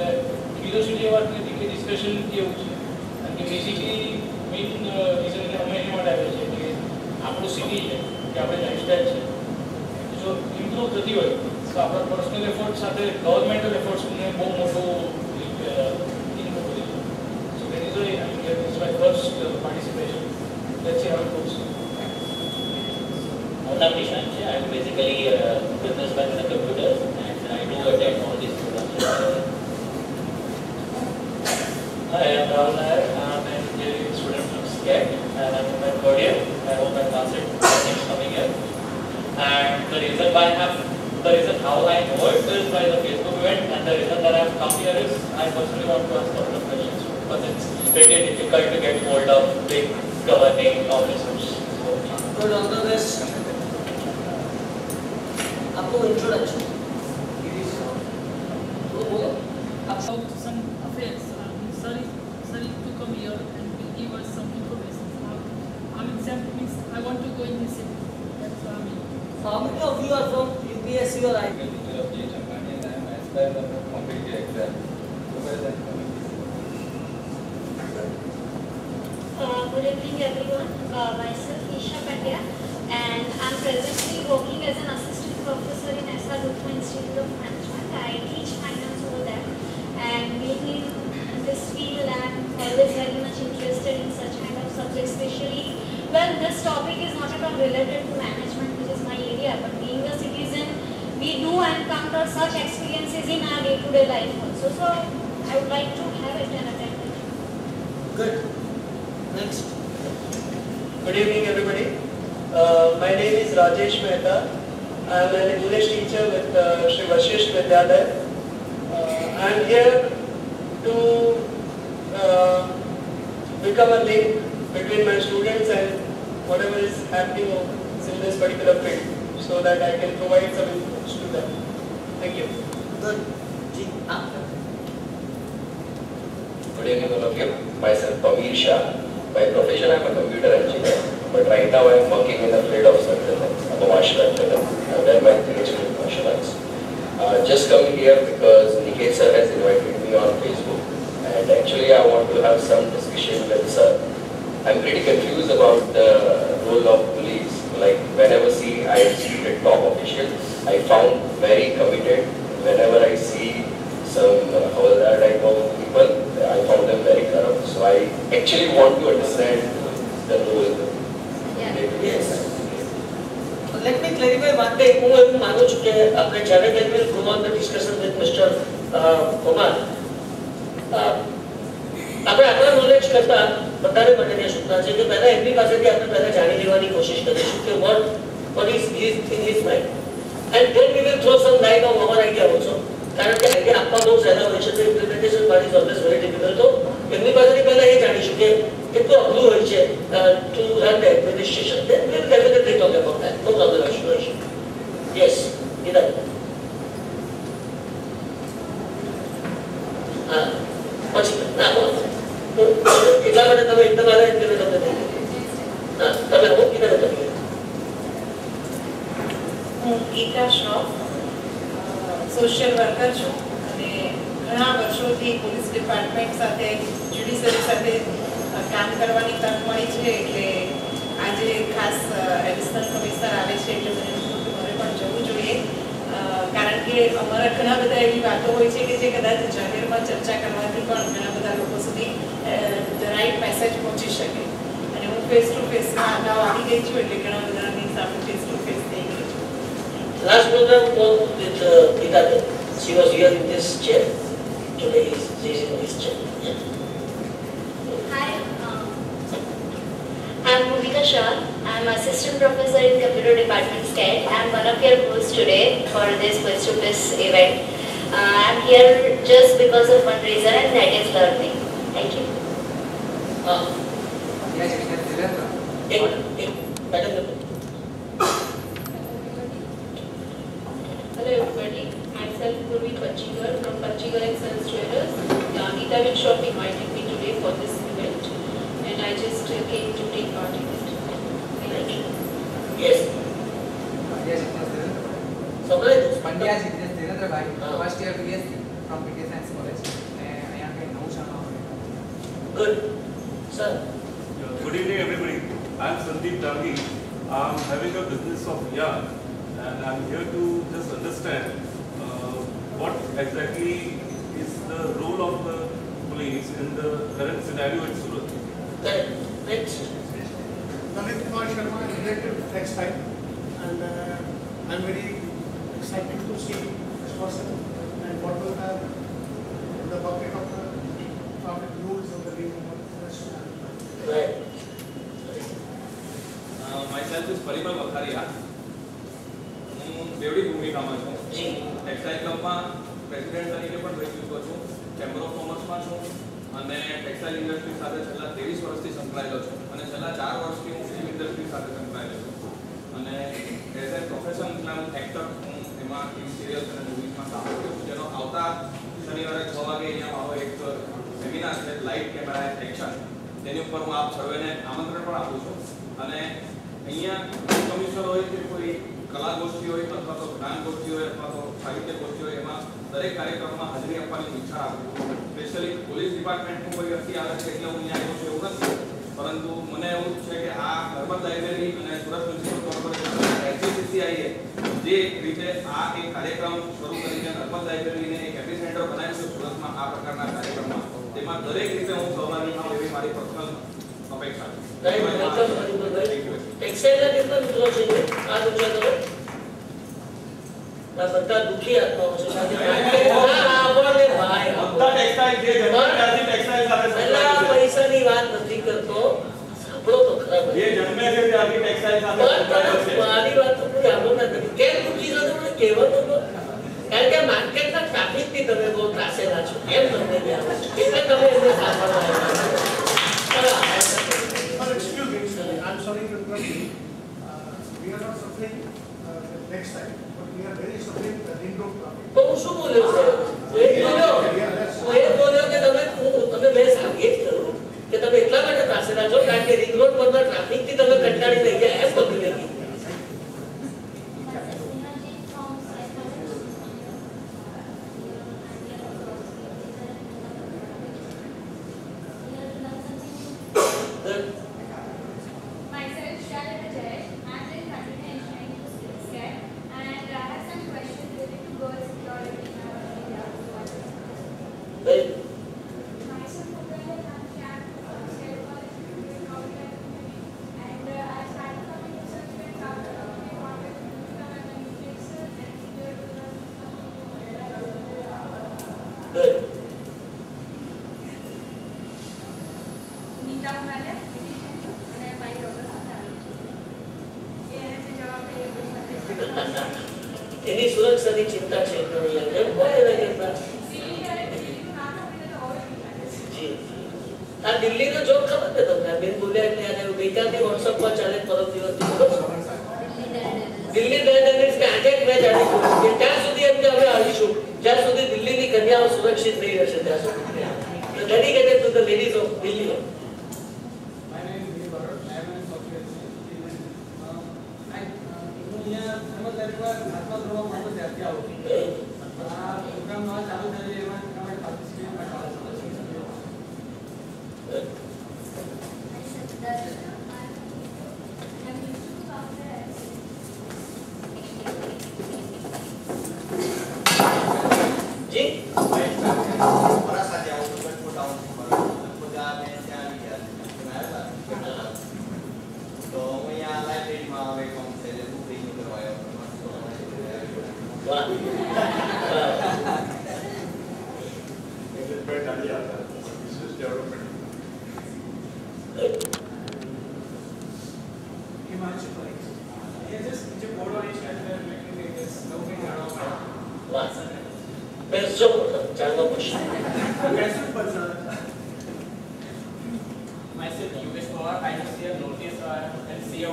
Curiosity વાત નથી કે ડિસ્કશન કેવું છે કારણ કે બેઝિકલી મેઇન રીઝન અમે એ માટે આવ્યા છે કે આપણું સિટી છે કે આપણે લાઈફસ્ટાઈલ છે જો ઇમ્પ્રૂવ થતી હોય તો આપણા પર્સનલ એફર્ટ સાથે ગવર્મેન્ટલ એફર્ટ્સને બહુ મોટું ઇનપુટ હોય છે so that is it's my first participation let's see how it goes My name is Nishan. I am basically a businessman in the computers and I do attend all these programs. Hi, I am Rahul Nair. I am an engineering student from SCAT and I am in my third year. I hope I pass it next coming year. And the reason how I know it is by the Facebook event, and the reason that I have come here is I personally want to ask a couple of questions because it's pretty difficult to get hold of big governing officers. Good, all the best. आपको introduction about some affairs. Sorry to come here and will give us some information. I mean, means I want to go in this city. That's what I mean. How many of you are from UPSC or IIT? I am aspiring to competitive exam. Good evening everyone. Myself Isha Pandya and I am presently working as an assistant professor in SR Luthra Institute of Management. I teach finance over there and being in this field I am always very much interested in such kind of subjects, especially well this topic is not at all related to management which is my area, but being a citizen we do encounter such experiences in our day-to-day life also. So I would like to have it and attend it. Good. Next. Good evening everybody. My name is Rajesh Mehta. I am an English teacher with Sri Vashisht Vidyalaya. I am here to become a link between my students and whatever is happening in this particular field so that I can provide some inputs to them. Thank you. Good. Good evening all of you. Myself Pamir Shah. By profession I am a computer engineer, but right now I am working in the field of surveillance. I am a martial art trainer. I have done my PhD in martial arts. Just coming here because Niket sir has invited me on Facebook, and actually I want to have some discussion with sir. I am pretty confused about the role of police. Like whenever I see the top official, I found very committed. Whenever I see some Havaldar type of people, I found them very corrupt. So I actually want to understand the role. Yes. Let me clarify one thing. હું એવું માનું છું કે આપણે જ્યારે we will go on the discussion with Mr. Kumar. આપણે આપણા knowledge કરતા વધારે માટેની સૂચના છે કે પહેલા એમની પાસેથી આપણે પહેલા જાણી લેવાની કોશિશ કરીશું કે what is in his mind, and then we will throw some light on our idea also. કારણ કે આઈડિયા આપવા બહુ સહેલા હોય છે તો implementation part is always very difficult. તો એમની પાસેથી પહેલા એ જાણીશું કે કેટલું અઘરું હોય છે to run the administration. Then we will definitely talk about that. No problem, no issue. Yes, Gita. પછી ના બોલો એટલા માટે તમે એકદમ આવે એટલે મેં તમને નહીં તમે હું કીધા તમે હું ગીતા શ્રોફ સોશિયલ વર્કર છું અને ઘણા વર્ષોથી પોલીસ ડિપાર્ટમેન્ટ સાથે જ્યુડિશરી સાથે કામ કરવાની તક મળી છે એટલે આજે ખાસ એડિશનલ કમિશનર આવે છે એટલે મને મારે પણ જવું જોઈએ કારણ કે અમારા ઘણા બધા એવી વાતો હોય છે કે જે કદાચ જાહેરમાં ચર્ચા કરવાથી પણ ઘણા બધા લોકો સુધી રાઈટ મેસેજ પહોંચી શકે અને હું ફેસ ટુ ફેસમાં અગાઉ આવી ગઈ છું એટલે ઘણા બધાની સામે ફેસ ટુ ફેસ થઈ ગઈ છું. Last program was with Gita. She was here in this chair. Today she is in this chair. Yeah. Hi, I'm Bhumika Shah. I'm assistant professor in computer department SCAT. I'm one of your hosts today for this face-to-face event. I'm here just because of one reason, and that is learning. Thank you. Hello everybody, myself Purvi Pachigar from Pachigar Excellence Traders. Gita Shop invited me today for this event and I just came to take part in it. Thank you. Yes. Pandya Jitendra Bhai, first year BSc. from BK Science College. અહીંયા કંઈ નવું જાણવા મળ્યું. Good. Sir. Good evening, everybody. I'm Sandeep Dagi. I'm having a business of yarn, and I'm here to just understand what exactly is the role of the police in the current scenario in Surat. Correct. Next. Lalit Kumar Sharma, Director of Textile, and I'm very excited to see this person and what will have the bucket of the traffic rules of the legal restaurant. Right. Myself is Parimal Vakharia. હું બેવડી ભૂમિકામાં છું. Textile ક્લબમાં president તરીકે પણ રહી ચૂક્યો છું. ચેમ્બર ઓફ કોમર્સમાં છું અને ટેક્સટાઇલ ઇન્ડસ્ટ્રી સાથે છેલ્લા 23 વર્ષથી સંકળાયેલો છું અને છેલ્લા 4 વર્ષથી હું ફિલ્મ ઇન્ડસ્ટ્રી સાથે સંકળાયેલો છું અને એઝ એ પ્રોફેશનલ એક્ટર હું એમાં ટીવી સિરિયલ્સ અને મૂવીઝમાં કામ કરું છું, જેનો આવતા શનિવારે 6 વાગે અહીંયા મારો એક સેમિનાર છે લાઇવ કેમેરા એક્શન, તેની ઉપર હું આપ સર્વેને આમંત્રણ પણ આપું છું અને અહીંયા કમિશનર હોય કે કોઈ કલા ગોષ્ઠી હોય અથવા તો જ્ઞાન ગોષ્ઠી હોય અથવા તો સાહિત્ય ગોષ્ઠી હોય, એમાં દરેક કાર્યક્રમમાં હાજરી આપવાની ઈચ્છા રાખું છું. સ્પેશિયલી પોલીસ ડિપાર્ટમેન્ટનું કોઈ વ્યક્તિ આવે છે એટલે હું અહીંયા આવ્યો છું એવું નથી, પરંતુ મને એવું છે કે આ અર્બન લાઇબ્રેરી અને સુરત મ્યુનિસિપલ કોર્પોરેશન એચસીસીઆઈએ જે રીતે આ એક કાર્યક્રમ શરૂ કરીને અર્બન લાઇબ્રેરીને એક એપિસેન્ટર બનાવ્યું છે સુરતમાં આ પ્રકારના કાર્યક્રમમાં, તેમાં દરેક રીતે હું સહભાગી થાઉં એવી મારી પર્સનલ અપેક્ષા છે. ટેક્સટાઇલના કેટલા મિત્રો છે? આ દુનિયા કરો આ બધા દુખી આત્માઓ છે. પૈસાની વાત નથી કરતો, સાંભળો તો ખરા. મારી વાત તો કોઈ આવો નથી. કેમ દુખી છો તમને કહેવાનું તો, કારણ કે માર્કેટના ટ્રાફિકથી તમે બહુ ત્રાસેલા છો એમ તમને એટલે તમે એમને સાંભળવા. Excuse me, I'm sorry to interrupt you. We are not suffering next time, but we are very suffering the ring road traffic. તો હું શું બોલ્યો છે? હું બોલ્યો કે તમે મેં સાંભળી જ કરું કે તમે એટલા માટે ત્રાસેલા છો કારણ કે રિંગ રોડ પરના ટ્રાફિકથી તમે કંટાળી થઈ ગયા એમ બધી લગી. એની સુરક્ષાની ચિંતા છે એમ બોલે ને આ દિલ્હીનો જોબ ખબર ને તમને? બેન બોલ્યા એટલે યાદ ગઈકાલથી વોટ્સઅપમાં ચાલે પરમ દિવસથી ખબર દિલ્હી ડાયનેમિક્સ કે આજે મેં જાણી કે ત્યાં સુધી એમ કે અમે આવીશું જ્યાં સુધી દિલ્હીની કન્યાઓ સુરક્ષિત નહીં રહેશે ત્યાં સુધી. Dedicated to the ladies of Delhi. Myself, Yogesh Pawar, I just see a notice and see a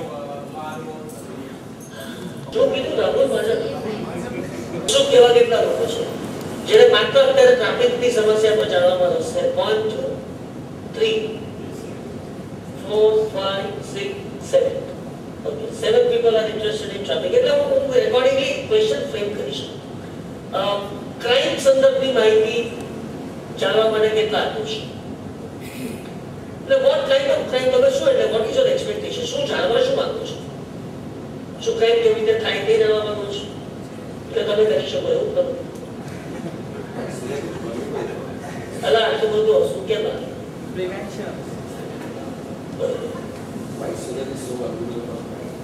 જો કીધું રાહુલ ભાજપ જો કેવા કેટલા લોકો છે જેને માત્ર અત્યારે ટ્રાફિકની સમસ્યા પર જાણવામાં રસ છે? 1 2 3 4 5 6 7 okay 7 people are interested in traffic. એટલે હું એકોર્ડિંગલી ક્વેશ્ચન ફ્રેમ કરીશ. ક્રાઇમ ટ્રાફિક સંદર્ભની માહિતી જાણવા માટે કેટલા આતુર છે? એટલે વોટ કાઇન્ડ ઓફ ક્રાઇમ તમે શું એટલે વોટ ઇઝ યોર એક્સપેક્ટેશન? શું જાણવા શું માંગો છો? શું ક્રાઇમ કેવી રીતે થાય તે જાણવા માંગો છો? એટલે તમે કરી શકો એવું કરો. અલા આટલું બધું હસવું કેમ આવે? Prevention. Why Surat is so valuable for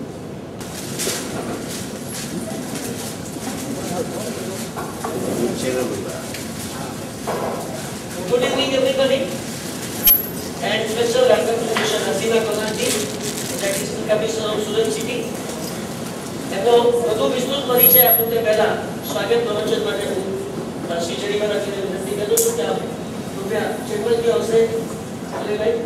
Good evening, everybody, and special welcome to Mr. Hasina Konanji, that is the Commissioner of Surat City. એમનો વધુ વિસ્તૃત પરિચય આપું તે પહેલા સ્વાગત પ્રવચન માટે હું શ્રી ચેરીમાં રાખીને વિનંતી કરું છું કે આપ કૃપયા ચેમ્બરથી આવશે અલીભાઈ.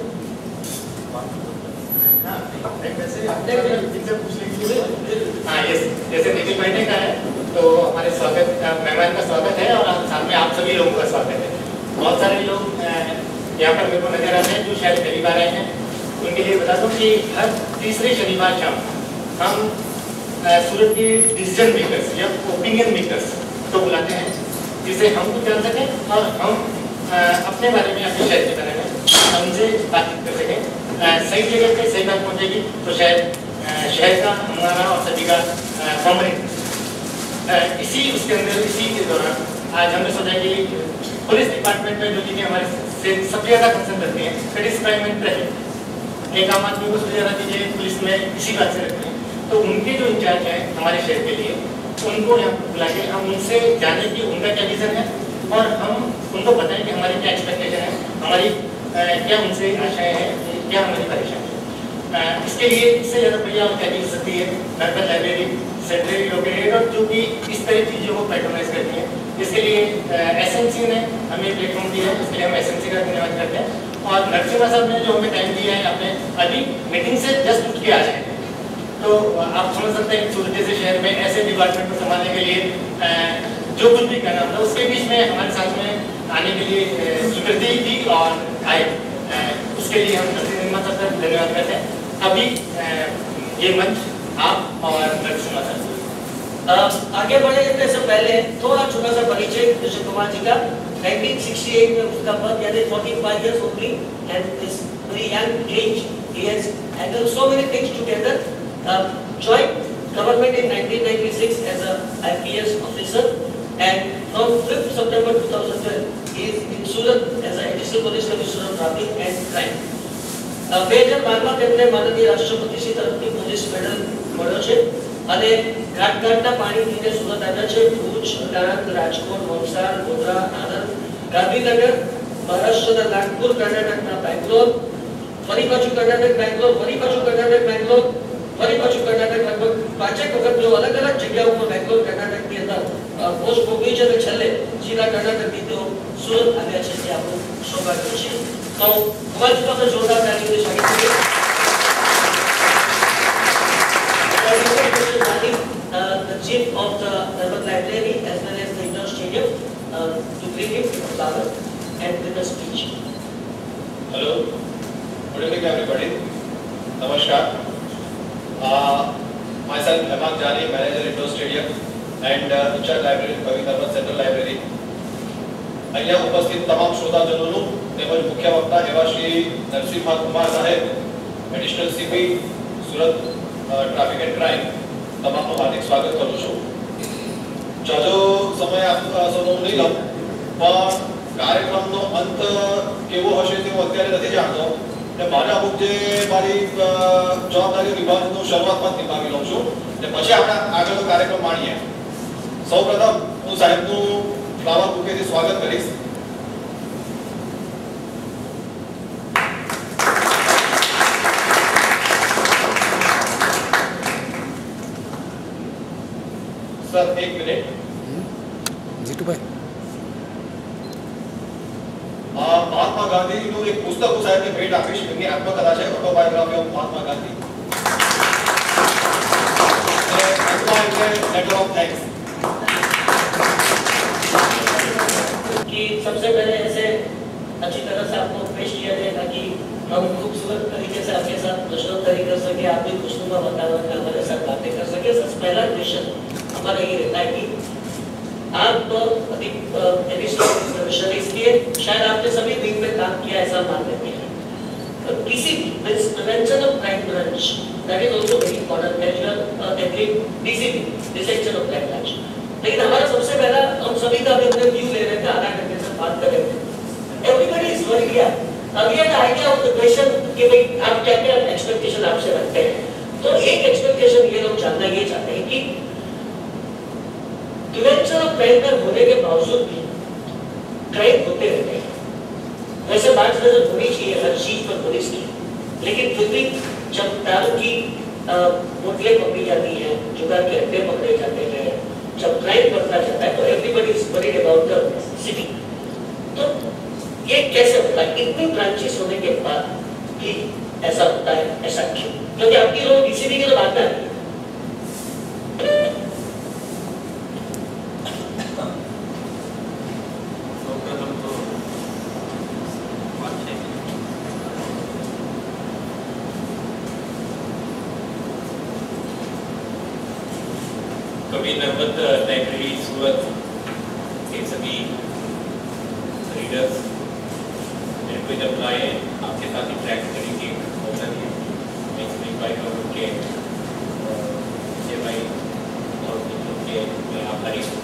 हाँ यस, जैसे निखिल भाई ने कहा है तो हमारे स्वागत मेहमान का स्वागत है और साथ में आप सभी लोगों का स्वागत है। बहुत सारे लोग यहाँ पर मेरे को नजर आते हैं जो शायद पहली बार आए हैं, उनके लिए बता दूं कि हर तीसरे शनिवार शाम हम सूरत के डिसीजन मेकर्स या ओपिनियन मेकर्स को बुलाते हैं, जिससे हम कुछ जान सकें और हम अपने बारे में अपने शहर के बारे में हमसे बातचीत कर सकें। सही जगह पे सही बात पहुंचेगी तो शायद शहर का हमारा और सभी का कॉमन इसी उसके अंदर इसी के दौरान आज हमने सोचा कि पुलिस डिपार्टमेंट में जो चीज़ें हमारे से सबसे ज़्यादा कंसर्न रखती हैं that is crime and traffic. एक आम आदमी को सबसे ज़्यादा चीज़ें पुलिस में इसी बात से रखती हैं, तो उनके जो इंचार्ज हैं हमारे शहर के लिए उनको यहाँ बुला के हम उनसे जाने कि उनका क्या विजन है और हम उनको बताएं कि हमारी क्या एक्सपेक्टेशन है, हमारी क्या उनसे आशाएं हैं, क्या हमारी परेशानी है। इसके लिए इससे ज़्यादा बढ़िया और क्या चीज़ हो सकती है नर्बल लाइब्रेरी सेंट्रली लोकेटेड और जो कि इस तरह की चीज़ों को पैट्रोनाइज करती है। इसके लिए एसएमसी ने हमें प्लेटफॉर्म दिया है, इसके लिए हम एसएमसी का धन्यवाद करते हैं। और नरसिम्हा साहब ने जो हमें टाइम दिया है, आपने अभी मीटिंग से जस्ट उठ के आ जाए, तो आप समझ सकते हैं सूरत जैसे शहर में ऐसे डिपार्टमेंट को संभालने के लिए जो कुछ भी करना था उसके बीच में हमारे साथ में आने के लिए स्वीकृति दी और आए, उसके लिए हम नरसिम्हा साहब का धन्यवाद करते हैं। अभी ये मंच आप और नरसिम्हा साहब आगे बढ़े इससे पहले थोड़ा छोटा सा परिचय कृष्ण कुमार जी का। 1968 में उसका बर्थ यानी 45 years only and this very young age he has handled so many things together. Joined government in 1996 as a IPS officer and from 5th September 2012 he is in Surat as a additional police commissioner of traffic and crime. 2012 માં તેમને માનનીય રાષ્ટ્રપતિશ્રી તરફથી police medal મળ્યો છે અને ઘાટઘાટના પાણી પીને સુરત આવ્યા છે। ભુજ, ડાંગ, રાજકોટ, વલસાડ, ગોધરા, આણંદ, ગાંધીનગર, મહારાષ્ટ્રના નાગપુર, કર્ણાટકના બેંગ્લોર, ફરી પાછું કર્ણાટક બેંગ્લોર, ફરી પાછું કર્ણાટક બેંગ્લોર, ફરી પાછું કર્ણાટક લગભગ 5 વખત જો અલગ અલગ જગ્યા ઉપર બેંગ્લોર કર્ણાટકની અંદર પોસ્ટ ભોગવી છે અને છેલ્લે સીધા કર્ણાટકથી તેઓ સુરત આવ્યા છે, જે આપણું સૌભાગ્ય છે। તો અમારી પાસે જોરદાર તાલીમથી સ્વાગત કરીએ। The chief of the urban library as well as the indoor stadium to greet him with flowers and with a speech. Hello, good evening everybody. Namaskar. Myself Hemant Jani, manager indoor stadium and in-charge library Kavita Central Library. અહીંયા ઉપસ્થિત તમામ શ્રોતાજનોનું તેમજ મુખ્ય વક્તા એવા શ્રી નરસિમ્હા કુમાર સાહેબ additional CP Surat traffic and crime તમામનું હાર્દિક સ્વાગત કરું છું। જાજો સમય આપ સૌનો નહીં લઉં, પણ કાર્યક્રમનો અંત કેવો હશે તે હું અત્યારે નથી જાણતો ને મારે અમુક જે મારી જવાબદારી નિભાવવાનું શરૂઆતમાં જ નિભાવી લઉં છું ને પછી આપણે આગળનો કાર્યક્રમ માણીએ। સૌપ્રથમ હું સાહેબનું ફ્લાવર બુકેથી સ્વાગત કરીશ। સર એક મિનિટ જીતુભાઈ મહાત્મા ગાંધીનું એક પુસ્તક હું સાહેબને ભેટ આપીશ, એમની આત્મકથા છે autobiography of Mahatma Gandhi. Letter of thanks कि सबसे पहले ऐसे अच्छी तरह से आपको पेश किया जाए ताकि हम खूबसूरत तरीके से आपके साथ प्रश्नोत्तरी कर सके, आप भी खुशनुमा वातावरण में हमारे साथ बातें कर सके। सबसे पहला क्वेश्चन हमारा ये रहता है कि आप तो अधिक prevention of crime branch, that is also very important as well every DCP, detection of crime branch. लेकिन हमारा सबसे पहला हम सभी का अपने व्यू ले रहे थे, आधा घंटे से बात कर रहे थे. Everybody is worried here. अभी ये आइडिया ऑफ द क्वेश्चन कि भाई आप क्या क्या एक्सपेक्टेशन आपसे रखते हैं. तो एक एक्सपेक्टेशन ये लोग जानना ये चाहते हैं कि प्रिवेंशन ऑफ क्राइम होने के बावजूद भी क्राइम होते रहते हैं. वैसे बात नजर होनी चाहिए हर चीज पर पुलिस की, लेकिन फिर भी जब दारू की बोतलें पकड़ी जाती हैं, जुगाड़ के अड्डे पकड़े जाते हैं, जब क्राइम बढ़ता जाता है तो everybody is worried about the city. तो ये कैसे होता है? इतनी ब्रांचेस होने के बाद भी ऐसा होता है, ऐसा क्यों? क्योंकि आपकी लोग डीसीपी की तो बात है. कभी नर्मद लाइब्रेरी सूरत के सभी रीडर्स मेरे को जब लाए आपके साथ इंटरेक्ट करेंगे मौका दिया. मैं इसमें इन्वाइट कर उनके भाई और उनके मैं आभारी हूँ.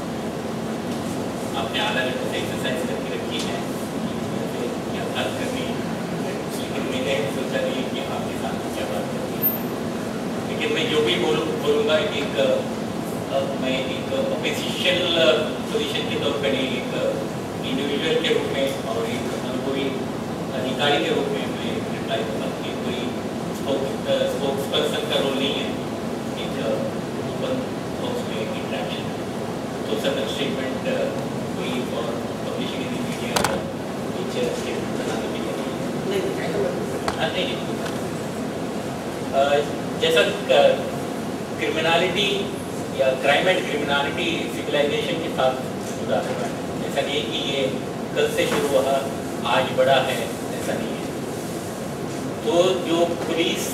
आपने आधा घंटे से एक्सरसाइज करके रखी है क्या बात करनी है, लेकिन मैंने सोचा नहीं कि आपके साथ क्या बात करनी है. लेकिन मैं जो भी बोलूँगा मैं एक ऑफिशियल पोजीशन के तौर पर नहीं, एक इंडिविजुअल के रूप में और एक अनुभवी अधिकारी के रूप में मैं रिप्लाई करूँगा कि कोई स्पोक्स पर्सन का रोल नहीं है. एक ओपन हाउस में इंटरेक्शन तो सडन स्टेटमेंट कोई और पब्लिशिंग इन मीडिया कुछ स्टेटमेंट बनाने के लिए नहीं. जैसा क्रिमिनलिटी या क्राइम एंड क्रिमिनलिटी सिविलाइजेशन के साथ जुड़ा हुआ है. ऐसा नहीं है कि ये कल से शुरू हुआ आज बड़ा है, ऐसा नहीं है. तो जो पुलिस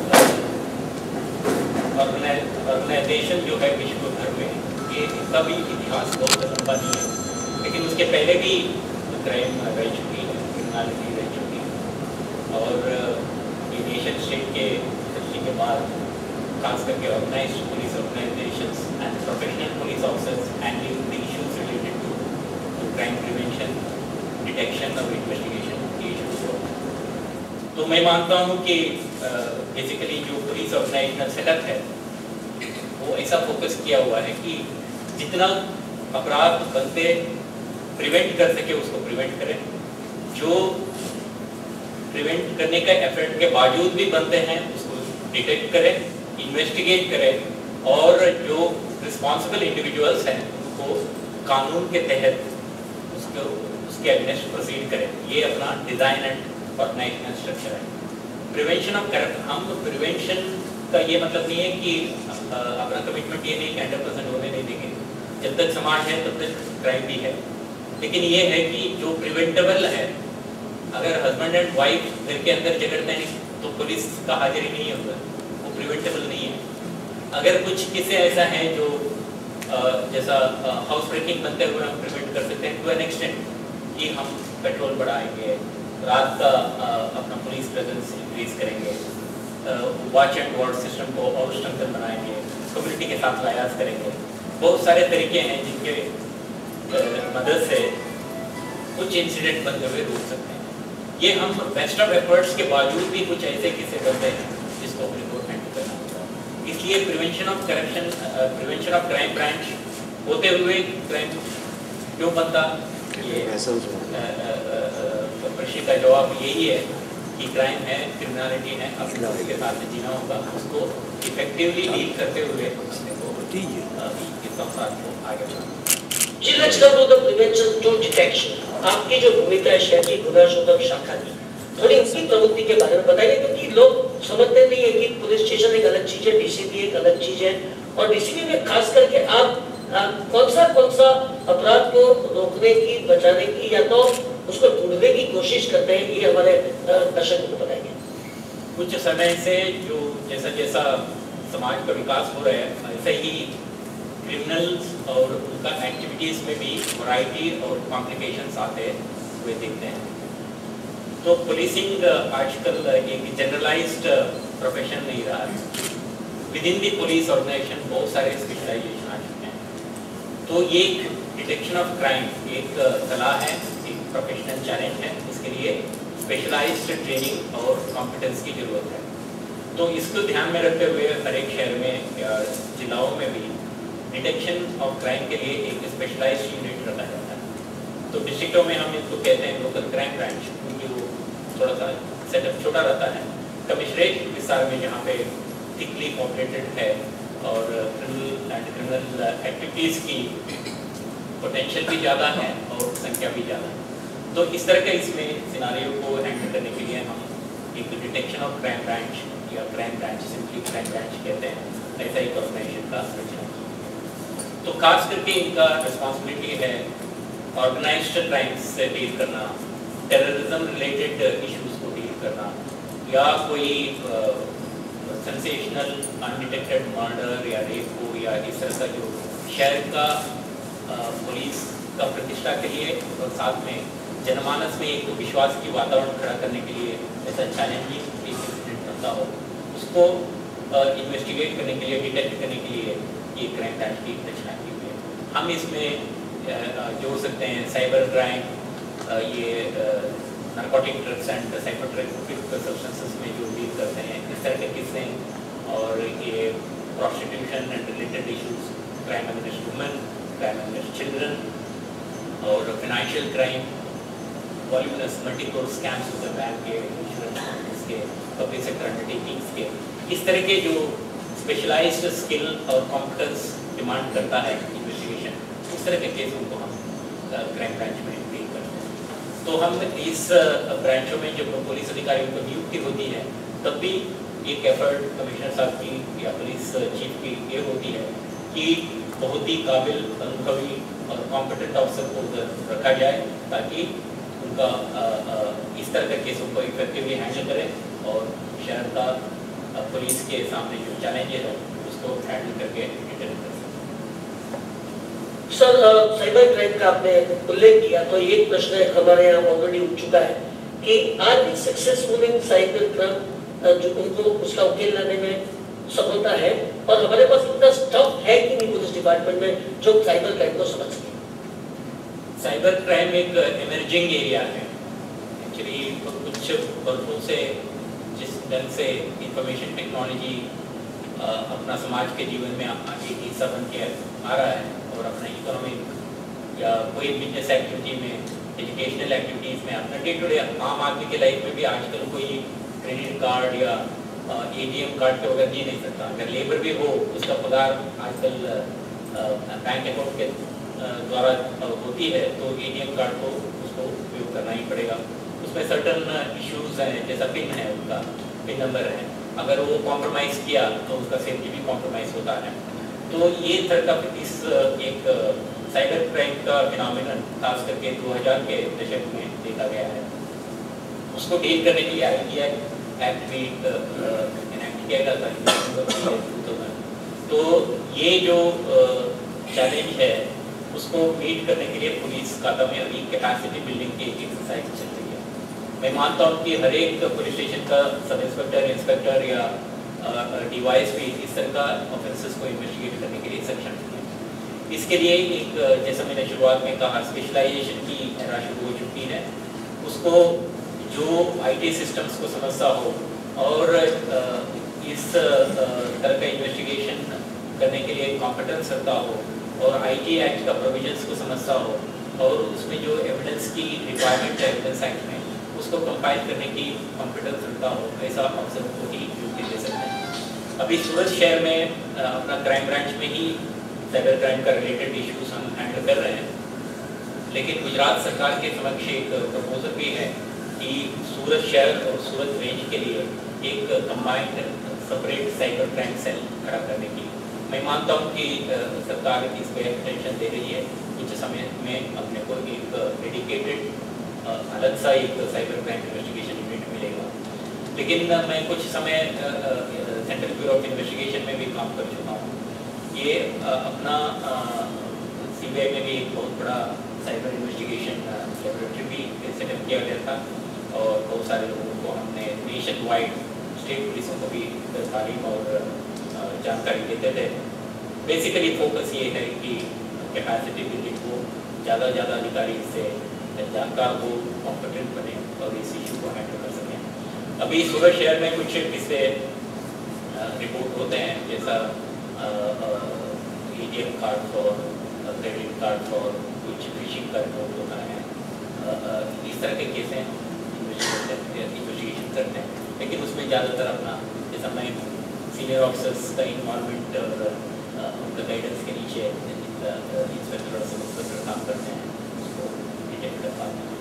ऑर्गेनाइजेशन जो है विश्व भर में, ये इसका भी इतिहास बहुत लंबा नहीं है, लेकिन उसके पहले भी क्राइम रह चुकी है, क्रिमिनलिटी रह चुकी है. और ये नेशन स्टेट के सृष्टि के बाद खास करके organised police organisations and professional police officers handling the issues related to crime prevention, detection और इन्वेस्टिगेशन के इश्यूज. तो मैं मानता हूँ कि बेसिकली जो पुलिस ऑर्गेनाइजेशनल सेटअप है वो ऐसा फोकस किया हुआ है कि जितना अपराध बनते प्रिवेंट कर सके उसको प्रिवेंट करें, जो प्रिवेंट करने का एफर्ट के बावजूद भी बनते हैं उसको डिटेक्ट करें, इन्वेस्टिगेट करें और जो रिस्पॉन्सिबल इंडिविजुअल्स हैं उनको कानून के तहत उसके अगेंस्ट प्रोसीड करें. ये अपना डिज़ाइन एंड ऑर्गेनाइजेशनल स्ट्रक्चर है. प्रिवेंशन ऑफ करप्शन, हम प्रिवेंशन का ये मतलब नहीं है कि अपना कमिटमेंट ये नहीं कि 100% होने नहीं देंगे. जब तक समाज है तब तक क्राइम भी है, लेकिन ये है कि जो प्रिवेंटेबल है, अगर हस्बैंड एंड वाइफ घर के अंदर झगड़ते हैं तो पुलिस का हाजिरी नहीं होता, वो प्रिवेंटेबल नहीं है. अगर कुछ किस्से ऐसा है जो जैसा हाउस ब्रेकिंग बनते हुए हम प्रिवेंट कर सकते हैं टू एन एक्सटेंट कि हम पेट्रोल बढ़ाएंगे, रात का अपना पुलिस प्रेजेंस इंक्रीज करेंगे, वॉच एंड वार्ड सिस्टम को और स्ट्रेंथन बनाएंगे, कम्युनिटी के साथ लायाज करेंगे. बहुत सारे तरीके हैं जिनके मदद से कुछ इंसिडेंट बनते हुए रोक सकते हैं. ये हम बेस्ट ऑफ एफर्ट्स के बावजूद भी कुछ ऐसे किस्से बनते हैं जिसको अपने को हैंडल करना होता है. इसलिए prevention of corruption, prevention of crime branch होते हुए क्राइम क्यों बनता, ये प्रश्न का जवाब यही है कि क्राइम है, क्रिमिनलिटी है, अपने लोगों के साथ जीना होगा, उसको इफेक्टिवली डील करते हुए अपने को इस संसार को आगे बढ़ाना. Let's come to the prevention to detection. आपकी जो भूमिका है शहर की गुना शोधक शाखा की, थोड़ी उसकी प्रवृत्ति के बारे में बताइए, क्योंकि लोग समझते नहीं है कि पुलिस स्टेशन एक अलग चीज है, डीसीपी एक अलग चीज है, और डीसीपी में खास करके आप कौन सा अपराध को रोकने की, बचाने की या तो उसको ढूंढने की कोशिश करते हैं, ये हमारे दर्शक को बताएंगे. कुछ समय से जो जैसा जैसा समाज का विकास हो रहा है ऐसे ही क्रिमिनल्स और उनका एक्टिविटीज़ में भी वैरायटी और कॉम्प्लिकेशंस आते हुए दिखते हैं. तो पुलिसिंग आजकल एक जनरलाइज्ड प्रोफेशन नहीं रहा है। Within the police organisation बहुत सारे स्पेशलाइजेशन आ चुके हैं। तो ये डिटेक्शन ऑफ क्राइम एक कला है, एक प्रोफेशनल चैलेंज है, इसके लिए स्पेशलाइज्ड ट्रेनिंग और कॉम्पिटेंस की जरूरत है। तो इसको ध्यान में रखते हुए हर एक शहर में या जिलाओं में भी डिटेक्शन ऑफ क्राइम के लिए एक स्पेशलाइज्ड यूनिट रखा जाता है। तो डिस्ट्रिक्टों में हम इसको कहते हैं लोकल क्राइम ब्रांच, क्योंकि वो थोड़ा सा सेटअप छोटा रहता है। कमिश्नरेट विस्तार में जहाँ पे थिकली पॉपुलेटेड है और क्रिमिनल एक्टिविटीज़ की पोटेंशियल भी ज़्यादा है और संख्या भी ज़्यादा है। तो इस तरह के इसमें सिनारियों को हैंडल करने के लिए हम एक डिटेक्शन ऑफ क्राइम ब्रांच या crime branch, simply crime branch कहते हैं, ऐसा एक ऑर्गेनाइजेशन का रचना की। तो खास करके इनका रिस्पॉन्सिबिलिटी है ऑर्गेनाइज्ड क्राइम्स से डील करना, टेररिज्म रिलेटेड इश्यूज को डील करना, या कोई सेंसेशनल अनडिटेक्टेड मर्डर या रेप हो या इस तरह का जो शहर का पुलिस का प्रतिष्ठा के लिए और साथ में जनमानस में एक विश्वास की वातावरण खड़ा करने के लिए ऐसा चैलेंजिंग इंसिडेंट बनता हो, उसको इन्वेस्टिगेट करने के लिए, डिटेक्ट करने के लिए ये क्राइम ब्रांच की रचना की हुई है। हम इसमें जोड़ सकते हैं साइबर क्राइम, ये narcotic drugs and psychotropic substances में जो डील करते हैं इस तरह के किस्से, और ये prostitution and related issues, crime against women, crime against children और financial crime, voluminous multiple scams होते हैं बैंक के, इंश्योरेंस के, पब्लिक सेक्टर अंडरटेकिंग्स के, इस तरह के जो स्पेशलाइज्ड स्किल और कॉम्पिटेंस डिमांड करता है इन्वेस्टिगेशन, इस तरह के केस उनको हम क्राइम ब्रांच में डील करते हैं। तो हम इस ब्रांचों में जब पुलिस अधिकारियों को नियुक्ति होती है तब भी एक एफर्ट कमिश्नर साहब की या पुलिस चीफ की ये होती है कि बहुत ही काबिल, अनुभवी और कॉम्पिटेंट अफसर को उधर रखा जाए ताकि उनका इस तरह के केसों को इफेक्टिवली हैंडल करें और शहर का पुलिस के सामने जो चैलेंजेस है उसको हैंडल करके रिटर्न कर सकें। सर, साइबर क्राइम का आपने उल्लेख किया तो एक प्रश्न हमारे यहाँ ऑलरेडी उठ चुका है कि are we successful in cyber crime, जो उनको उसका उकेल लाने में सफलता है, और हमारे पास इतना स्टाफ है कि नहीं पुलिस डिपार्टमेंट में जो साइबर क्राइम को समझ सके। साइबर क्राइम एक इमर्जिंग एरिया है एक्चुअली। कुछ वर्षों से जिस ढंग से इंफॉर्मेशन टेक्नोलॉजी अपना समाज के जीवन में एक हिस्सा बन के आ रहा है और अपना इकोनॉमिक या कोई बिजनेस एक्टिविटी में, एजुकेशनल एक्टिविटीज़ में, अपना डे टू डे आम आदमी के लाइफ में भी आजकल कोई क्रेडिट कार्ड या ATM कार्ड के बगैर जी नहीं सकता। अगर लेबर भी हो उसका पगार आजकल बैंक अकाउंट के द्वारा होती है तो ATM कार्ड को उसको उपयोग करना ही पड़ेगा। उसमें सर्टन इश्यूज हैं, जैसा पिन है, उनका पिन नंबर है, अगर वो कॉम्प्रोमाइज़ किया तो उसका सेफ्टी भी कॉम्प्रोमाइज़ होता है। तो ये तरह का इस एक साइबर क्राइम का फिनोमिनन खास करके 2000 के दशक में देखा गया है। उसको डील करने के लिए ITI एक्ट भी इनैक्ट किया गया था। तो ये जो चैलेंज है उसको मीट करने के लिए पुलिस खाता में अभी कैपेसिटी बिल्डिंग की एक एक्सरसाइज चल रही है। मैं मानता हूँ कि हर एक पुलिस स्टेशन का सब इंस्पेक्टर, इंस्पेक्टर या DYSP इस तरह का ऑफेंसेस को इन्वेस्टिगेट करने के लिए सक्षम है। इसके लिए एक, जैसा मैंने शुरुआत में कहा, स्पेशलाइजेशन की एरा शुरू हो चुकी है। उसको जो IT सिस्टम्स को समझता हो और इस तरह का इन्वेस्टिगेशन करने के लिए कॉम्पिटेंस रखता हो और IT एक्ट का प्रोविजंस को समझता हो और उसमें जो एविडेंस की रिक्वायरमेंट है एविडेंस एक्ट में उसको कंपाइल करने की कॉम्पिटेंस रखता हो, ऐसा अफसरों को ही नियुक्ति दे सकते हैं। अभी सूरत शहर में अपना क्राइम ब्रांच में ही साइबर क्राइम का रिलेटेड इश्यूज हम हैंडल कर रहे हैं, लेकिन गुजरात सरकार के समक्ष एक प्रपोजल भी है कि सूरत शहर और सूरत रेंज के लिए एक combined separate cyber crime cell खड़ा करने की। मैं मानता हूँ कि सरकार इस पर अटेंशन दे रही है। कुछ समय में अपने को एक डेडिकेटेड अलग सा एक साइबर क्राइम इन्वेस्टिगेशन यूनिट मिलेगा। लेकिन मैं कुछ समय सेंट्रल ब्यूरो ऑफ इन्वेस्टिगेशन में भी काम कर चुका हूँ। ये अपना CBI में भी एक बहुत बड़ा साइबर इन्वेस्टिगेशन लेबोरेटरी भी सेटअप किया गया था और बहुत सारे लोगों को हमने नेशन वाइड स्टेट पुलिसों को भी तालीम और जानकारी देते थे। बेसिकली फोकस ये है कि कैपेसिटी बिल्डिंग को ज़्यादा से ज़्यादा अधिकारी इससे जानकार हो, कॉम्पिटेंट बने और इस इशू को हैंडल कर सकें। अभी सूरत शहर में कुछ किस्से रिपोर्ट होते हैं, जैसा ATM card for, credit card for, कुछ फिशिंग का रिपोर्ट होता है। इस तरह के केसें इन्वेस्टिगेशन करते हैं, लेकिन उसमें ज़्यादातर अपना जैसा मैं सीनियर ऑफिसर्स का इन्वॉल्वमेंट और उनका गाइडेंस के नीचे इंस्पेक्टर और सब इंस्पेक्टर काम करते हैं, उसको डिटेक्ट कर पाते हैं।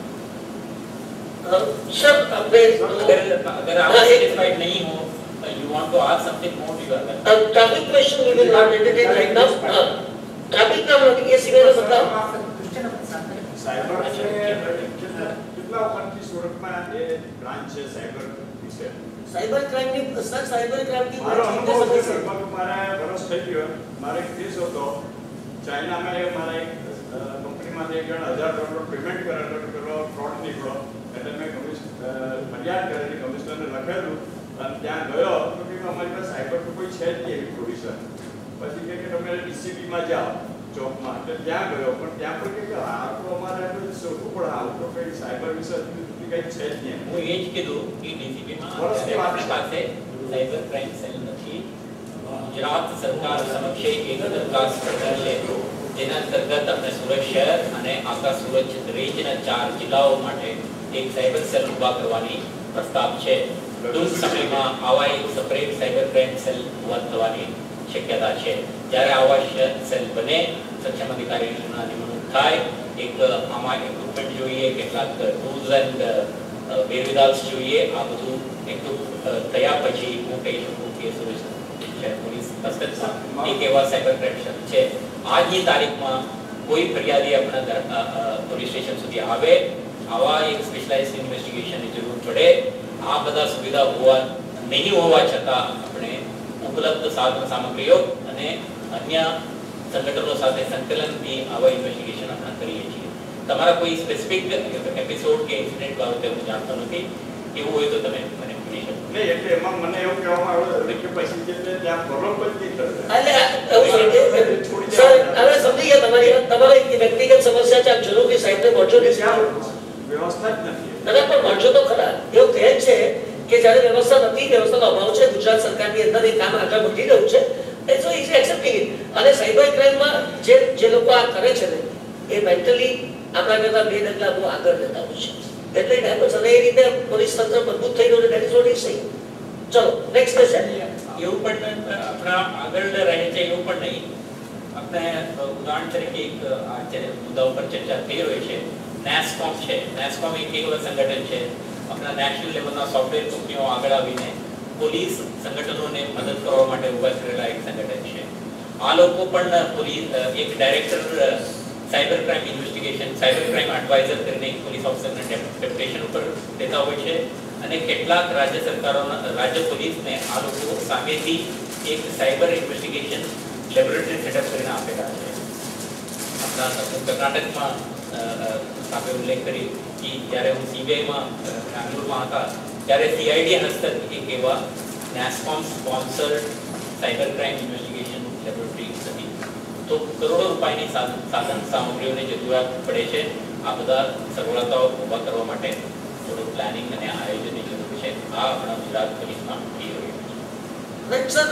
सर अगर आप सेटिस्फाइड नहीं हो, you want to ask something more, you are welcome. Traffic question we will not entertain right now. Traffic का मतलब ये सीधे मतलब साइबर में कितना ओपन की सूरत में ये ब्रांच है साइबर विषय साइबर क्राइम ની સર સાયબર ક્રાઇમ की મારો અનુભવ છે સર મારે વર્ષ થઈ ગયો મારે એક કેસ હતો ચાઇનામાં એ મારા એક કંપનીમાં એક જણ $1000 પેમેન્ટ કરેલો પેલો ફ્રોડ નીકળ્યો એટલે મેં ફરિયાદ કરેલી કમિશનરને લખેલું અને ત્યાં ગયો તો કે અમારી પાસે સાયબર તો કોઈ છે જ નહીં એવી પ્રોવિઝન પછી કે તમે ડીસીબીમાં જાઓ ચોકમાં એટલે ત્યાં ગયો પણ ત્યાં પણ કે આ તો અમારે આટલું શોધવું પડે આવું તો કંઈ સાયબર વિશે કંઈ છે જ નહીં હું એ જ કીધું કે ડીસીબીમાં આપણી પાસે સાયબર ક્રાઇમ સેલ નથી. ગુજરાત સરકાર સમક્ષ એક દરખાસ્ત પડતર છે, જેના અંતર્ગત આપણે સુરત શહેર અને આખા સુરત રેન્જના 4 જિલ્લાઓ માટે એક સાયબર સેલ ઉભા કરવાની પ્રસ્તાવ છે. ટૂંક સમયમાં આવા એક સેપરેટ સાયબર ક્રાઇમ સેલ ઉભા થવાની શક્યતા છે. જ્યારે આવા સેલ બને, સક્ષમ અધિકારીઓના નિમણૂક થાય, એક આમાં ઇક્વિપમેન્ટ જોઈએ, કેટલાક રૂલ્સ એન્ડ વેરવિધાન્સ જોઈએ, આ બધું એકદમ થયા પછી હું કહી શકું કે સુરત શહેર પોલીસ કસ્ટડીમાં એક એવા સાયબર ક્રાઇમ સેલ છે. આજની તારીખમાં કોઈ ફરિયાદી આપણા પોલીસ સ્ટેશન સુધી આવે, આવા એક સ્પેશિયલાઇઝ્ડ ઇન્વેસ્ટિગેશનની જરૂર પડે, આ બધા સુવિધા નહીં હોવા છતાં આપણે ઉપલબ્ધ સાધન સામગ્રીઓ અને અન્ય સંગઠનો સાથે સંકલનથી આવા ઇન્વેસ્ટિગેશન આપણે કરીએ છીએ. તમારા કોઈ સ્પેસિફિક એપિસોડ કે ઇન્સિડન્ટ બાબતે હું જાણતો નથી, એવું હોય તો તમે મને પૂછી શકો. નહીં એટલે એમાં મને એવું કહેવામાં આવ્યું કે પછી જે ત્યાં પ્રોબ્લેમ જ નહીં થશે. સર હવે સમજી ગયા તમારી વ્યક્તિગત સમસ્યા છે, આપ જરૂરથી સાહેબને મળજો ને. વ્યવસ્થા જ નથી. દાદા પણ મળજો તો ખરા. એવું કહે છે કે જ્યારે વ્યવસ્થા નથી, વ્યવસ્થાનો અભાવ છે, ગુજરાત સરકારની અંદર એ કામ આગળ વધી રહ્યું છે, સો ઇઝ એક્સેપ્ટિંગ ઇટ. અને સાયબર ક્રાઇમમાં જે લોકો આ કરે છે ને, એ મેન્ટલી આપણા કરતા 2 ડગલા બહુ આગળ જતા હોય છે. એટલે અને એ રીતે પોલીસ તંત્ર મજબૂત થઈ રહ્યું છે. That is what is saying. ચલો નેક્સ્ટ ક્વેશ્ચન. એવું પણ આપણા આગળ રહે છે એવું પણ નહીં. આપણે ઉદાહરણ તરીકે એક મુદ્દા ઉપર ચર્ચા થઈ રહી છે, NASSCOM છે. NASSCOM એક એવા સંગઠન છે, આપણા નેશનલ લેવલના સોફ્ટવેર કંપનીઓ આગળ આવીને પોલીસ સંગઠનોને મદદ કરવા માટે ઉભા કરેલા એક સંગઠન છે. આ લોકો પણ પોલીસ એક director cyber crime investigation, cyber crime adviser કરીને પોલીસ ઓફિસરને ડેપ્યુટેશન ઉપર દેતા હોય છે, અને કેટલાક રાજ્ય સરકારોના રાજ્ય પોલીસને આ લોકો સામેથી એક સાયબર ઇન્વેસ્ટિગેશન લેબોરેટરી સેટઅપ કરીને આપેલા છે. આપણા કર્ણાટકમાં આપણે ઉલ્લેખ કરી કે જ્યારે હું CBIમાં બેંગ્લોરમાં હતા ત્યારે CID હસ્તક એક એવા NASSCOM sponsored cyber crime investigation laboratory હતી. તો કરોડો રૂપિયાની સાધન સામગ્રીઓની જરૂરિયાત પડે છે. આ બધા સગવડતાઓ ઊભા કરવા માટે થોડું પ્લાનિંગ અને આયોજનની જરૂર છે. આ આપણા ગુજરાત પોલીસમાં થઈ રહ્યું છે. सर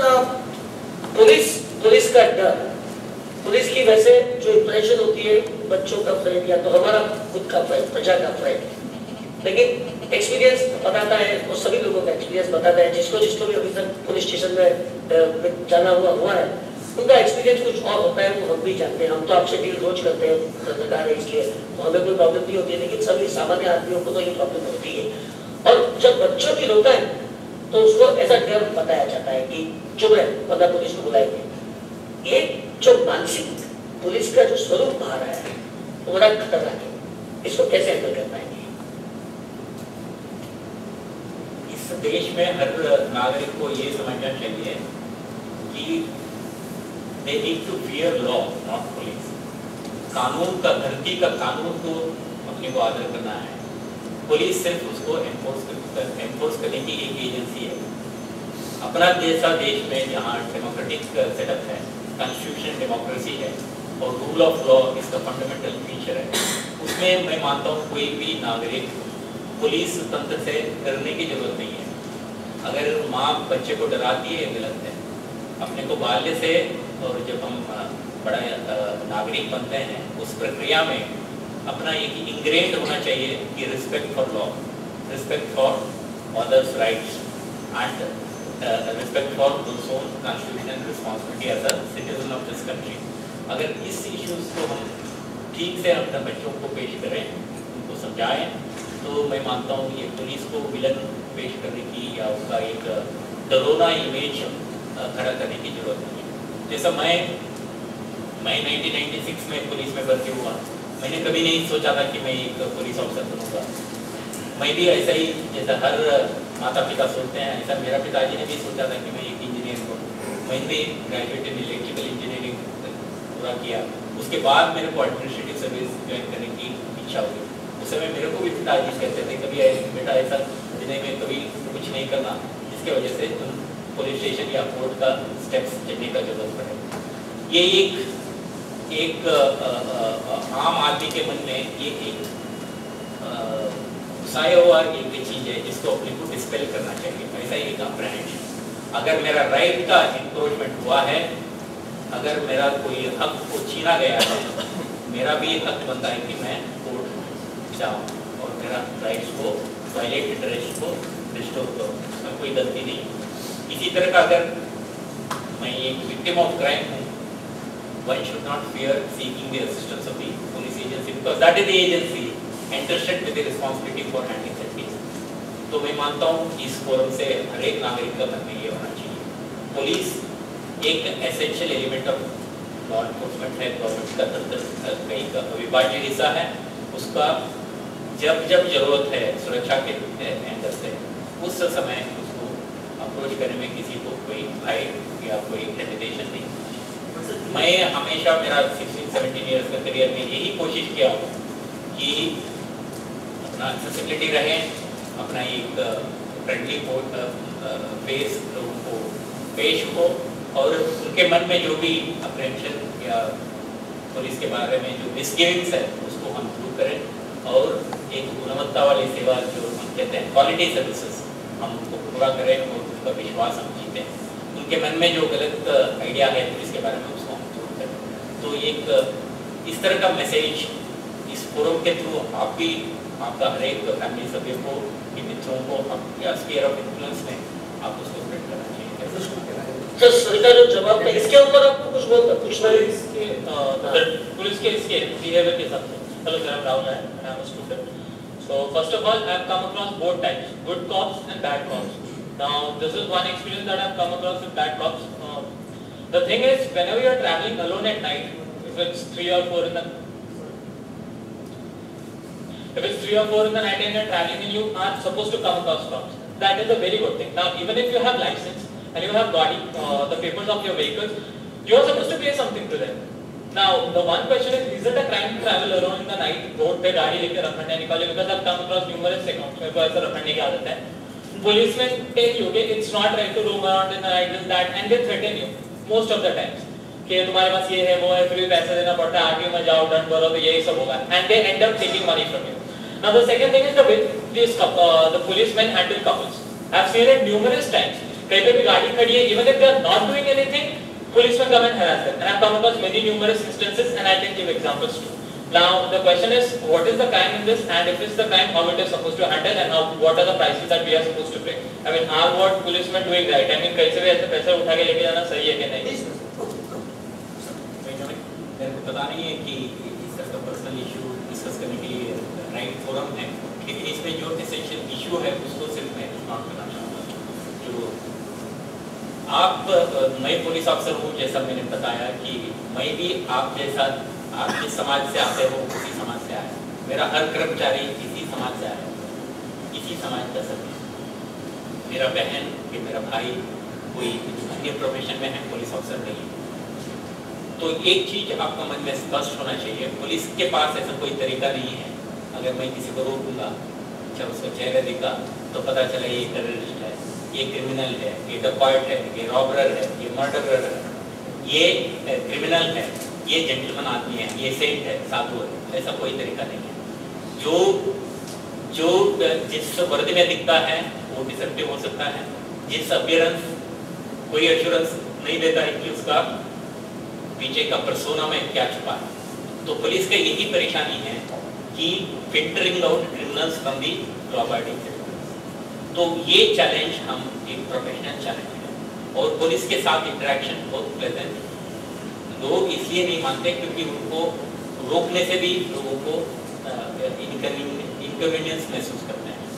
पुलिस का डर, पुलिस की वैसे जो इंप्रेशन होती है बच्चों का फ्रेंड या तो हमारा खुद का फ्रेंड, प्रजा का फ्रेंड, लेकिन एक्सपीरियंस बताता है, वो सभी लोगों का एक्सपीरियंस बताता है, जिसको भी अभी तक पुलिस स्टेशन में जाना हुआ है, उनका एक्सपीरियंस कुछ और होता है, वो हम भी जानते हैं. हम तो आपसे डील रोज करते हैं पत्रकार है, इसलिए तो हमें कोई प्रॉब्लम नहीं होती है, लेकिन सभी सामान्य आदमियों को तो ये प्रॉब्लम होती है. और जब बच्चों की होता है तो उसको ऐसा डर बताया जाता है कि चुप रहे, वरना पुलिस को बुलाएंगे. ये जो मानसिक पुलिस का जो स्वरूप बाहर आया है वो बड़ा खतरनाक है. इसको कैसे हैंडल कर पाएंगे? इस देश में हर नागरिक को ये समझना चाहिए कि they need to fear law, not police. कानून का, धरती का कानून को अपने को आदर करना है. पुलिस सिर्फ उसको एनफोर्स करने की एक एजेंसी है। अपना जैसा देश में जहाँ डेमोक्रेटिक सेटअप है, कॉन्स्टिट्यूशन डेमोक्रेसी है और रूल ऑफ लॉ इसका फंडामेंटल फीचर है, उसमें मैं मानता हूँ कोई भी नागरिक पुलिस तंत्र से डरने की जरूरत नहीं है। अगर माँ बच्चे को डराती है, गलत है। अपने को बाल्य से और जब हम बड़ा नागरिक बनते हैं उस प्रक्रिया में अपना एक इंग्रेड होना चाहिए कि respect for law, respect for others rights and respect for one's own constitutional responsibility as a citizen of this country। अगर इस इश्यूज को हम ठीक से अपने बच्चों को पेश करें, उनको समझाएं, तो मैं मानता हूँ ये पुलिस को विलन पेश करने की या उसका एक डरोना इमेज खड़ा करने की जरूरत नहीं है। जैसा मैं 1996 में पुलिस में भर्ती हुआ, मैंने कभी नहीं सोचा था कि मैं एक पुलिस ऑफिसर बनूंगा। मैं भी ऐसा ही जैसा हर माता पिता सोचते हैं, ऐसा मेरा पिताजी ने भी सोचा था कि मैं एक इंजीनियर बनूँ। मैंने भी ग्रेजुएट इन इलेक्ट्रिकल इंजीनियरिंग पूरा किया। उसके बाद मेरे को एडमिनिस्ट्रेटिव सर्विस ज्वाइन करने की इच्छा हुई। उस समय मेरे को भी पिताजी कहते थे कभी बेटा ऐसा जिन्हें में कभी कुछ नहीं करना जिसकी वजह से तुम पुलिस स्टेशन या कोर्ट का स्टेप्स चलने का जरूरत पड़े। ये एक आम आदमी के मन में ये एक घुसाया हुआ एक चीज है जिसको अपने को डिस्पेल करना चाहिए। ऐसा ही एक अप्रहेंशन। अगर मेरा राइट का इंक्रोचमेंट हुआ है, अगर मेरा कोई हक को छीना गया है, मेरा भी हक बनता है कि मैं कोर्ट जाऊँ और मेरा राइट्स को वायलेटेड राइट्स को रिस्टोर करूँ। उसमें कोई गलती नहीं। इसी तरह का अगर मैं एक विक्टिम ऑफ क्राइम हूँ, one should not fear seeking the assistance of the police agency because that is the agency entrusted with the responsibility for handling that case। तो मैं मानता हूँ इस फोरम से हर एक नागरिक का मन में ये होना चाहिए, पुलिस एक essential element of law enforcement है, गवर्नमेंट का तंत्र एक अविभाज्य हिस्सा है। उसका जब जब जरूरत है सुरक्षा के एंगल से, उस समय उसको अप्रोच करने में किसी को कोई भय या कोई हेजिटेशन नहीं। मैं हमेशा मेरा 16-17 ईयर्स का करियर में यही कोशिश किया हूँ कि अपना एक्सेसिबिलिटी रहे, अपना एक फ्रेंडली फेस लोगों को पेश हो और उनके मन में जो भी अप्रेंशन या पुलिस के बारे में जो मिसगिविंग्स है उसको हम दूर करें और एक गुणवत्ता वाली सेवा जो हम कहते हैं क्वालिटी सर्विसेज हम उनको पूरा करें और उनका विश्वास हम जीतें। उनके मन में जो गलत आइडिया है पुलिस के बारे में उसको हम दूर करें। तो एक इस तरह का मैसेज इस फोरम के थ्रू आप भी आपका हर एक फैमिली सभ्य को, मित्रों को या स्फीयर ऑफ इन्फ्लुएंस में आप उसको स्प्रेड करना चाहिए। सर सरकार जो जवाब है इसके ऊपर आपको कुछ पूछना है? पुलिस के इसके बिहेवियर के हिसाब से। Hello sir, I am Rahul and I am a student. So first of all, I have come across both types, good cops and bad cops. Now this is one experience that I have come across with bad cops. The thing is, whenever you are traveling alone at night, if it's 3 or 4 in the night and you are traveling and you are supposed to come across cops, that is a very good thing. Now even if you have license and you have got the papers of your vehicles, you are supposed to pay something to them. Now the one question is it a crime to travel alone in the night? Road पे गाड़ी लेकर रखने निकाले, because I've come across numerous accounts मेरे को ऐसा रखने की आदत है। Policemen tell you कि it's not right to roam around in the night, this that, and they threaten you most of the times कि तुम्हारे पास ये है वो है, फिर भी पैसा देना पड़ता है, आगे में जाओ दंड भरो तो यही सब होगा, and they end up taking money from you. Now the second thing is the way the policemen handle couples. I've seen it numerous times. कहीं पे भी गाड़ी खड़ी है, even if they are not doing anything, policemen come and harass them. And I've come across many numerous instances, and I can give examples too. Now the question is, what is the crime in this, and if it's the crime, how it is supposed to handle, and what are the prices that we are supposed to pay? I mean, are what policemen doing right? I mean, कैसे भी ऐसे पैसे उठा के लेके जाना सही है कि नहीं? मेरे को पता नहीं है कि इस तरह का पर्सनल इशू डिस्कस करने के लिए राइट फोरम है, लेकिन इसमें जो एसेंशियल इशू है उसको सिर्फ मैं नोट करना चाहूँगा। जो आप, मैं पुलिस अफसर हूँ, जैसा मैंने बताया कि मैं भी आप जैसा, आप जिस समाज से आते हो उसी समाज से आया। मेरा हर कर्मचारी इसी समाज से आया, इसी समाज का सभी। मेरा बहन कि मेरा भाई कोई अन्य प्रोफेशन में है, पुलिस अफसर नहीं है। तो एक चीज आपका मन में स्पष्ट होना चाहिए, पुलिस के पास ऐसा कोई तरीका नहीं है अगर मैं किसी को रोकूंगा अच्छा उसका चेहरा दिखा तो पता चला ये टेररिस्ट है, ये क्रिमिनल है, ये डकॉइट है, ये रॉबरर है, ये मर्डरर है, ये क्रिमिनल है, ये जेंटलमैन आदमी है, ये सेंट है, साधु है, ऐसा कोई तरीका नहीं है। जो जिस वर्दी में दिखता है वो डिसेप्टिव हो सकता है, जिस अपीयरेंस कोई एश्योरेंस नहीं देता है कि उसका पीछे का पर्सोना में क्या छुपा है। तो पुलिस का यही परेशानी है कि filtering out criminals from the law abiding citizen. तो ये चैलेंज हम एक प्रोफेशनल चैलेंज है और पुलिस के साथ इंटरेक्शन बहुत प्लेजेंट। लोग इसलिए नहीं मानते क्योंकि उनको रोकने से भी लोगों को इनकन्वीनियंस महसूस करते हैं।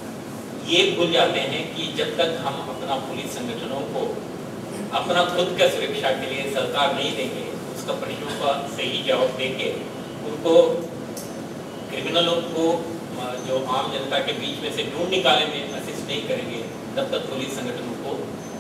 ये भूल जाते हैं कि जब तक हम अपना पुलिस संगठनों को अपना खुद का सुरक्षा के लिए सरकार नहीं देंगे, उसका प्रश्नों का सही जवाब देंगे, उनको क्रिमिनलों को जो आम जनता के बीच में से ढूंढ निकालने में असिस्ट नहीं करेंगे, तब तक पुलिस संगठनों को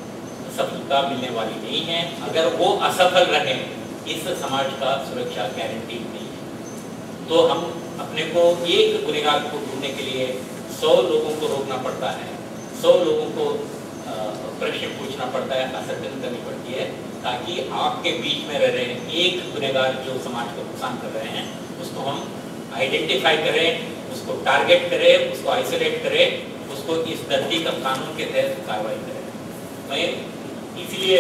सफलता मिलने वाली नहीं है। अगर वो असफल रहे, इस समाज का सुरक्षा गारंटी नहीं है। तो हम अपने को एक गुनहगार को ढूंढने के लिए 100 लोगों को रोकना पड़ता है, 100 लोगों को प्रश्न पूछना पड़ता है, असरजन करनी पड़ती है, ताकि आपके बीच में रह रहे एक गुनहगार जो समाज को नुकसान कर रहे हैं उसको हम आइडेंटिफाई करें, उसको टारगेट करें, उसको आइसोलेट करें, उसको इस धरती का कानून के तहत कार्रवाई करें। मैं इसलिए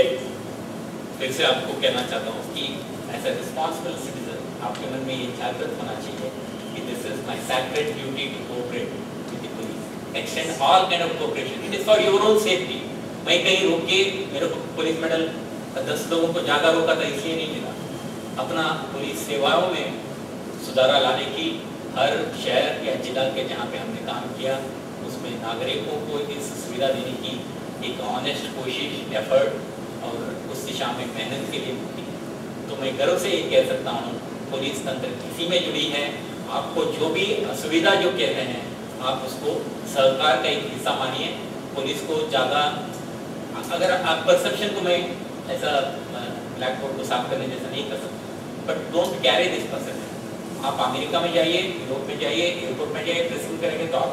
फिर से आपको कहना चाहता हूँ कि एज ए रिस्पॉन्सिबल सिटीजन आपके मन में ये जागृत होना चाहिए कि this is my sacred duty to cooperate with the police, extend all kind of cooperation, it is for your own safety. मैं कहीं रोक के मेरे को पुलिस मेडल 10 लोगों को जागा रोका था इसलिए नहीं मिला। अपना पुलिस सेवाओं में सुधारा लाने की हर शहर या जिला के जहाँ पे हमने काम किया उसमें नागरिकों को इस सुविधा देने की एक ऑनेस्ट कोशिश, एफर्ट और उस दिशा में मेहनत के लिए होती है। तो मैं गर्व से ये कह सकता हूँ पुलिस तंत्र इसी में जुड़ी है। आपको जो भी असुविधा जो कह रहे हैं आप उसको सरकार का एक हिस्सा मानिए। पुलिस को ज़्यादा अगर आप परसेप्शन को मैं ऐसा ब्लैक बोर्ड को साफ करने जैसा नहीं कर सकता, but don't carry this perception. आप अमेरिका में जाइए, यूरोप में जाइए, एयरपोर्ट में जाइए, ड्रेसिंग करेंगे तो आप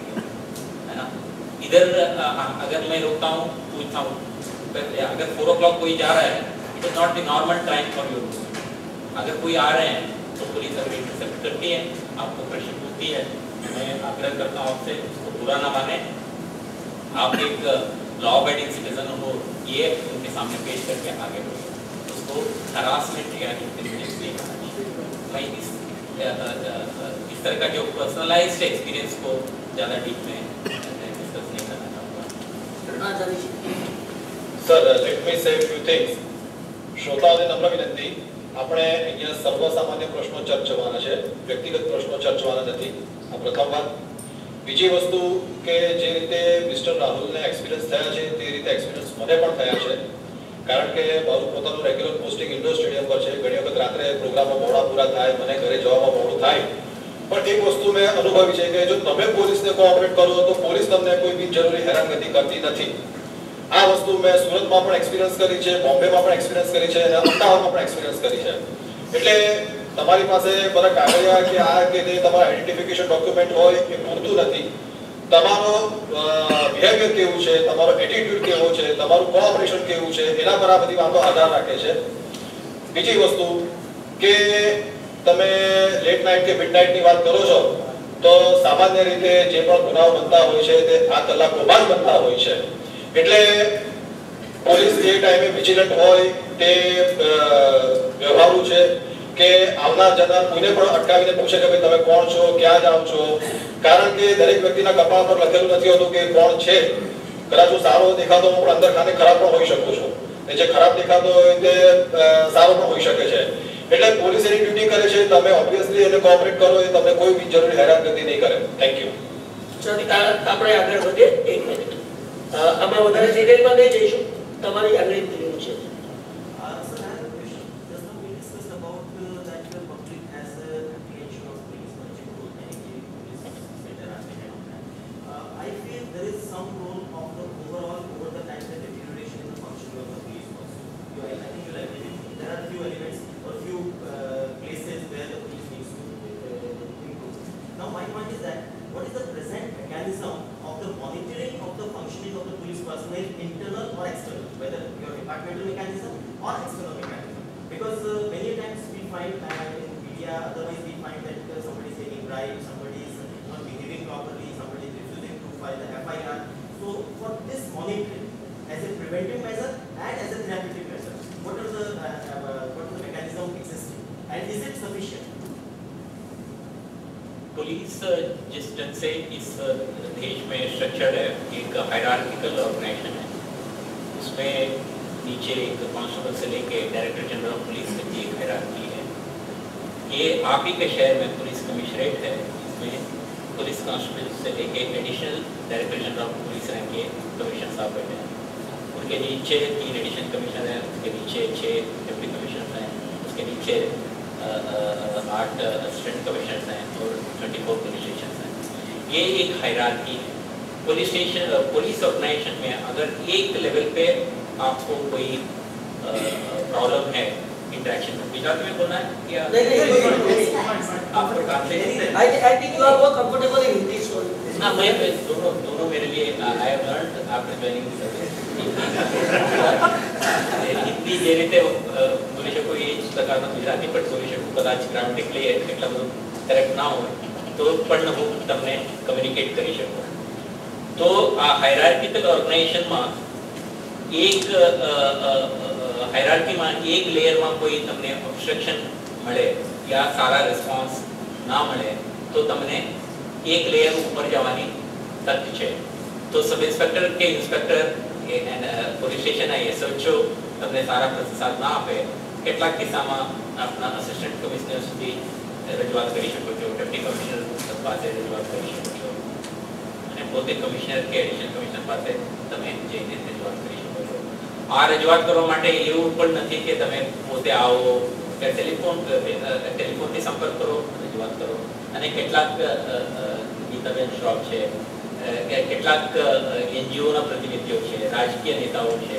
है ना। इधर अगर मैं रोकता हूँ, पूछता हूँ, अगर 4 o'clock कोई जा रहा है, it is not the normal time for your. अगर कोई आ रहे हैं तो पुलिस अगर इंटरसेप्ट करती है, आपको प्रश्न पूछती है, मैं आग्रह करता हूँ आपसे उसको बुरा ना माने। आप एक लॉ अबाइडिंग सिटीजन हो, ये उनके सामने पेश करके आगे बढ़े, उसको हरासमेंट या इंटेलिजेंस नहीं करना चाहिए। मैं इस तरह का जो पर्सनलाइज्ड एक्सपीरियंस को ज़्यादा डीप में डिस्कस नहीं करना चाहूँगा। સર લેટ મી સે ફ્યુ થિંગ્સ. શ્રોતાઓને નમ્ર વિનંતી, આપણે અહીંયા સર્વસામાન્ય પ્રશ્નો ચર્ચવાના છે, વ્યક્તિગત પ્રશ્નો ચર્ચવાના નથી. આ પ્રથમ વાત. બીજી વસ્તુ કે જે રીતે મિસ્ટર રાહુલને એક્સપિરિયન્સ થયા છે તે રીતે એક્સપિરિયન્સ મને પણ થયા છે, કારણ કે મારું પોતાનું રેગ્યુલર પોસ્ટિંગ ઇન્ડોર સ્ટેડિયમ પર છે. ઘણી વખત રાત્રે પ્રોગ્રામો મોડા પૂરા થાય, મને ઘરે જવામાં મોડું થાય, પણ એક વસ્તુ મેં અનુભવી છે કે જો તમે પોલીસને કોઓપરેટ કરો તો પોલીસ તમને કોઈ બિનજરૂરી હેરાનગતિ કરતી નથી. આ વસ્તુ મેં સુરતમાં પણ એક્સપિરિયન્સ કરી છે, બોમ્બેમાં પણ એક્સપિરિયન્સ કરી છે અને અમદાવાદમાં પણ એક્સપિરિયન્સ કરી છે. એટલે તમારી પાસે બધા કાગળિયા કે આ કે તે તમારા આઈડેન્ટિફિકેશન ડોક્યુમેન્ટ હોય એ પૂરતું નથી. તમારો બિહેવિયર કેવું છે, તમારો એટીટ્યુડ કેવો છે, તમારું કોઓપરેશન કેવું છે, એના પર આ બધી વાતો આધાર રાખે છે. બીજી વસ્તુ કે તમે લેટ નાઇટ કે મિડ નાઇટની વાત કરો છો તો સામાન્ય રીતે જે પણ ગુનાઓ બનતા હોય છે તે આ કલાકોમાં જ બનતા હોય છે. એટલે પોલીસ એ ટાઈમે વિજિલન્ટ હોય તે વ્યવહારુ છે કે આવનાર જનાર કોઈને પણ અટકાવીને પૂછે કે ભાઈ તમે કોણ છો, ક્યાં જાઓ છો, કારણ કે દરેક વ્યક્તિના કપાળ પર લખેલું નથી હોતું કે કોણ છે. કદાચ હું સારો દેખાતો હું પણ અંદર ખાને ખરાબ પણ હોઈ શકું છું, અને જે ખરાબ દેખાતો હોય તે સારો પણ હોઈ શકે છે. એટલે પોલીસ એની ડ્યુટી કરે છે, તમે ઓબ્વિયસલી એને કોઓપરેટ કરો, એ તમને કોઈ બિનજરૂરી હેરાનગતિ નહીં કરે. Thank you. આપણે આગળ વધીએ. 1 મિનિટ. આમાં વધારે ડિટેલમાં નહીં જઈશું, તમારી આગળ દિલ્હીનું છે. Now my point is that what is the present mechanism of the monitoring of the functioning of the police personnel, internal or external, whether your departmental mechanism or external mechanism? Because many times we find in media, otherwise we find that somebody is taking bribe, somebody is not behaving properly, somebody is refusing to file the FIR. So for this monitoring, as a preventive measure and as a therapeutic measure, what is the mechanism existing, and is it sufficient? Police जिस ढंग से इस देश में structured है, एक hierarchical organisation है, उसमें नीचे एक कांस्टेबल से लेके डायरेक्टर जनरल ऑफ पुलिस तक की एक हायरार्की है। ये आप ही के शहर में पुलिस कमिश्नरेट है, इसमें पुलिस कांस्टेबल से लेके additional director general of police rank के कमिश्नर साहब बैठे हैं, उनके नीचे 3 एडिशनल कमिश्नर हैं, उसके नीचे 6 डिप्टी कमिश्नर हैं, उसके नीचे 8 असिस्टेंट कमिश्नर्स हैं और 24 पुलिस स्टेशन हैं। ये एक हायरार्की है। पुलिस ऑर्गेनाइजेशन में अगर एक लेवल पे आपको कोई प्रॉब्लम है इंटरेक्शन में, गुजराती में बोलना है या आपको translate? I think you are more comfortable in English. हाँ, मैं दोनों मेरे लिए I have learned after joining the service. Hindi જે રીતે બોલી શકો એ જ પ્રકારનું ગુજરાતી પણ બોલી શકું, કદાચ ગ્રામેટિકલી એટલા બધું કરેક્ટ ના હોય તો પણ હું તમને કમ્યુનિકેટ કરી શકું. તો આ હાયરાર્કિકલ ઓર્ગેનાઇઝેશનમાં એક હાયરાર્કીમાં એક લેયરમાં કોઈ તમને ઓબ્સ્ટ્રક્શન મળે યા સારા રિસ્પોન્સ ના મળે તો તમને એક લેયર ઉપર જવાની તક છે. તો સબ ઇન્સ્પેક્ટર કે ઇન્સ્પેક્ટર પોલીસ સ્ટેશન SHO તમને સારા પ્રતિસાદ ના આપે, કેટલાક કિસ્સામાં આપના અસિસ્ટન્ટ કમિશનર સુધી રજૂઆત કરી શકો છો, ડેપ્ટી કમિશનર પાસે રજૂઆત કરી શકો છો અને પોતે કમિશનર કે એડિશનલ કમિશનર પાસે તમે જઈને રજૂઆત કરી શકો છો. આ રજૂઆત કરવા માટે એવું પણ નથી કે તમે પોતે આવો, ટેલિફોનથી સંપર્ક કરો, રજૂઆત કરો. અને કેટલાક ગીતાબેન શ્રોફ છે, કેટલાક NGOના પ્રતિનિધિઓ છે, રાજકીય નેતાઓ છે,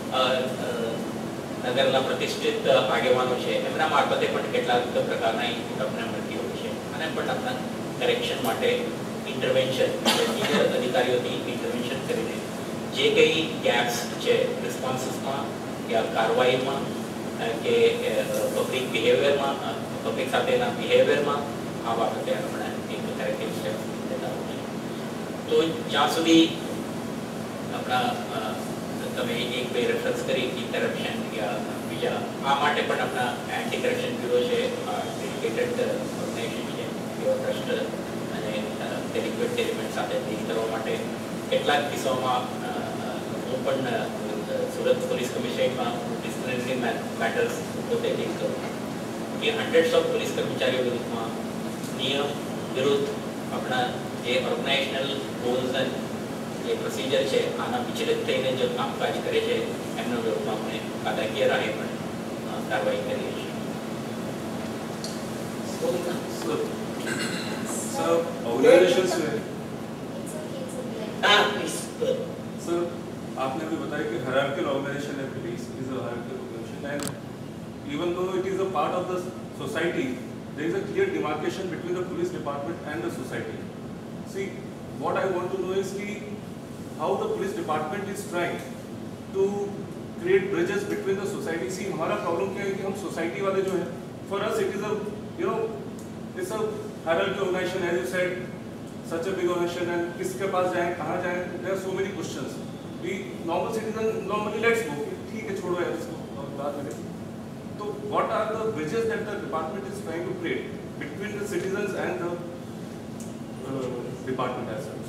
નગરના પ્રતિષ્ઠિત આગેવાનો છે, એમના મારફતે પણ કેટલાક પ્રકારના ઇનપુટ આપણને મળતી હોય છે અને પણ આપણા કરેક્શન માટે ઇન્ટરવેન્શન સિનિયર અધિકારીઓથી ઇન્ટરવેન્શન કરીને જે કંઈ ગેપ્સ છે રિસ્પોન્સીસમાં યા કાર્યવાહીમાં કે પબ્લિક બિહેવિયરમાં, પબ્લિક સાથેના બિહેવિયરમાં આ બાબતે આપણે એક કરેક્ટિવ સ્ટેપ લેતા હોય છે. તો જ્યાં સુધી આપણા તમે એક બે રેફરન્સ કરી કે કરપ્શન યા બીજા, આ માટે પણ આપણા એન્ટી કરપ્શન બ્યુરો છે, ડેડિકેટેડ ઓર્ગેનાઇઝેશન છે, એવો ટ્રસ્ટ અને ડેલિક્વેટ એલિમેન્ટ સાથે ડીલ કરવા માટે કેટલાક કિસ્સાઓમાં હું પણ સુરત પોલીસ કમિશનરેટમાં ડિસિપ્લિનરી મેટર્સ પોતે ડીલ કરું કે હન્ડ્રેડ્સ ઓફ પોલીસ કર્મચારીઓ વિરુદ્ધમાં નિયમ વિરુદ્ધ આપણા જે ઓર્ગેનાઇઝેશનલ ગોલ્સ અને જે પ્રોસિજર છે આના વિચલિત થઈને જો કામકાજ કરે છે એમના વિરુદ્ધમાં આપણે કાયદાકીય રાહે પણ કાર્યવાહી કરીએ છીએ. सर ऑर्गेनाइजेशंस में सर आपने भी बताया कि हायरार्किकल ऑर्गेनाइजेशन है, police is a hierarchical organisation and even though it is a part of the society there is a clear demarcation between the police department and the society. See, what I want to know is ki how the police department is trying to create bridges between the society. See, हमारा problem क्या है कि हम society वाले जो है, for us it is a it's a hierarchical organization, as you said, such a big organization, and किसके पास जाएं, कहाँ जाएं, there are so many questions. We normal citizen normally let's go, ठीक है छोड़ो यार इसको और बात करें. So what are the bridges that the department is trying to create between the citizens and the department as such?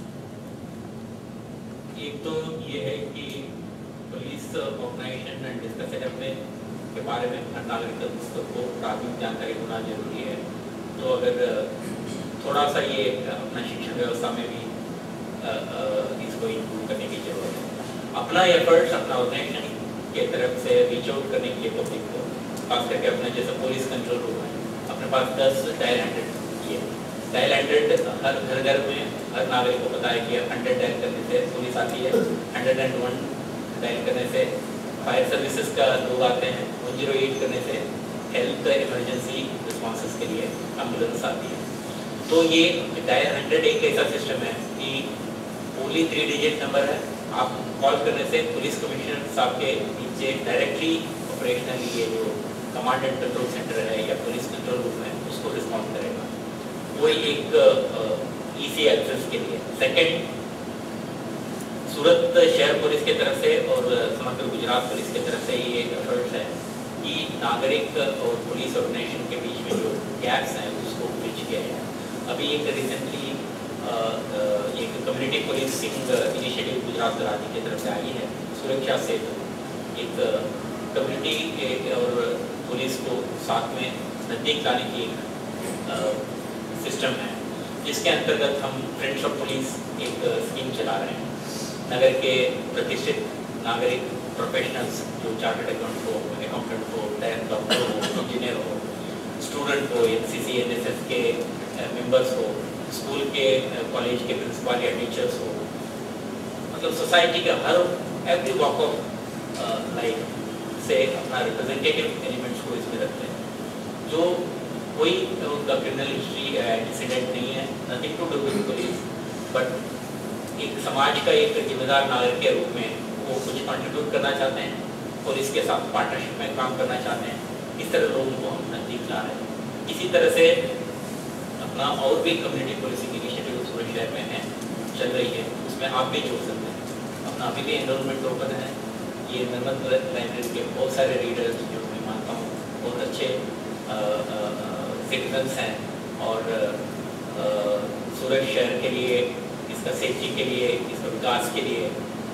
एक तो ये है कि पुलिस ऑर्गेनाइजेशन एंड डिस्कशन अपने के बारे में हर नागरिक को प्राथमिक जानकारी होना जरूरी है. तो अगर थोड़ा सा ये अपना शिक्षण व्यवस्था में भी इसको इंक्लूड करने की जरूरत है. अपना एफर्ट्स अपना ऑर्गेनाइजेशन के तरफ से रीच आउट करने के लिए पब्लिक को, खास करके अपने जैसे पुलिस कंट्रोल रूम है, अपने पास 10 डायल 100 ये डायल 100 हर घर में हर नागरिक को पता है कि 100 डायल करने से पुलिस आती है, 101 डायल करने से फायर सर्विसेज का लोग आते हैं, 108 करने से हेल्थ इमरजेंसी रिस्पॉन्सेस के लिए एम्बुलेंस आती है. तो ये डायल 100 एक ऐसा सिस्टम है कि ओनली 3 डिजिट नंबर है, आप कॉल करने से पुलिस कमिश्नर साहब के नीचे डायरेक्टली ऑपरेशनल ये जो कमांड एंड कंट्रोल सेंटर है या पुलिस कंट्रोल रूम है उसको रिस्पॉन्ड करेगा। वो एक ईसी एक्सेस के लिए। सेकंड, सूरत शहर पुलिस की तरफ से और समग्र गुजरात पुलिस की तरफ से ये एफर्ट्स है कि नागरिक और पुलिस ऑर्गेनाइजेशन के बीच में जो गैप्स हैं उसको ब्रिज किया जाए। अभी एक रिसेंटली एक कम्युनिटी पुलिसिंग इनिशिएटिव गुजरात राज्य की तरफ से आई है, सुरक्षा सेतु, एक कम्युनिटी और पुलिस को साथ में नजदीक लाने की एक सिस्टम है, जिसके अंतर्गत हम फ्रेंड्स ऑफ पुलिस एक स्कीम चला रहे हैं। नगर के प्रतिष्ठित नागरिक प्रोफेशनल्स जो चार्टर्ड अकाउंटेंट हो, डॉक्टर हो, इंजीनियर हो, स्टूडेंट हो, एनसीसी एनएसएस के मेंबर्स हो, स्कूल के कॉलेज के प्रिंसिपल या टीचर्स हो, मतलब सोसाइटी के हर एवरी वॉक ऑफ लाइफ से अपना रिप्रेजेंटेटिव एलिमेंट्स को इसमें रखते हैं, जो कोई उनका क्रिमिनल हिस्ट्री इंसिडेंट नहीं है, nothing to do with police, but एक समाज का एक जिम्मेदार नागरिक के रूप में वो कुछ कंट्रीब्यूट करना चाहते हैं, पुलिस के साथ पार्टनरशिप में काम करना चाहते हैं। इस तरह लोगों को हम नजदीक ला रहे हैं। इसी तरह से अपना और भी कम्युनिटी पुलिसिंग इनिशिएटिव सूरत शहर में है, चल रही है, उसमें आप भी जोड़ सकते हैं। अपना अभी भी एनरोलमेंट ओपन है। ये नर्मद लाइब्रेरी के बहुत सारे रीडर्स जो मैं मानता हूँ बहुत अच्छे सिटीजन्स हैं और सूरत शहर के लिए, इसका सेफ्टी के लिए, इसका विकास के लिए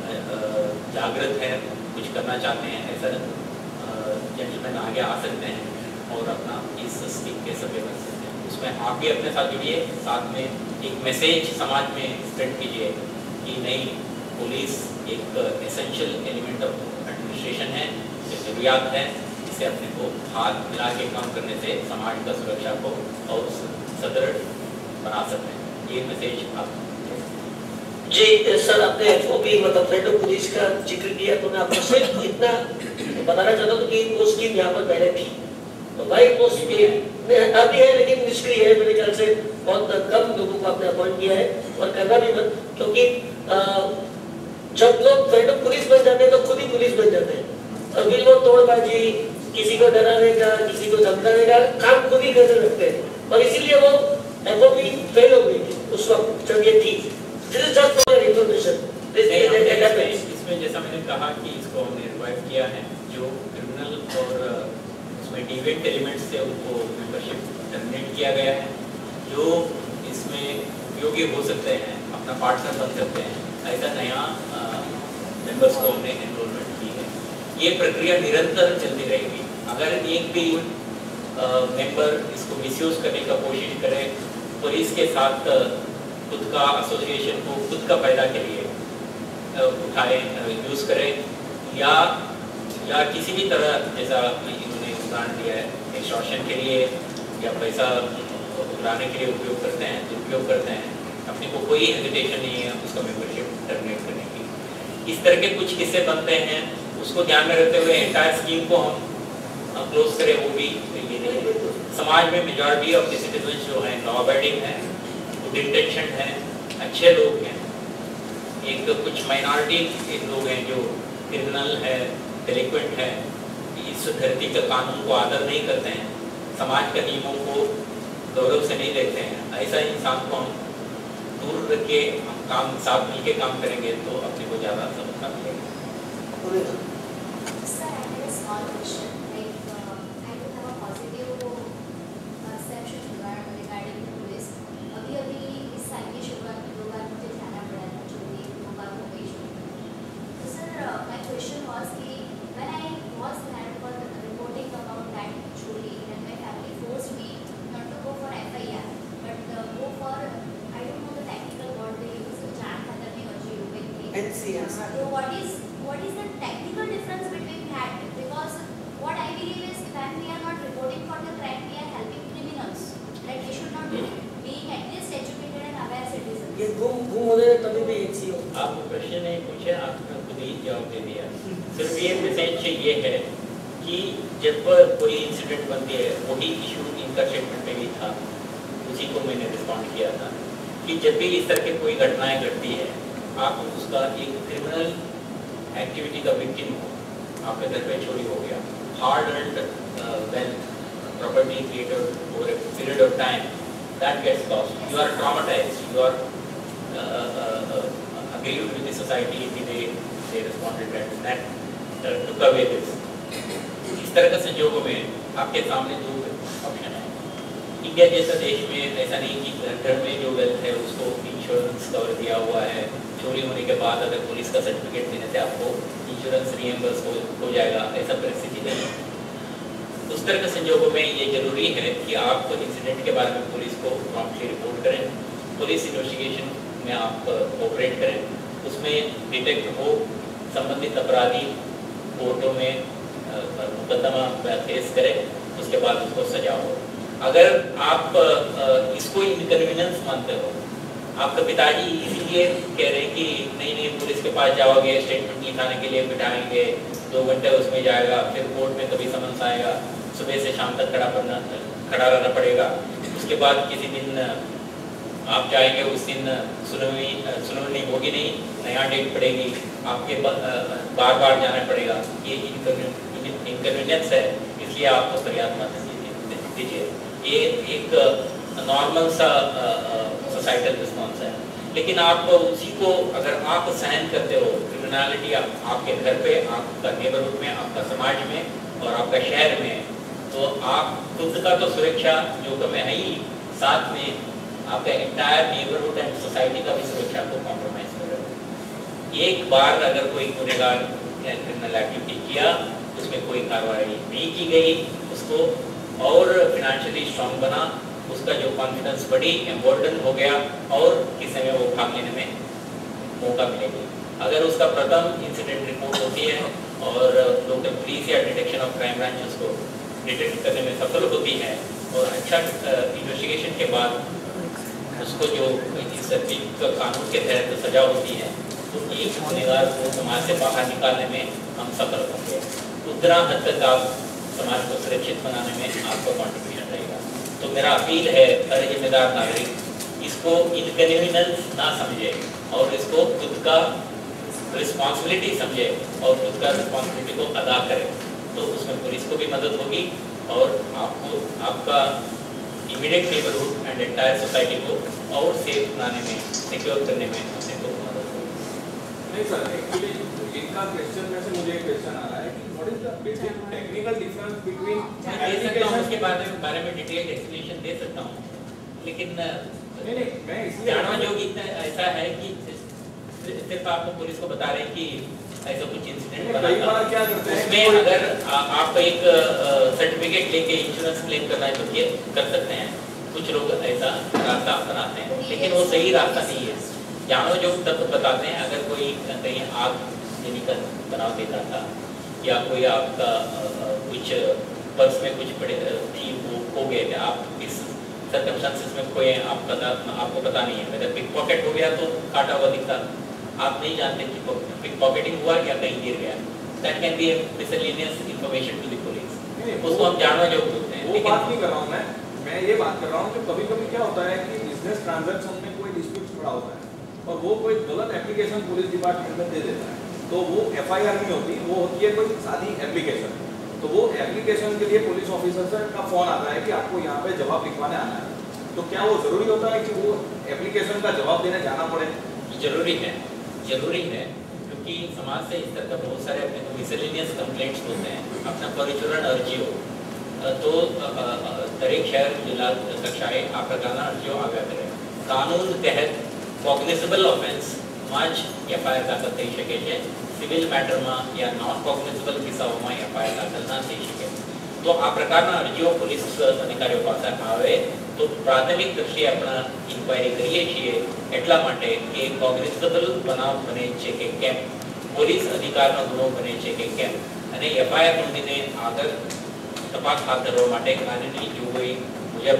जागृत है, कुछ करना चाहते हैं, ऐसा जेंटलमैन आगे आ सकते हैं और अपना इस स्कीम के सभ्य बन सकते हैं। उसमें आप भी अपने साथ जुड़िए, साथ में एक मैसेज समाज में स्प्रेड कीजिए कि नहीं, पुलिस एक एसेंशियल एलिमेंट ऑफ एडमिनिस्ट्रेशन है, जरूरियात है, इसे अपने को हाथ मिला के काम करने से समाज का सुरक्षा को और सदृढ़ बना सकते हैं। ये मैसेज आप जी सर, आपने एफओपी मतलब फ्रेंड ऑफ पुलिस का जिक्र किया, तो मैं आपको सिर्फ इतना बताना चाहता हूँ कि वो स्कीम यहाँ पर पहले थी, तो भाई वो स्कीम अभी है लेकिन निष्क्रिय है। मेरे ख्याल से बहुत कम लोगों को आपने अपॉइंट किया है और करना भी मत, क्योंकि जब लोग फ्रेंड ऑफ पुलिस बन जाते हैं तो खुद ही पुलिस बन जाते हैं और फिर वो तोड़बाजी, किसी को डराने का, किसी को धमकाने का काम खुद ही करने लगते हैं और इसीलिए वो एफओपी फेल हो गई थी उस वक्त जब ये थी। इसमें जैसा मैंने कहा कि इसको हमने रिवाइव किया है, जो क्रिमिनल और उसमें डिवेट एलिमेंट्स से उनको मेंबरशिप टर्मिनेट किया गया है, जो इसमें उपयोगी हो सकते हैं, अपना पार्टनर बन सकते हैं, ऐसा नया मेंबर्स को हमने एनरोलमेंट की है। ये प्रक्रिया निरंतर चलती रहेगी। अगर एक भी मेंबर इसको मिसयूज करने का कोशिश करे, पुलिस के साथ खुद का एसोसिएशन को खुद का फायदा के लिए उठाए, यूज करें, या किसी भी तरह, जैसा इन्होंने उदाहरण दिया है, एक्सटॉर्शन के लिए या पैसा उड़ाने के लिए उपयोग करते हैं, दुरुपयोग करते हैं, अपने को कोई हेजिटेशन नहीं है उसका मेंबरशिप टर्मिनेट करने की। इस तरह के कुछ किस्से बनते हैं, उसको ध्यान में रखते हुए एंटायर स्कीम को हम क्लोज करें, वो भी ये नहीं है। समाज में मेजॉरिटी ऑफ द सिटीजन जो हैं लॉ अबाइडिंग है, गुड इंटेंशन है, अच्छे लोग हैं। एक कुछ माइनॉरिटी लोग हैं जो क्रिमिनल है, डेलिक्वेंट है, इस धरती के कानून को आदर नहीं करते हैं, समाज के नियमों को गौरव से नहीं देखते हैं। ऐसा इंसान को हम दूर रख के हम काम साथ मिल के काम करेंगे तो अपने को ज़्यादा सफलता मिलेगी। So what is the technical difference between that? Because what I believe is when we are not reporting for the crime, we are helping criminals. That we should not be being at least educated and aware citizens. ये गुम होने में कभी भी एक सी हो। आप प्रश्न नहीं पूछे, आपने खुद ही जवाब दे दिया। सिर्फ ये मैसेज ये है कि जब कोई इंसिडेंट बनती है, वही इशू इनका स्टेटमेंट में भी था, उसी को मैंने रिस्पॉन्ड किया था कि जब भी इस तरह की कोई घटनाएं घटती है, आप उसका एक क्रिमिनल एक्टिविटी का विक्टिम हो, आपके घर पे चोरी हो गया, hard earned wealth property created over a period of time, that gets lost. You are traumatized. You are aggrieved with the society the way they responded and that took away this. इस तरह के संजोगों में आपके सामने दो option है। India जैसा देश में ऐसा नहीं कि घर में जो वेल्थ है उसको इंश्योरेंस कवर दिया हुआ है, चोरी होने के बाद अगर पुलिस का सर्टिफिकेट देने से आपको इंश्योरेंस रिएम्बर्स हो जाएगा, ऐसा परिस्थिति नहीं है। उस तरह के संजोगों में ये जरूरी है कि आप इंसिडेंट के बारे में पुलिस को प्रॉम्प्टली रिपोर्ट करें, पुलिस इन्वेस्टिगेशन में आप कोऑपरेट करें, उसमें डिटेक्ट हो संबंधित अपराधी कोर्टों में मुकदमा फेस करें, उसके बाद उसको सजा हो। अगर आप इसको इनकन्वीनियंस मानते हो, आपके पिताजी इसीलिए कह रहे हैं कि नहीं पुलिस के पास जाओगे, स्टेटमेंट लिखाने के लिए बिठाएंगे, 2 घंटे उसमें जाएगा, फिर कोर्ट में कभी समन्स आएगा, सुबह से शाम तक खड़ा रहना पड़ेगा, उसके बाद किसी दिन आप जाएंगे, उस दिन सुनवाई होगी नहीं, नया डेट पड़ेगी, आपके बार बार जाना पड़ेगा, ये इनकन्वीनियंस है, इसलिए आपको फरियाद मत दीजिए। ये एक नॉर्मल सा सोसाइटल रिस्पॉन्स है। लेकिन आप उसी को अगर आप सहन करते हो, क्रिमिनलिटी आपके घर पे, आपका नेबरहुड में, आपका समाज में और आपका शहर में, तो आप खुद का तो सुरक्षा जोखिम है ही, साथ में आपका एंटायर नेबरहुड एंड सोसाइटी का भी सुरक्षा को कॉम्प्रोमाइज कर रहे हो। एक बार अगर कोई गुनहगार क्रिमिनल एक्टिविटी किया, उसमें कोई कार्रवाई नहीं की गई, उसको और फिनेंशियली स्ट्रांग बना, उसका जो कॉन्फिडेंस बढ़ी, एम्बोल्डन हो गया और किसी समय वो भाग लेने में मौका मिलेगा। अगर उसका प्रथम इंसिडेंट रिपोर्ट होती है और लोकल पुलिस या डिटेक्शन ऑफ क्राइम ब्रांच उसको डिटेक्ट करने में सफल होती है और अच्छा इन्वेस्टिगेशन के बाद उसको जो इस कानून के तहत सजा होती है, तो एक गुनहगार को समाज से बाहर निकालने में हम सफल होंगे। उतना हद तक आप समाज को सुरक्षित बनाने में आपका कॉन्ट्रीब्यूशन रहेगा। तो मेरा अपील है हर जिम्मेदार नागरिक इसको इनकन्वीनियंस ना समझे और इसको खुद का रिस्पॉन्सिबिलिटी समझे और खुद का रिस्पॉन्सिबिलिटी को अदा करे, तो उसमें पुलिस को भी मदद होगी और आपको आपका immediate neighbourhood and entire society को और सेफ बनाने में, सिक्योर करने में अपने को मदद होगी। नहीं सर, एक्चुअली इनका क्वेश्चन में से मुझे एक क्वेश्चन आ रहा है कि what is the basic technical difference between application, उसके बारे में डिटेल्ड एक्सप्लेनेशन दे सकता हूँ, लेकिन नहीं मैं इसलिए जानना जो इतना ऐसा है कि सिर्फ आपको पुलिस को बता रहे हैं कि ऐसा कुछ इंसिडेंट बना था, क्या करते हैं उसमें अगर आप एक सर्टिफिकेट लेके इंश्योरेंस क्लेम करना है तो ये कर सकते हैं। कुछ लोग ऐसा रास्ता अपनाते हैं, लेकिन वो सही रास्ता नहीं है। जानो जो तब बताते हैं, अगर कोई कहीं आग जलीकर बनाव देता था या कोई आपका कुछ पर्स में कुछ पड़े थी वो खो गए थे, आप इस सर्कमस्टेंसेस में खोए, आपको पता नहीं है, अगर पिक पॉकेट हो गया तो काटा हुआ दिखता, आप नहीं जानते कि पिक पॉकेटिंग हुआ या कहीं गिर गया। That can be miscellaneous information to the police, उसको हम जानना जो बोलते हैं। वो बात नहीं कर रहा हूँ मैं ये बात कर रहा हूँ कि कभी-कभी क्या होता है कि बिजनेस ट्रांजैक्शन में कोई डिस्प्यूट खड़ा होता है और वो कोई गलत एप्लीकेशन पुलिस डिपार्टमेंट में दे देता है, तो वो FIR नहीं होती, वो होती है कोई सादी एप्लीकेशन। तो वो एप्लीकेशन के लिए पुलिस ऑफिसर का फोन आता है कि आपको यहाँ पे जवाब लिखवाने आना है, तो क्या वो जरूरी होता है कि वो एप्लीकेशन का जवाब देने जाना पड़े? जरूरी है, क्योंकि समाज से इस तरह का बहुत सारे अपने मिसलेनियस कंप्लेंट्स होते हैं। अपना परिचरण अर्जी हो तो दरेक शहर जिला कक्षाएं આ પ્રકારના અરજીઓ આવ્યા કરે। કાનૂન તહેત કોગ્નિઝેબલ ઓફેન્સ માં જ FIR દાખલ થઈ શકે છે, સિવિલ મેટરમાં या નોન કોગ્નિઝેબલ કિસ્સાઓમાં FIR દાખલ ના થઈ શકે। તો આ પ્રકારના અરજીઓ પોલીસ અધિકારીઓ પાસે આવે તો પ્રાથમિક દ્રષ્ટિએ આપણે ઇન્ક્વાયરી કરીએ છીએ એટલા માટે કે કોગ્નિઝેબલ બનાવ બને છે કે કેમ, પોલીસ અધિકારનો ગુનો બને છે કે કેમ, અને FIR નોંધીને આગળ तपास हाथ धरवा माटे कानूनी જોગવાઈ મુજબ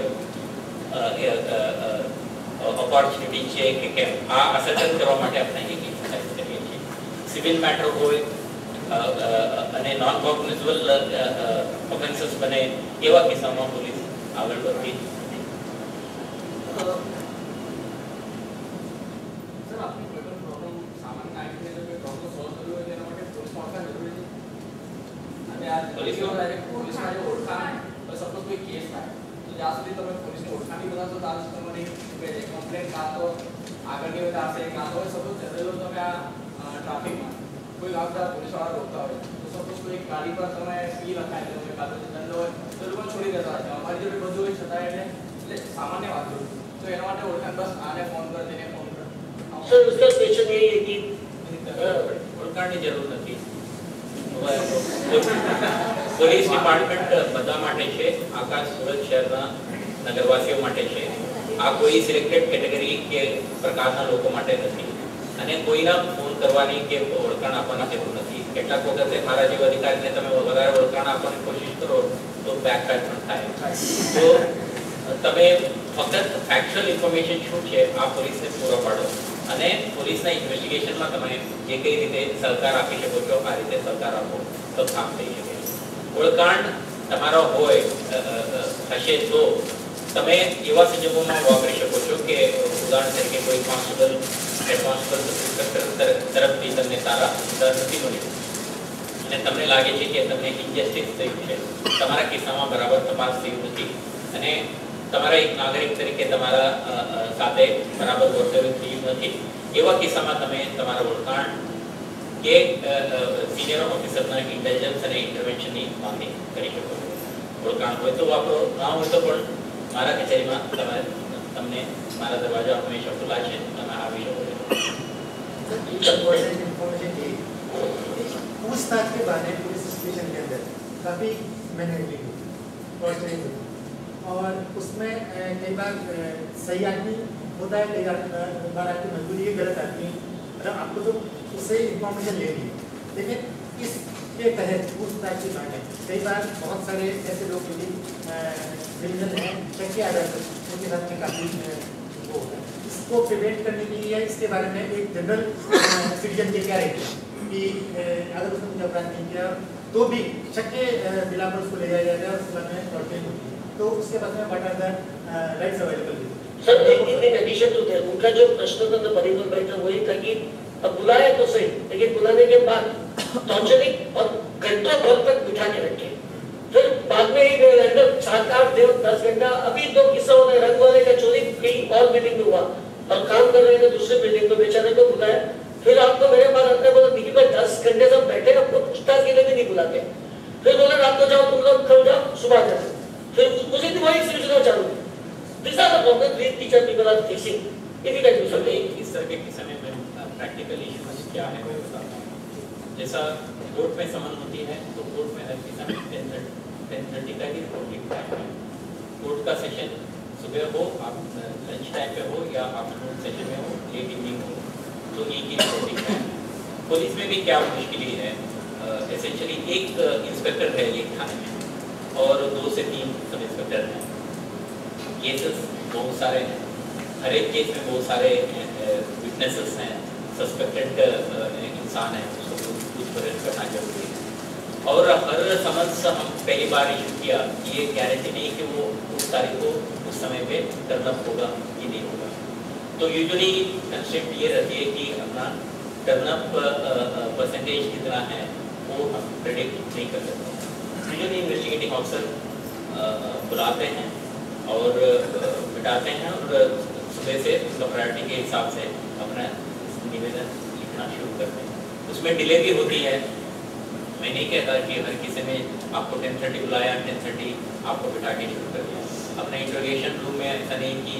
ઓપોર્ચ્યુનિટી છે કે કેમ આ અસરજન કરવા માટે આપણે એક એક્સરસાઇઝ કરીએ છીએ। સિવિલ મેટર હોય અને નોન કોગ્નિઝેબલ ઓફેન્સીસ બને એવા કિસ્સામાં પોલીસ આગળ વધતી સર આપની કોઈ પણ પ્રોબ્લેમ સામાન્ય આવી છે તો પ્રોબ્લેમ સોલ્વ કરવો હોય તેના માટે પોલીસમાં ઓળખાણ જરૂરી છે અને આ પોલીસમાં જો ઓળખાણ સપોઝ કોઈ કેસ થાય તો જ્યાં સુધી તમે પોલીસને ઓળખાણ નહીં બતાવશો ત્યાં સુધી તમારી કમ્પ્લેન કાં તો આગળની વખતે આવશે કાં તો સપોઝ જનરલ તમે આ ટ્રાફિકમાં કોઈ વાગતા પોલીસવાળા રોકતા હોય તો સપોઝ કોઈ ગાડી પર તમે ફી લખાય છે કાં તો દંડ હોય તો લોકો છોડી દેતા હોય અમારી જોડે બધું હોય છતાં એટલે સામાન્ય વાત છે तो એના માટે ઓળખાણ બસ આને ફોન કર તેને ફોન કર सर उसका क्वेश्चन यही है कि ઓળખાણની જરૂર નથી પોલીસ ડિપાર્ટમેન્ટ બધા માટે છે આખા સુરત શહેરના નગરવાસીઓ માટે છે આ કોઈ સિલેક્ટેડ કેટેગરી કે પ્રકારના લોકો માટે નથી અને કોઈના ફોન કરવાની કે ઓળખાણ આપવાની જરૂર નથી કેટલાક વખતે મારા જેવા અધિકારીને તમે વધારે ઓળખાણ આપવાની કોશિશ કરો તો બેકફાયર પણ થાય તો તમે ફક્ત ફેક્ચ્યુઅલ ઇન્ફોર્મેશન શું છે આ પોલીસને પૂરો પાડો અને પોલીસના ઇન્વેસ્ટિગેશનમાં તમે જે કઈ રીતે સહકાર આપી શકો છો આ રીતે સહકાર આપો તો કામ થઈ શકે ઓળખાણ તમારો હોય હશે તો તમે એવા સંજોગોમાં વાપરી શકો છો કે ઉદાહરણ તરીકે કોઈ કોન્સ્ટેબલ હેડ કોન્સ્ટેબલ ઇન્સ્પેક્ટર તરફથી તમને સારા દર નથી મળ્યું અને તમને લાગે છે કે તમને ઇન્જસ્ટિસ થયું છે તમારા કિસ્સામાં બરાબર તપાસ થયું નથી અને તમારા એક નાગરિક તરીકે તમારા સાથે બરાબર વર્તન થયું નથી એવા કિસ્સામાં તમે તમારા ઓળખાણ કે સિનિયર ઓફિસરના ઇન્ટેલિજન્સ અને ઇન્ટરવેન્શનની માંગણી કરી શકો છો ઓળખાણ હોય તો વાપરો ના હોય તો પણ મારા કચેરીમાં તમને મારા દરવાજા હંમેશા ખુલ્લા છે તમે આવી શકો છો पूछताछ के बाद पुलिस स्टेशन के अंदर काफ़ी मैंने और उसमें कई बार सही आदमी होता है, कई बार आपकी मजबूरी है गलत आदमी, मतलब आपको तो उससे इंफॉर्मेशन लेनी है, लेकिन इसके तहत पूछताछ की बात है कई बार बहुत सारे ऐसे लोग जो क्रिमिनल हैं शक के आधार पर उनके साथ में काफ़ी वो होता है। इसको प्रिवेंट करने के लिए इसके बारे में एक जनरल सिटीजन के क्या रहेगी कि अगर उसने कुछ अपराध नहीं किया तो भी शक के बिला पर उसको ले जाया जाता है और उसके बाद में टॉर्चरिंग होती है, तो उसके बाद में what are the rights available. Sir in addition to that उनका जो प्रश्न था परिमल भाई का वही था कि अब बुलाया तो सही लेकिन बुलाने के बाद टॉर्चरिंग और घंटों भर तक बिठा के रखे, फिर बाद में ही 7-8 दिन 10 घंटा अभी 2 किस्सा हो गए रंग वाले का चोरी कहीं और बिल्डिंग में हुआ और काम कर रहे थे दूसरे बिल्डिंग में बेचारे को बुलाया, फिर आपको मेरे पास आते बोला देखिए भाई 10 घंटे सब बैठे आपको पूछताछ के लिए भी नहीं बुलाते, फिर बोला रात को जाओ तुम लोग कल जाओ सुबह जाओ, फिर उसी दिन वही सिलसिला चालू। These are the problems we teacher people are facing. If you can do something. इस तरह के किस्से में प्रैक्टिकल इश्यूज क्या है मैं बताता हूँ। जैसा कोर्ट में समन होती है तो कोर्ट में हर किस्से में 10:30 का ही रिपोर्टिंग टाइम है। कोर्ट का सेशन सुबह हो आप लंच टाइम पे हो या आफ्टरनून सेशन में हो लेट इवनिंग हो तो एक ही रिपोर्टिंग टाइम है। पुलिस में भी क्या मुश्किल है एसेंशियली एक इंस्पेक्टर है एक थाने में और 2 से 3 सब इंस्पेक्टर हैं। केसेस बहुत सारे हैं, हर एक केस में बहुत सारे विटनेसेस हैं, सस्पेक्टेड इंसान है उसको पूछपरछ करना जरूरी है और हर समन्स हम पहली बार इशू किया ये गारंटी नहीं कि वो उस तारीख को उस समय पे टर्न अप होगा कि नहीं होगा, तो यूजुअली कंसेप्ट ये रहती है कि अपना टर्न अप परसेंटेज कितना है वो हम प्रेडिक्ट नहीं कर सकते। यूजुअली इन्वेस्टिगेटिंग ऑफिसर बुलाते हैं और बिठाते हैं और सुबह से उसका प्रायोरिटी के हिसाब से अपना निवेदन लिखना शुरू करते हैं। उसमें डिले भी होती है, मैं नहीं कहता कि हर किसी में आपको 10:30 बुलाया 10:30 आपको बिठा के शुरू कर दिया। अपने इंटरोगेशन रूम में ऐसा नहीं कि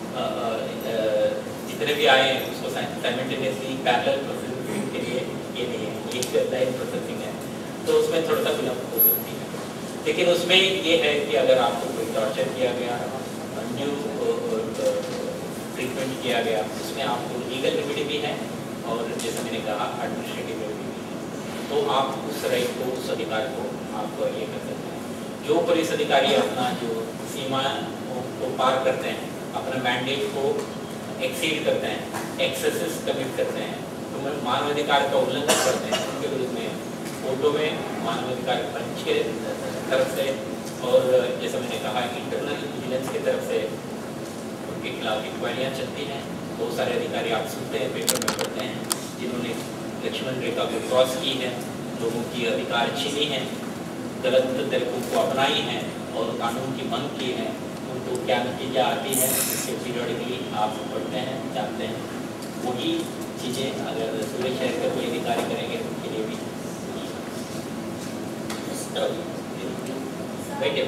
जितने भी आए हैं उसको साइमल्टेनियसली पैरेलल प्रोसेसिंग के लिए ये नहीं है, एक लाइन प्रोसेसिंग है तो उसमें थोड़ा सा विलम्ब हो सकती है, लेकिन उसमें ये है कि अगर आपको कोई टॉर्चर किया गया न्यू ट्रीटमेंट किया गया उसमें आपको लीगल रेमेडी भी है और जैसे मैंने कहा एडमिनिस्ट्रेटिव रेमेडी भी है, तो आप उस राइट को उस अधिकार को आप ये कर सकते हैं। जो पुलिस अधिकारी अपना जो सीमा को पार करते हैं अपने मैंडेट को एक्सीड करते हैं एक्सेसेस कमिट करते हैं तो मानवाधिकार का उल्लंघन करते हैं उनके विरुद्ध में कोर्टों में मानवाधिकार पंच के तरफ से और जैसा मैंने कहा इंटरनल विजिलेंस की तरफ से के खिलाफ इंक्वायरियाँ चलती हैं। बहुत सारे अधिकारी आप सुनते हैं, पेपर में पढ़ते हैं, जिन्होंने लक्ष्मण रेखा को क्रॉस की है, लोगों की अधिकार छीनी है, गलत तरीकों को अपनाई हैं और कानून की भंग की है, उनको क्या नतीजा आती है इसके पीरियडिकली आप पढ़ते हैं, जानते हैं। वही चीज़ें अगर सूर्य शहर के कोई अधिकारी करेंगे तो उनके लिए भी बैठे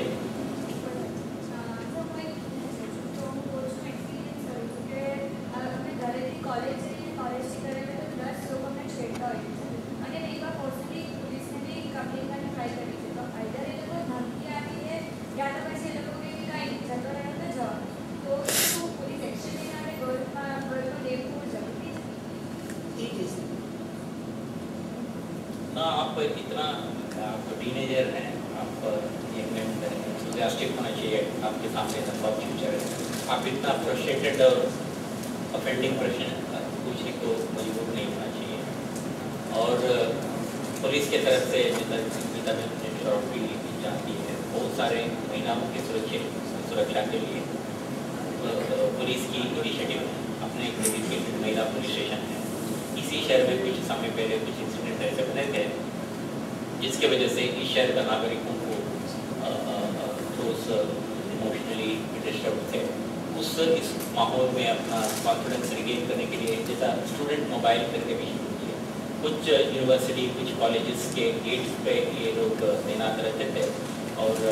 ना आप इतना आप टीनेजर हैं, आप एंथुसियास्टिक होना चाहिए, आपके सामने बहुत फ्यूचर है। आप इतना फ्रस्ट्रेटेड और ऑफेंडिंग प्रश्न पूछने को मजबूर नहीं होना चाहिए। और पुलिस के तरफ से शॉर्ट भी जाती है, बहुत सारे महिलाओं की सुरक्षा के लिए पुलिस की इनिशिएटिव अपने डेडिकेटेड महिला पुलिस स्टेशन है। इसी शहर में कुछ समय पहले कुछ इंसिडेंट ऐसे बने थे जिसके वजह से इस शहर का नागरिकों को इमोशनली डिस्टर्ब थे। इस माहौल में अपना कॉन्फिडेंस रिगेन करने के लिए जैसा स्टूडेंट मोबाइल करके भी शुरू किया। कुछ यूनिवर्सिटी कुछ कॉलेजेस के गेट्स पे ये लोग तैनात रहते थे और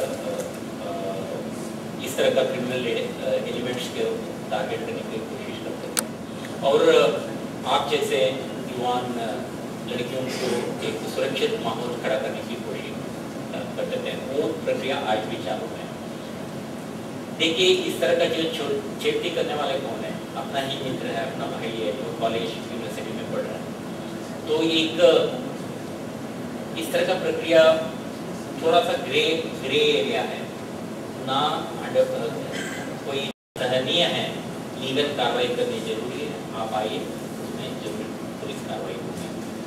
इस तरह का क्रिमिनल एलिमेंट्स के टारगेट करने की कोशिश करते थे। और आप जैसे युवान लड़कियों को एक सुरक्षित माहौल खड़ा करने की कोशिश करते थे। वो प्रक्रिया आज भी चालू है। देखिए इस तरह का जो छेड़ती करने वाले कौन है, अपना ही मित्र है, अपना भाई है जो कॉलेज यूनिवर्सिटी में पढ़ रहा है। तो एक इस तरह का प्रक्रिया थोड़ा सा ग्रे एरिया है ना, कोई सहनीय है, लीगल कार्रवाई करनी जरूरी है। आप आइए, उसमें जरूर पुलिस कार्रवाई होगी।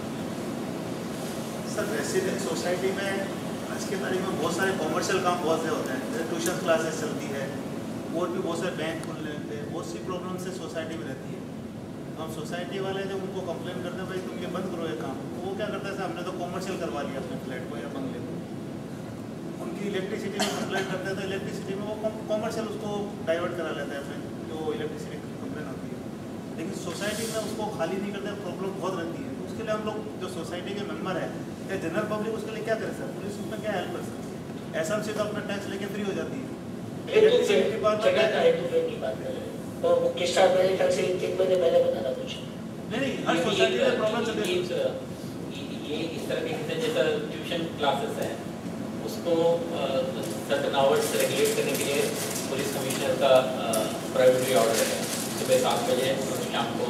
सर रेसिडेंट सोसाइटी में आज की तारीख में बहुत सारे कॉमर्शियल काम बहुत से होते हैं, जैसे ट्यूशन क्लासेस चलती है और भी बहुत सारे बैंक खुल लेते हैं, बहुत सी प्रॉब्लम से सोसाइटी में रहती है। हम सोसाइटी वाले जब उनको कंप्लेन करते हैं भाई तुम ये बंद करो ये काम, तो वो क्या करते हैं हमने तो कॉमर्शियल करवा लिया अपने फ्लैट को या बंगले को। उनकी इलेक्ट्रिसिटी में कंप्लेन करते हैं तो इलेक्ट्रिसिटी में वो कॉमर्शियल उसको डाइवर्ट करा लेते हैं अपने जो इलेक्ट्रिसिटी की कंप्लेन होती है, लेकिन सोसाइटी में उसको खाली नहीं करते, प्रॉब्लम बहुत रहती है। तो उसके लिए हम लोग जो सोसाइटी के मेम्बर हैं या जनरल पब्लिक उसके लिए क्या करें सर? पुलिस उसमें क्या हेल्प कर सकती है? एसएमसी तो अपना टैक्स लेके फ्री हो जाती है। जगह का की बात कर रहे हैं तो मुख्य स्टाफ मेरे ख्याल से 3 महीने पहले बताना कुछ नहीं हर सोसाइटी में प्रॉब्लम चलती है। ये इस तरह के जैसा ट्यूशन क्लासेस हैं उसको सर्टेन आवर्स रेगुलेट करने के लिए पुलिस कमिश्नर का प्राइवेटरी ऑर्डर है। सुबह 7 बजे और शाम को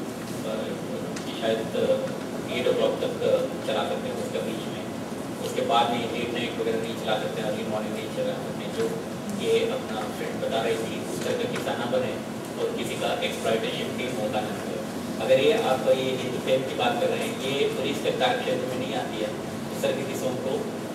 शायद 8 o'clock तक चला सकते हैं उसके बीच में। उसके बाद में लेट नाइट वगैरह नहीं चला सकते, अर्ली मॉर्निंग नहीं चला सकते। जो ये अपना फ्रेंड बता रही थी उस तरह का किस्सा ना बने और किसी का एक्सप्लॉयटेशन भी मौका न मिले। अगर ये आप ये हिंदू फेम की बात कर रहे हैं, ये पुलिस के कार्य क्षेत्र में नहीं आती है, उस तरह के किस्सों को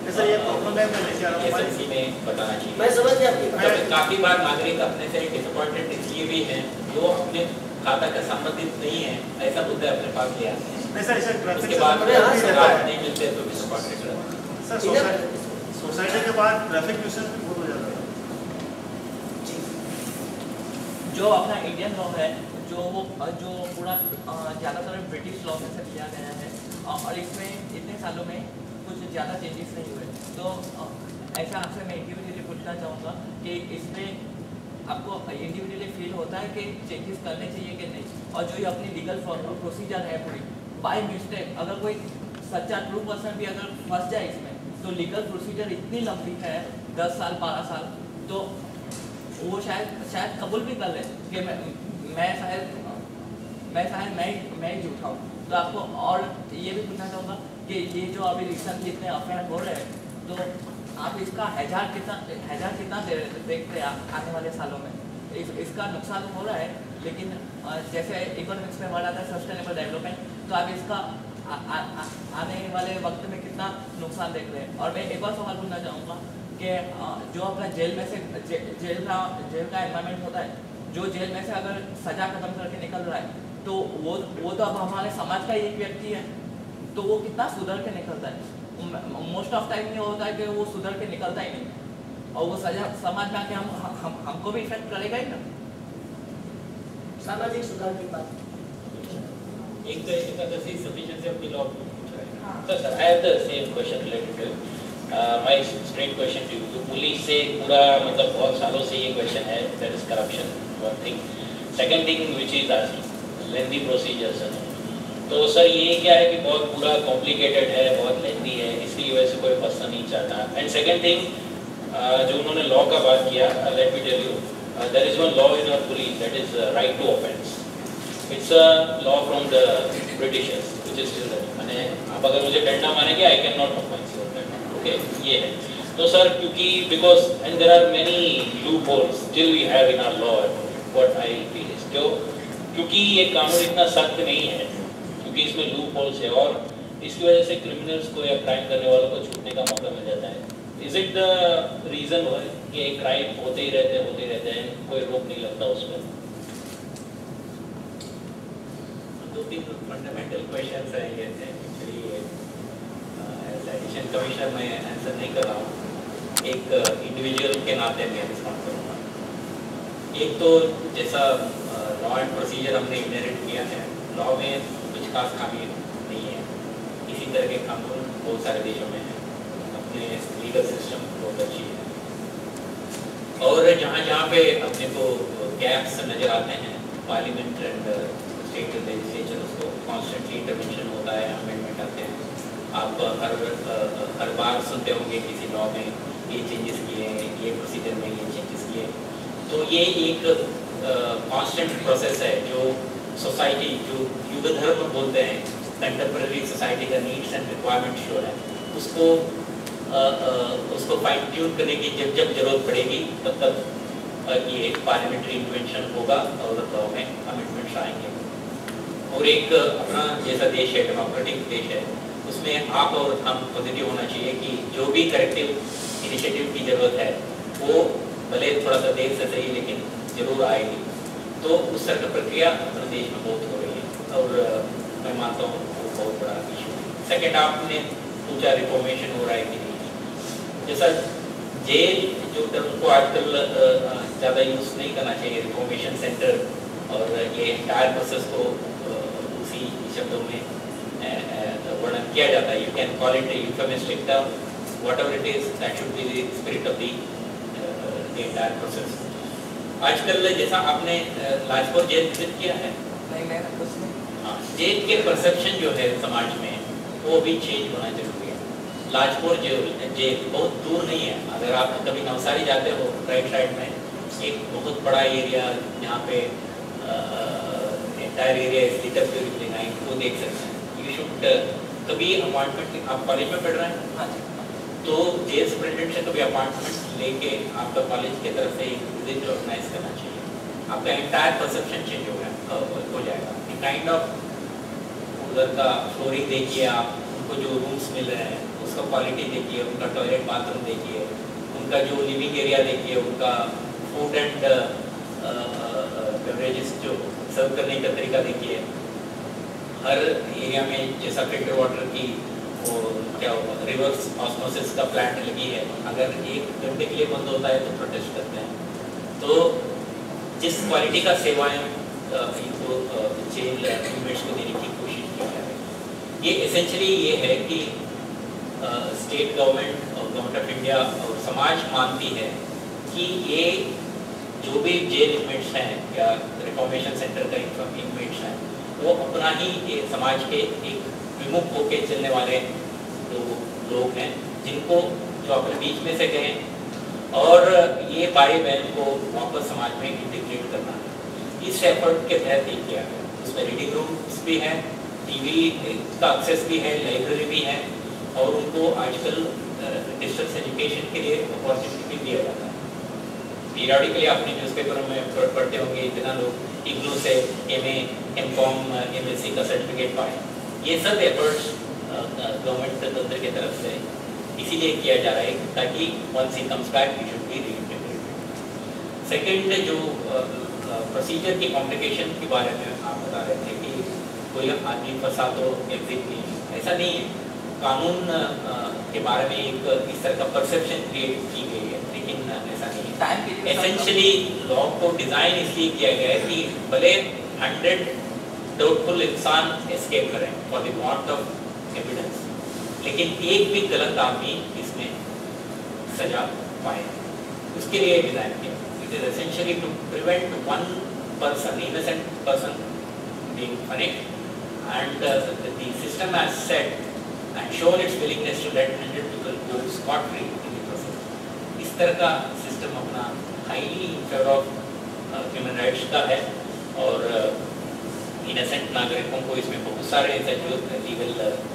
एसएमसी में बताना चाहिए। मैं समझ गया। काफ़ी बार नागरिक अपने से डिसअपॉइंटेड इसलिए भी हैं जो अपने खाता का संबंधित नहीं है, ऐसा मुद्दा अपने पास ले आते हैं। उसके बाद नहीं मिलते तो डिसअपॉइंटेड रहते हैं। सोसाइटी के बाद ट्रैफिक न्यूसेंस भी बहुत हो जाता है। जो अपना इंडियन लॉ है जो पूरा ज़्यादातर ब्रिटिश लॉ में से लिया गया है और इसमें इतने सालों में कुछ ज़्यादा चेंजेस नहीं हुए। तो ऐसा आपसे मैं इंडिविजुअली पूछना चाहूँगा कि इसमें आपको इंडिविजुअली फील होता है कि चेंजेस करने चाहिए कि नहीं, और जो ये अपनी लीगल प्रोसीजर है पूरी, बाय मिस्टेक अगर कोई सच्चा ट्रू पर्सन भी अगर फंस जाए इसमें तो लीगल प्रोसीजर इतनी लंबी है 10 साल 12 साल, तो वो शायद कबूल भी कर ले कि मैं शायद मैं ही झूठा हूँ। तो आपको और ये भी पूछना चाहूँगा कि ये जो अभी रिसेंटली इतने अफेयर हो रहे हैं तो आप इसका हैजार्ड कितना देखते हैं आने वाले सालों में? इसका नुकसान हो रहा है, लेकिन जैसे इकोनॉमिक्स में वर्ड आता है सस्टेनेबल डेवलपमेंट, तो आप इसका आने वाले वक्त में कितना नुकसान देख रहे हैं? और मैं एक और सवाल पूछना चाहूँगा कि जो अपना जेल में से जेल का एनवायरनमेंट होता है, जो जेल में से अगर सजा खत्म करके निकल रहा है तो वो तो अब हमारे समाज का ही एक व्यक्ति है, तो वो कितना सुधर के निकलता है। मोस्ट ऑफ टाइम ये होता है कि वो सुधर के निकलता ही नहीं है और वो सजा समाज में आके हमको भी इफेक्ट करेगा ही ना। सामाजिक सुधार की बात एक the sufficiency of the law पूछ रहे हैं। So sir, I have the same question related to my straight question to you. तो पुलिस से पूरा मतलब बहुत सालों से ये question है, that is corruption, one thing. Second thing which is lengthy procedures. तो सर ये क्या है कि बहुत पूरा complicated है, बहुत lengthy है, इसकी वजह से कोई फंसना नहीं चाहता। And second thing जो उन्होंने law का बात किया, let me tell you, there is one law in our police that is right to offence. It's a law from the Britishers, which is still there. मैंने आप अगर मुझे डंडा मारेंगे, I cannot offence you. Okay, ये है। तो sir क्योंकि because and there are many loopholes still we have in our law. What I feel is क्योंकि ये कानून इतना सख्त नहीं है, क्योंकि इसमें loopholes है और इसकी वजह से criminals को या crime करने वालों को छूटने का मौका मिल जाता है। Is it the reason why कि crime होते ही रहते हैं, कोई रोक नहीं लगता उसमें? दो तीन फंडामेंटल क्वेश्चंस हैं ये एक्चुअली एज एडिशन कमिश्नर मैं आंसर नहीं कर रहा हूँ, एक इंडिविजुअल के नाते मैं रिस्पॉन्ड करूँगा। एक तो जैसा लॉ एंड प्रोसीजर हमने इनहेरिट किया है, लॉ में कुछ खास खामी नहीं है, इसी तरह के कानून बहुत सारे देशों में हैं, अपने लीगल सिस्टम बहुत अच्छी है। और जहाँ पे अपने को गैप्स नज़र आते हैं, पार्लियामेंट एंड स्टेट लेजिस्लेचर उसको कॉन्स्टेंटली इंटरवेंशन होता है, अमेंडमेंट आते हैं। आप हर बार सुनते होंगे किसी लॉ में ये चेंजेस किए हैं, ये प्रोसीजर में ये चेंजेस किए, तो ये एक कांस्टेंट प्रोसेस है जो सोसाइटी जो युग धर्म बोलते हैं, कंटेम्पररी सोसाइटी का नीड्स एंड रिक्वायरमेंट शो है, उसको फाइन ट्यून करने की जब जरूरत पड़ेगी तब तक ये पार्लियामेंट्री इंटरवेंशन होगा और लॉ में अमेंडमेंट्स आएंगे। और एक अपना जैसा देश है, डेमोक्रेटिक देश है, उसमें आप और हम पॉजिटिव होना चाहिए कि जो भी करेक्टिव इनिशिएटिव की जरूरत है वो भले थोड़ा सा देर से सही लेकिन जरूर आएगी। तो उस तरह की प्रक्रिया अपने देश में बहुत हो रही है और मैं मानता हूँ वो बहुत बड़ा इशू है। सेकेंड, आपने पूछा रिफॉर्मेशन हो रहा है कि नहीं, जैसा जेल जो टर्म को आजकल ज़्यादा यूज़ नहीं करना चाहिए, रिफॉर्मेशन सेंटर, और ये एंटायर प्रोसेस को उसी शब्दों में वर्णन किया जाता है। You can call it euphemistic term, whatever it is, that should be the spirit of the entire process. आजकल जैसा आपने लाजपुर जेल विजिट किया है, हाँ, जेल के परसेप्शन जो है समाज में वो भी चेंज होना जरूरी है। लाजपुर जेल बहुत दूर नहीं है, अगर आप कभी नवसारी जाते हो राइट साइड में एक बहुत बड़ा एरिया जहाँ पे entire area is lit up during the night, वो देख सकते हैं। यू शुड कभी अपॉइंटमेंट, आप कॉलेज में पढ़ रहे हैं, हाँ जी, तो जेल सुपरिटेंडेंट से कभी अपॉइंटमेंट लेके आपका कॉलेज की तरफ से विजिट ऑर्गेनाइज करना चाहिए, आपका एंटायर परसेप्शन चेंज हो जाएगा। काइंड ऑफ उधर का फ्लोरिंग देखिए, आप उनको जो रूम्स मिल रहे हैं उसका क्वालिटी देखिए, उनका टॉयलेट बाथरूम देखिए, उनका जो लिविंग एरिया देखिए, उनका फूड एंड बेवरेजेस जो सर्व करने का तरीका देखिए। हर एरिया में जैसा फिल्टर वाटर की वो क्या रिवर्स ऑस्मोसिस का प्लांट लगी है, अगर 1 घंटे के लिए बंद होता है तो प्रोटेस्ट करते हैं। तो जिस क्वालिटी का सेवाएं इनको जेल इनमेट्स को देने की कोशिश की जा रही है, ये एसेंशियली ये है कि स्टेट गवर्नमेंट और गवर्नमेंट ऑफ इंडिया और समाज मानती है कि ये जो भी जेल इनमेट्स हैं या रिफॉर्मेशन सेंटर का इनमेट्स हैं वो अपना ही ये समाज के एक विमुख होके चलने वाले जो लोग हैं, जिनको जो अपने बीच में से गए और ये भाई बहन को वापस समाज में इंटीग्रेट करना है। इस एफर्ट के तहत ये किया है, उसमें रीडिंग रूम्स भी हैं, टीवी का एक्सेस भी है, लाइब्रेरी भी है, और उनको आजकल डिस्टेंस एजुकेशन के लिए अपॉर्चुनिटी भी दिया जाता है। पीरियडिकली आपने न्यूज़पेपर में पढ़ते होंगे, इतना लोग इग्नू से MA, MCOM, MSc का सर्टिफिकेट पाए। ये सब एफर्ट्स गवर्नमेंट तंत्र की तरफ से इसीलिए किया जा रहा है ताकि once he comes back he should be reintegrated. Second, जो प्रोसीजर की कॉम्प्लिकेशन के बारे में आप बता रहे थे कि कोई आदमी फंसा तो एग्जिट नहीं, ऐसा नहीं है। कानून के बारे में एक इस तरह का परसेप्शन क्रिएट की गई है, लेकिन ऐसा नहीं है। एसेंशियली लॉ को डिज़ाइन इसलिए किया गया है कि भले 100 डाउटफुल इंसान एस्केप करें for the want of evidence, लेकिन एक भी गलत आदमी इसमें सजा पाए, उसके लिए डिज़ाइन किया। It is essentially to prevent one person, innocent person being punished, and the system has said and shown its willingness to let 100 people go scot free in the process. इस तरह का सिस्टम अपना highly in favour of human rights का है, और innocent नागरिकों को इसमें बहुत सारे ऐसे जो लीगल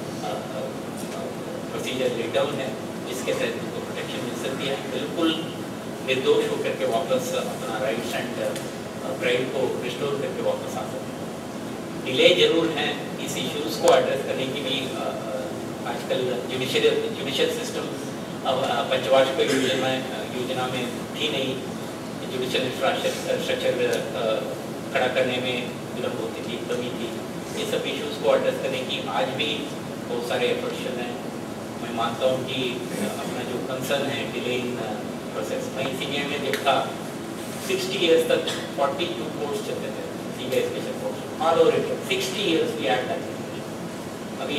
प्रोसीजर लेट डाउन है जिसके तहत उनको प्रोटेक्शन मिल सकती है। बिल्कुल निर्दोष होकर के वापस अपना राइट्स एंड प्राइड को रिस्टोर करके वापस आ सकते हैं। डिले जरूर है, इस इश्यूज को एड्रेस करने की भी आजकल जुडिशियल सिस्टम पंचवार्षिक योजना में थी नहीं, जुडिशियल इंफ्रास्ट्रक्चर खड़ा करने में विलम्ब होती थी, कमी थी। ये सब इश्यूज को एड्रेस करने की आज भी बहुत सारे एफर्ट्स चल रहे हैं। मैं मानता हूँ कि अपना जो कंसर्न है डिले इन प्रोसेस, मैं सीबीआई में जब था 60 इयर्स तक 42 कोर्ट्स चलते थे, CBI special courts all over India. 60 years we had that. अभी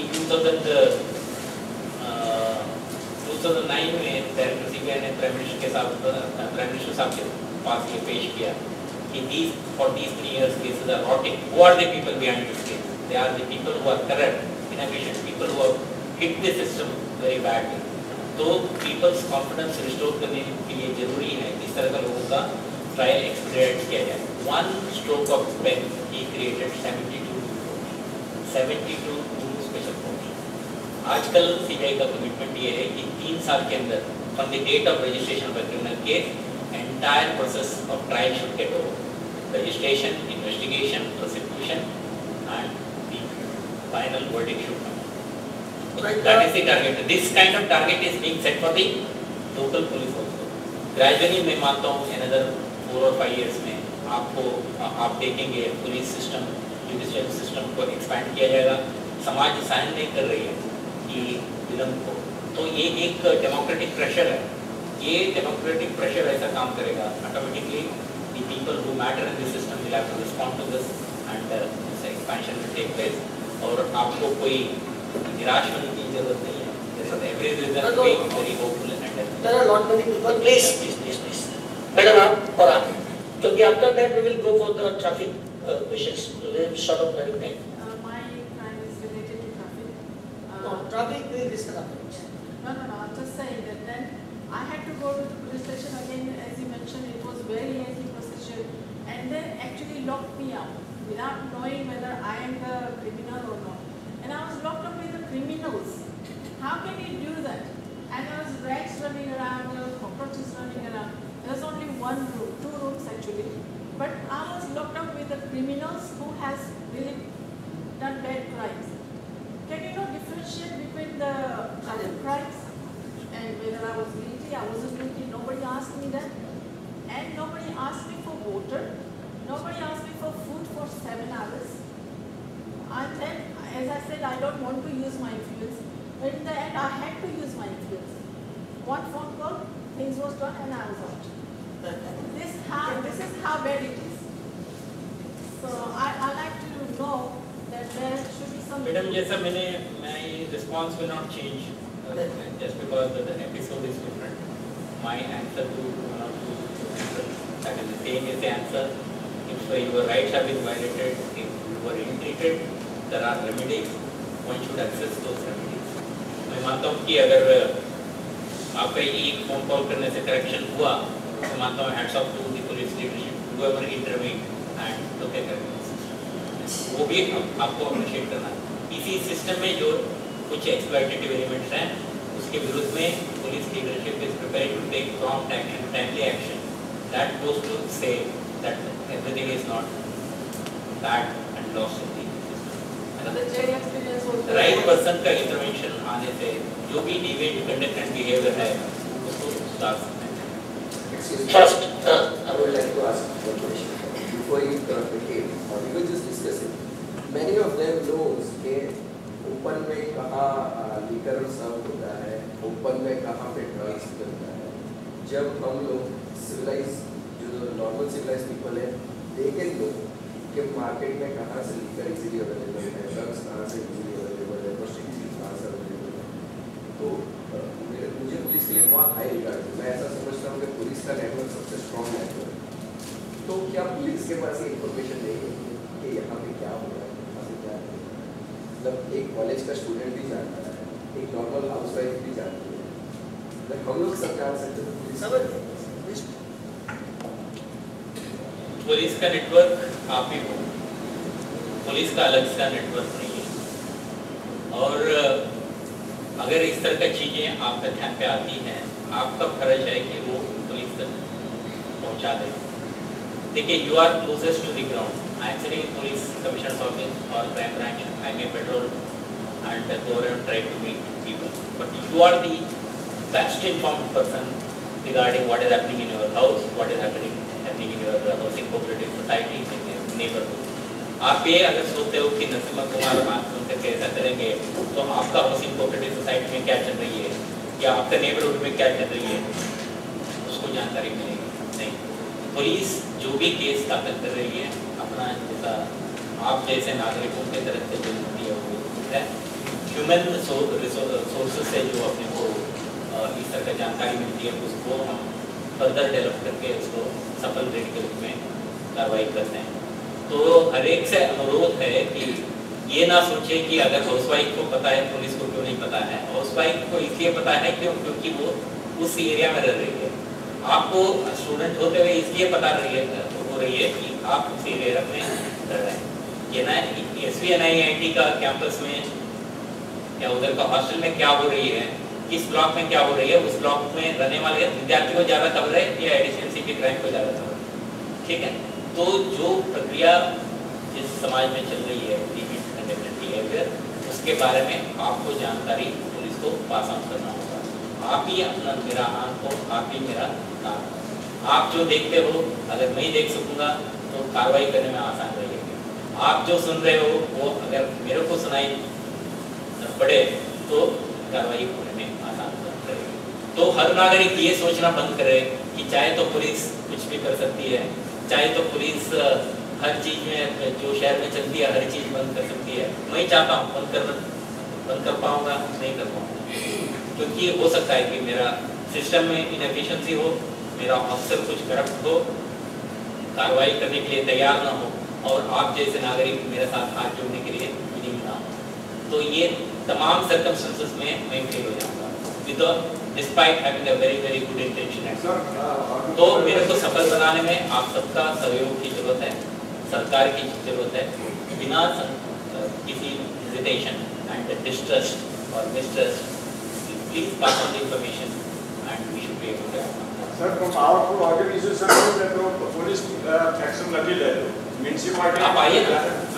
2009 में डायरेक्टर सीबीआई ने प्राइम मिनिस्टर साहब के पास ये पेश किया कि for these 3 years cases are rotting. Who are the people behind this case? They are the people who are corrupt, inefficient, people who have hit the system very badly. तो people's confidence restore करने के लिए जरूरी है इस तरह का लोगों का ट्रायल एक्सपीडिएट किया जाए। One stroke of pen he created 72 special court. आजकल सीबीआई का कमिटमेंट ये है कि 3 साल के अंदर from the date of registration of criminal case entire process of trial should get over, registration, investigation, prosecution and the final verdict should come. That is the target. This kind of target is being set for the local police also. Gradually मैं मानता हूँ another 4 or 5 years में आप देखेंगे police system, judicial system को expand किया जाएगा। समाज साइन नहीं कर रही है कि विलम्ब को, तो ये एक डेमोक्रेटिक प्रेशर है। ये डेमोक्रेटिक प्रेशर ऐसा काम करेगा, automatically the people who matter in the system will have to respond to this and this expansion will take place। और आपको कोई निराश होने की जरूरत नहीं है। Every reason being very hopeful and there are not many people. Please. Madam, आप और आप, क्योंकि after that we will go for the traffic questions. Short of running time. My crime is related to traffic. No, traffic we will discuss afterwards. No. I'm just saying that then I had to go to the police station again. As you mentioned, it was very lengthy procedure, and they actually locked me up without knowing whether I am the criminal or not. And I was locked up with the criminals. How can you do that? And there was rats running around, there was cockroaches running around. There was only one room, 2 rooms actually. But I was locked up with the criminals who has really done bad crimes. Can you not differentiate between the other crimes and whether I was guilty, I wasn't guilty? Nobody asked me that. And nobody asked me for water. Nobody asked me for food for 7 hours. And then, as I said, I don't want to use my influence. But in the end, I had to use my influence. One phone call, things was done, and I was out. This is how bad it is. So I like to know that there should be some. Madam, जैसा my response will not change just because the episode is different. My answer to one or two answers that is the same as the answer. If your rights have been violated, if you were ill-treated, there are remedies. One should access those remedies. मैं मानता हूँ कि अगर आपका एक phone call करने से correction हुआ, तो मानता हूँ hats off to the police leadership, whoever intervened and took care of it. वो भी आपको अप्रिशिएट करना है। इसी सिस्टम में जो कुछ एक्सप्लॉइटेटिव एलिमेंट्स हैं, उसके विरुद्ध में police leadership is prepared to take prompt action, timely action. That goes to say that everything is not bad and lost in the right person का इंटरवेंशन आने से जो भी डिवेट कंडक्ट एंड बिहेवियर है उसको सुधार सकते हैं। First, I would like to ask one question. before you came, we were just discussing. Many of them knows कि ओपन में कहाँ लिकर सर्व होता है, ओपन में कहाँ पे ड्रग्स बनता है. जब हम लोग सिविलाइज जो नॉर्मल सिविलाइज पीपल है, they can know कि मार्केट में कहाँ से लिकर इजीली अवेलेबल है, ड्रग्स कहाँ से इजीली अवेलेबल है, प्रोस्टिट्यूशन कहाँ से अवेलेबल है. तो मुझे पुलिस के लिए बहुत हाई रिगार्ड है. मैं ऐसा समझता हूँ कि पुलिस का नेटवर्क सबसे स्ट्रॉन्ग नेटवर्क. तो क्या पुलिस के पास ये इन्फॉर्मेशन नहीं है कि यहाँ पे क्या हो रहा है, यहाँ से क्या है? मतलब एक कॉलेज का स्टूडेंट भी जानता है, एक नॉर्मल हाउसवाइफ भी जानती है. मतलब हम लोग सब जान सकते हैं, पुलिस पुलिस का नेटवर्क आप ही हो, पुलिस का अलग सा नेटवर्क नहीं है. और अगर इस तरह की चीज़ें आपके ध्यान पे आती हैं, आपका फर्ज है कि वो पुलिस तक पहुंचा दें. देखिए, you are closest to the ground. I am sitting in police commissioner's office और crime branch. I may patrol and go and try to meet people, but you are the best informed person regarding what is happening in your house, what is happening in your housing cooperative society, in your neighborhood. आप ये अगर सोचते हो कि नरसिम्हा कुमार बात सुनकर के ऐसा करेंगे तो आपका हाउसिंग कोऑपरेटिव सोसाइटी में क्या चल रही है या आपका नेबरहुड में क्या चल रही है, उसको जानकारी मिलेगी नहीं. पुलिस जो भी केस दाखिल कर रही है, अपना जैसा आप जैसे नागरिकों की तरफ से जो मिलती है वो है. ह्यूमन सोर्सेज से जो अपने को इस तरह की जानकारी मिलती है, उसको हम फर्दर डेवलप करके उसको सफल रेट के रूप में कार्रवाई करते हैं. तो हर एक से अनुरोध है कि ये ना सोचे कि अगर हाउसवाइफ को पता है पुलिस को क्यों नहीं पता है. हाउसवाइफ को इसलिए पता है क्योंकि वो उस एरिया में रह रही है. आपको स्टूडेंट होते हुए इसलिए पता हो रही है कि आप उस एरिया में रह रहे हैं. ये ना SVNIIT का कैंपस में या उधर का हॉस्टल में क्या हो रही है, किस ब्लॉक में क्या हो रही है, उस ब्लॉक में रहने वाले विद्यार्थी को ज़्यादा खबर है या एडिशनल की क्राइम को ज़्यादा खबर है. ठीक है, तो जो प्रक्रिया जिस समाज में चल रही है बिहेवियर, उसके बारे में आपको जानकारी पुलिस को पास ऑन करना होगा. आप ही अपना मेरा आंख हो, आप ही मेरा काम. आप जो देखते हो अगर नहीं देख सकूँगा तो कार्रवाई करने में आसान रहेगी. आप जो सुन रहे हो वो अगर मेरे को सुनाई पड़े तो कार्रवाई होने में आसान रहेगी. तो हर नागरिक ये सोचना बंद करे कि चाहे तो पुलिस कुछ भी कर सकती है, चाहे तो पुलिस हर चीज़ में जो शहर में चलती है हर चीज़ बंद कर सकती है. मैं चाहता हूँ बंद कर पाऊँगा, नहीं कर पाऊँगा, क्योंकि हो सकता है कि मेरा सिस्टम में इनएफिशिएंसी हो, मेरा ऑफिसर कुछ करप्ट हो, कार्रवाई करने के लिए तैयार ना हो और आप जैसे नागरिक मेरे साथ हाथ जोड़ने के लिए विलिंग ना हो. तो ये तमाम सर्कमस्टेंसेस में मैं फेल हो जाऊँगा despite having a very good intention. तो मेरे को सफल बनाने में आप सबका सहयोग की जरूरत है, सरकार की जरूरत है. बिना किसी हेजिटेशन एंड डिस्ट्रस्ट और mistrust, please pass on the information and we should be able to. Sir, from our organization police action लगी है, municipality आप आइए ना.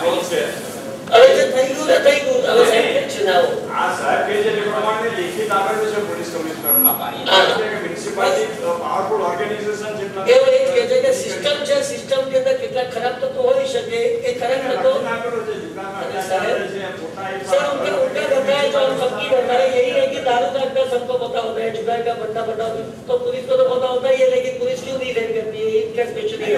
હવે જે થઈ ગયું ને થઈ ગયું, હવે સાહેબ ચુનાવ આ સાહેબ કે જે પ્રમાણે લેખિત આપેલું છે પોલીસ કમિશનરમાં કે મ્યુનિસિપાલિટી પાવરફુલ ઓર્ગેનાઇઝેશન જેટલા એવું એ કહે છે કે સિસ્ટમ છે, સિસ્ટમ ની અંદર કેટલા ખરાબ તત્વો હોઈ શકે, એ ખરાબ તત્વો सर उनका बताया जो हम सबकी बताया यही है कि दारू का अड्डा सबको पता होता है, जुगाड़ का बट्टा पता होता है, तो पुलिस को तो पता होता ही है, लेकिन पुलिस क्यों नहीं रेड करती है, इसका स्पेशल है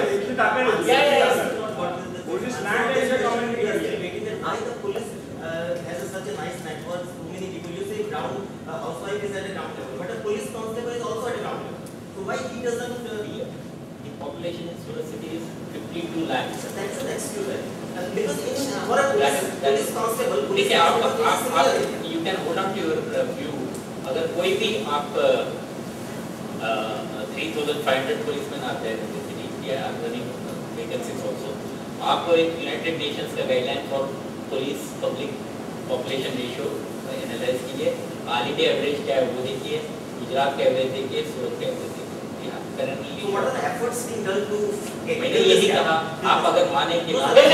police land is a community. Why the police has such a nice network, so many people, you say ground housewife is at a ground level, but a police constable is also at a ground level. So why he doesn't the population in Surat city is 52 lakhs. That's an excuse. Because for a police constable, देखिए आप you can hold on to your view. अगर कोई भी आप 3,500 policemen आते हैं या running vacancies also. आप यूनाइटेड नेशंस का guideline for police public population ratio analyse कीजिए. ऑल इंडिया एवरेज क्या है वो देखिए, गुजरात का एवरेज देखिए, सूरत का एवरेज देखिए. मैंने यही कहा, आप अगर माने कि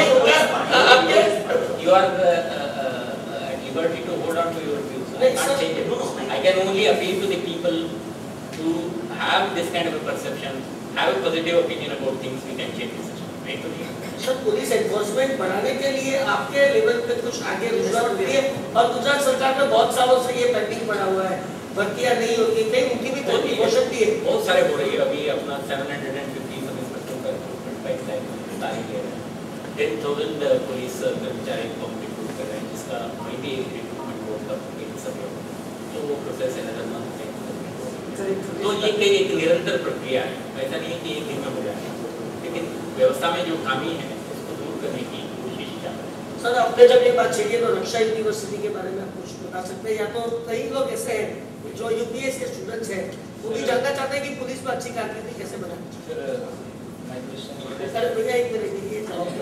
you are at liberty to hold on to your views. I can't change it. I can only appeal to the people to have this kind of a perception, have a positive opinion about things. We can change the system. मैं तो नहीं। Sir police enforcement बढ़ाने के लिए आपके level पे कुछ आगे रुझान होती है और गुजरात सरकार में बहुत सालों से ये पेंडिंग पड़ा हुआ है, भर्तियां नहीं होती, कहीं उनकी भी तरक्की हो सकती है। बहुत सारे हो रही है। अभी अपना 750 सब इंस्पेक्टर का रिक्रूटमेंट पाइपलाइन जारी है। 10,000 पुलिस कर्मचारी को हम रिक्रूट कर रहे हैं, जिसका वहीं भी रिक्रूटमेंट बोर्ड का सब लोग, तो वो प्रोसेस है नजर मंद। तो ये एक निरंतर प्रक्रिया है, ऐसा नहीं है कि एक दिन में हो जाए, लेकिन व्यवस्था में जो खामी है उसको दूर करने की कोशिश कर रहे हैं। सर आपने जब ये बात छेड़ी तो रक्षा यूनिवर्सिटी के बारे में आप कुछ बता सकते हैं? या तो कई लोग ऐसे हैं जो यूपीएस के स्टूडेंट्स हैं, वो भी जानना चाहते हैं कि पुलिस में अच्छी कारकर्दगी कैसे बनाए। सर भैया एक मिनट ये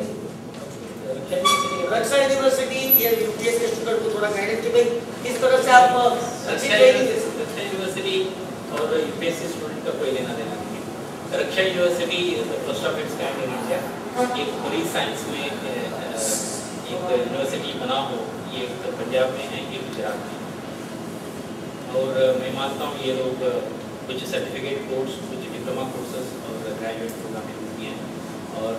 रक्षा यूनिवर्सिटी या यूपीएस के स्टूडेंट को थोड़ा गाइडेंस कि भाई किस तरह से आप अच्छी ट्रेनिंग दे सकते हैं। रक्षा यूनिवर्सिटी और यूपीएससी स्टूडेंट का कोई लेना देना नहीं है। Raksha university first of its kind in India, एक पुलिस साइंस में एक यूनिवर्सिटी बना हो, ये पंजाब में है, ये गुजरात में। और मैं मानता हूँ ये लोग कुछ सर्टिफिकेट कोर्स, कुछ डिप्लोमा कोर्सेज और ग्रेजुएट प्रोग्राम भी हैं, और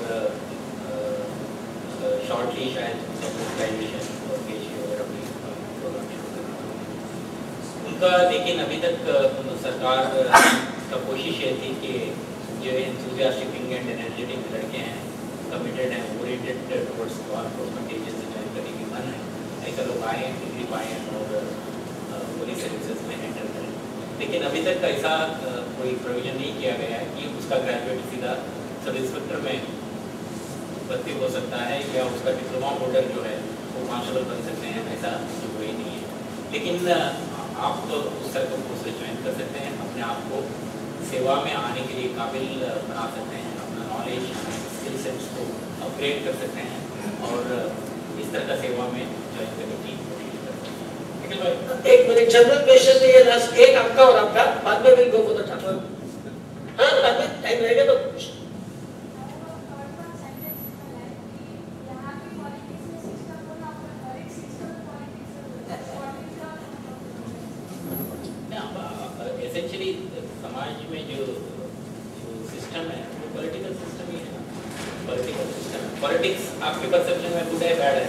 शॉर्टली शायद ग्रेजुएशन और पीएचडी वगैरह भी प्रोग्राम शुरू करना उनका। लेकिन अभी तक सरकार का कोशिश ये थी कि जो एंथुसियास्टिक एंड एनर्जेटिक लड़के हैं, कमिटेड हैं, oriented towards law enforcement agency join करने की मन है, ऐसा लोग आए हैं, डिग्री पाए हैं और पुलिस सर्विसेज में एंटर करें। लेकिन अभी तक ऐसा कोई प्रोविजन नहीं किया गया है कि उसका ग्रेजुएट सीधा सब इंस्पेक्टर में भर्ती हो सकता है, या उसका डिप्लोमा होल्डर जो है वो कांस्टेबल बन सकते हैं, ऐसा कोई नहीं है। लेकिन आप तो उस सर्कल को ज्वाइन कर सकते हैं, अपने आप को सेवा में आने के लिए काबिल बना सकते हैं, अपना नॉलेज स्किल सेट्स को अपग्रेड कर सकते हैं और इस तरह का सेवा में ज्वाइन करने की कोशिश करते हैं। एक मिनट जनरल क्वेश्चन में ये लास्ट एक आपका और आपका, बाद में will go for the top. हां बाद में टाइम रहेगा तो एसेंशियली समाज में जो सिस्टम है वो पॉलिटिकल सिस्टम ही है ना, पॉलिटिकल सिस्टम। पॉलिटिक्स आपके परसेप्शन में गुड है बैड है?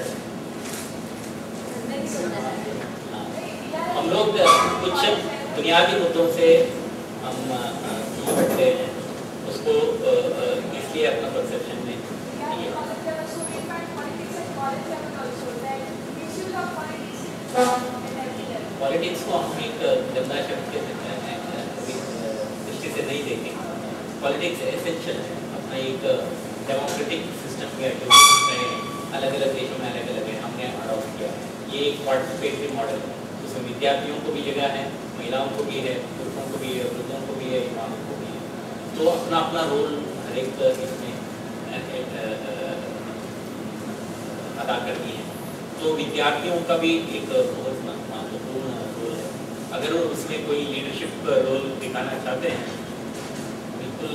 हम लोग कुछ बुनियादी मुद्दों से हम निपटते हैं, उसको इसलिए अपना परसेप्शन में पॉलिटिक्स को हम एक गंदा शब्द के दृष्टि से नहीं देखेंगे। पॉलिटिक्स एसेंशियल है, अपना एक डेमोक्रेटिक सिस्टम की एक्टिविटीज में अलग अलग देशों में अलग अलग है, हमने अडॉप्ट किया है। ये एक पार्टिसिपेटरी मॉडल है, उसमें विद्यार्थियों को भी जगह है, महिलाओं को भी है, पुरुषों को भी है, वृद्धों को भी है, युवाओं को भी है। तो अपना अपना रोल हर एक इसमें अदा करती है। तो विद्यार्थियों का भी एक बहुत महत्वपूर्ण रोल है। अगर वो उसमें कोई लीडरशिप रोल दिखाना चाहते हैं, बिल्कुल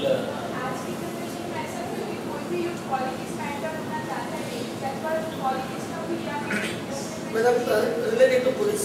मतलब रिलेटेड टू पुलिस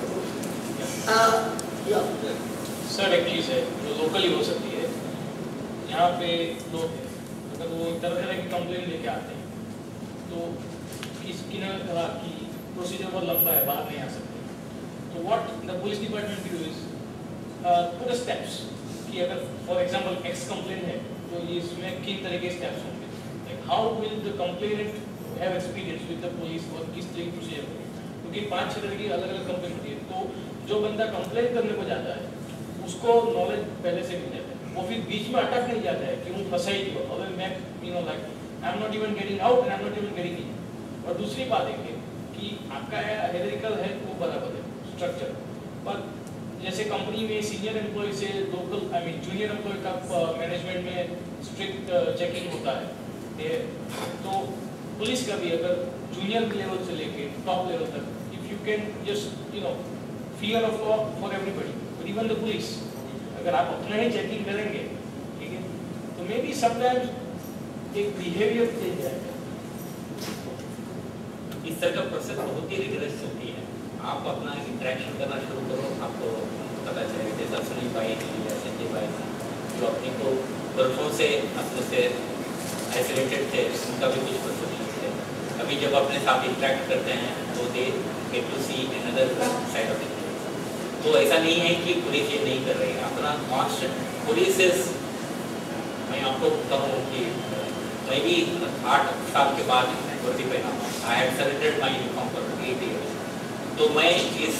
सर एक चीज़ है जो लोकली हो सकती है। यहाँ पे लोग अगर वो तरह तरह की कंप्लेंट लेके आते हैं तो किसी ने कहा कि प्रोसीजर बहुत लंबा है, बाहर नहीं आ सकते, तो what the police department do is put steps कि अगर फॉर एग्जांपल एक्स कंप्लेंट है तो ये इसमें किन तरह के स्टेप्स होंगे, like how will the complainant have experience with the police और किस तरह की प्रोसीजर होगी, क्योंकि 5-6 तरह की अलग अलग कंप्लेंट होती है। तो जो बंदा कंप्लेंट करने को जाता है उसको नॉलेज पहले से मिल जाता है, वो फिर बीच में अटक नहीं जाता है कि वो फंसा ही क्यों, अगर मैं like I am not even getting out and I am not even getting in. और दूसरी बात है कि आपका हायरार्किकल है वो बराबर है स्ट्रक्चर, पर जैसे कंपनी में सीनियर एम्प्लॉय से लोकल जूनियर एम्प्लॉय का मैनेजमेंट में स्ट्रिक्ट चेकिंग होता है, तो पुलिस का भी अगर जूनियर लेवल से लेके टॉप लेवल तक, if you can just fear of law for everybody, even the police, अगर आप अपना ही चेकिंग करेंगे, ठीक है, तो मे बी समटाइम्स एक बिहेवियर चेंज आएगा। इस तरह का प्रोसेस बहुत ही रिगरस चलती है। आप अपना इंटरेक्शन करना शुरू करो, आपको पता चलेगा। जैसा सुनील भाई हैं या संजय भाई हैं जो अपने को वर्षों से अपने से आइसोलेटेड थे उनका भी कुछ परसेप्शन थे। अभी जब अपने साथ इंटरेक्ट करते हैं तो they get to see another side of it. तो ऐसा नहीं है कि पुलिस ये नहीं कर रही है, अपना कॉन्स्टेंट पुलिस इज, मैं आपको कहूँ कि मैं भी 8 साल के बाद वर्दी पहना हूँ। I have surrendered my uniform for 8 years। तो मैं इस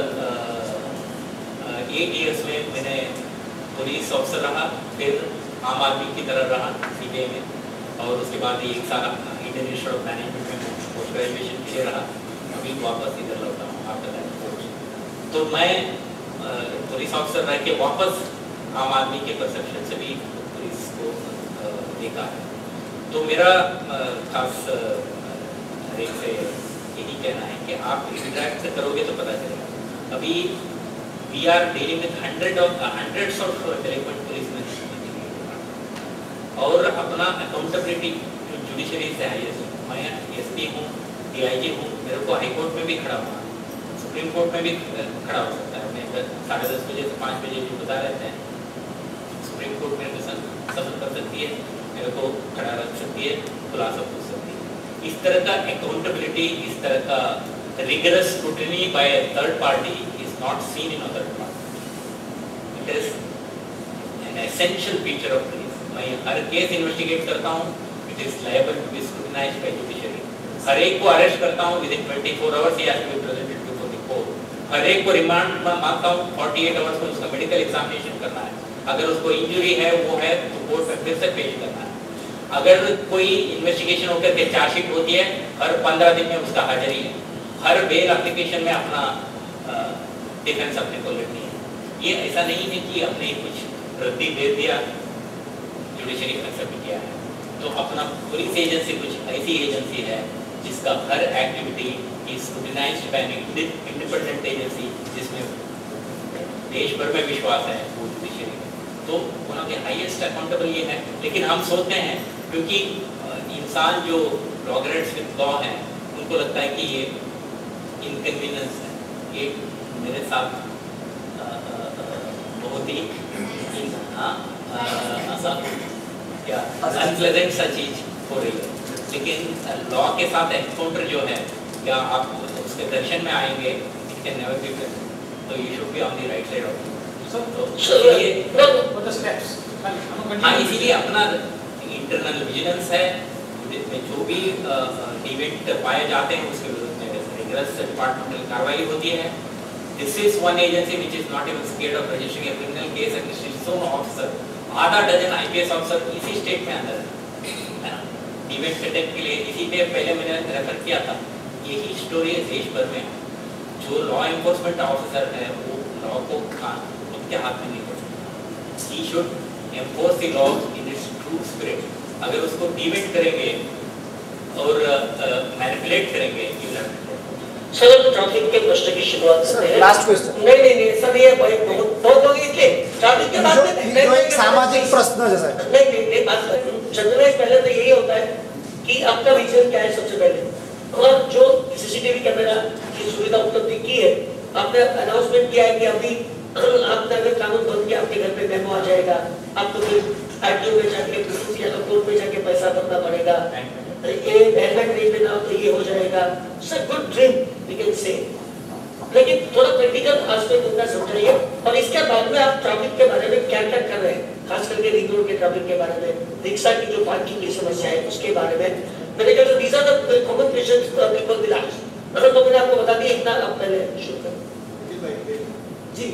8 years में मैंने पुलिस ऑफिसर रहा, फिर आम आदमी की तरह रहा CBI में, और उसके बाद 1 साल इंडियन इंस्टीट्यूट ऑफ मैनेजमेंट में पोस्ट ग्रेजुएशन के लिए रहा। अभी वापस इधर लौटा हूँ आफ्टर दैट कोर्स। तो मैं पुलिस ऑफिसर रह के वापस आम आदमी के परसेप्शन से भी पुलिस को देखा है। तो मेरा खास एक से यही कहना है कि आप इंटरेक्ट करोगे तो पता चलेगा। अभी we are dealing with hundreds of delinquent policeman, और अपना अकाउंटेबिलिटी जो जुडिशरी से हाईएस्ट, मैं SP हूँ, DIG हूँ, मेरे को हाई कोर्ट में भी खड़ा हुआ, सुप्रीम कोर्ट में भी खड़ा हो सकता है। मैं 10:30 बजे से 5 बजे जो बता रहते हैं, सुप्रीम कोर्ट में सफल कर सकती है, मेरे को खड़ा रख सकती है, खुलासा पूछ सकती है। इस तरह का अकाउंटेबिलिटी, इस तरह का rigorous scrutiny by a third party is not seen in other party. It is an essential feature of police. मैं हर केस इन्वेस्टिगेट करता हूँ, it is liable to be scrutinised by judiciary. हर एक को अरेस्ट करता हूँ विदिन 24 आवर्स ही has to be presented before the court. हर एक को रिमांड में मांगता हूँ, 48 आवर्स में उसका मेडिकल एग्जामिनेशन करना है। अगर उसको इंजरी है वो है तो कोर्ट में फिर से पेश करना है। अगर कोई इन्वेस्टिगेशन होकर के चार्जशीट होती है, हर 15 दिन में उसका हाजिरी है। हर बेल एप्लीकेशन में अपना डिफेंस अपने को लड़नी है। ये ऐसा नहीं है कि हमने कुछ रद्दी दे दिया, जुडिशरी एक्सेप्ट किया है। तो अपना पुलिस एजेंसी कुछ ऐसी एजेंसी है जिसका हर activity is scrutinised by an independent agency, जिसमें देश भर में विश्वास है वो जुडिशरी। तो one of the highest accountable ये है। लेकिन हम सोचते हैं क्योंकि इंसान जो लॉगरेट्स विद लॉ हैं, उनको लगता है कि ये इनकन्वीनियंस है, ये मेरे साथ बहुत ही क्या अनप्लेजेंट सा चीज हो रही है। लेकिन लॉ के साथ एनकाउंटर जो है, क्या आप उसके दर्शन में आएंगे, it can never be present. तो you should be on the right side of हाँ, इसीलिए अपना इंटरनल विजिलेंस है, जिसमें जो भी इवेंट पाए जाते हैं उसके विरुद्ध में रिगरस डिपार्टमेंटल कार्रवाई होती है। This is one agency which is not even scared of registering a criminal case against its own officer. आधा डजन IPS ऑफिसर इसी स्टेट में अंदर है ना, इवेंट कंडक्ट के लिए। इसी पे पहले मैंने रेफर किया था, यही स्टोरी है देश भर में। जो लॉ एनफोर्समेंट ऑफिसर है वो लॉ को के हाथ में नहीं पड़ सकता। He should enforce the law in its true spirit। अगर उसको डिवेट करेंगे और मैनिपुलेट करेंगे, सर तो ट्रैफिक के प्रश्न की शुरुआत करते हैं। Last question. नहीं सर, ये बहुत लोग इसलिए ट्रैफिक के बाद में जो एक सामाजिक प्रश्न जैसा है। नहीं बात जनरलाइज पहले तो यही होता है कि आपका विजन क्या है सबसे पहले, और जो CCTV कैमरा की सुविधा उपलब्ध की है, आपने अनाउंसमेंट किया है कि अभी आपने अगर कानून बन गया आपके घर पे मेमो आ जाएगा, आपको फिर RTO में जाके कोर्ट में जाके पैसा भरना पड़ेगा, ये हेलमेट नहीं पहना हो तो ये हो जाएगा। Sir good dream we can say, लेकिन थोड़ा प्रैक्टिकल एस्पेक्ट उतना समझाइए। और इसके बाद में आप ट्रैफिक के बारे में क्या क्या कर रहे हैं, खास करके रिंग रोड के ट्रैफिक के बारे में, रिक्शा की जो पार्किंग की समस्या है उसके बारे में। मेरे ख्याल से these are the common questions people will ask. अगर तो मैंने आपको बता दिया, इतना आप पहले शुरू करें जी।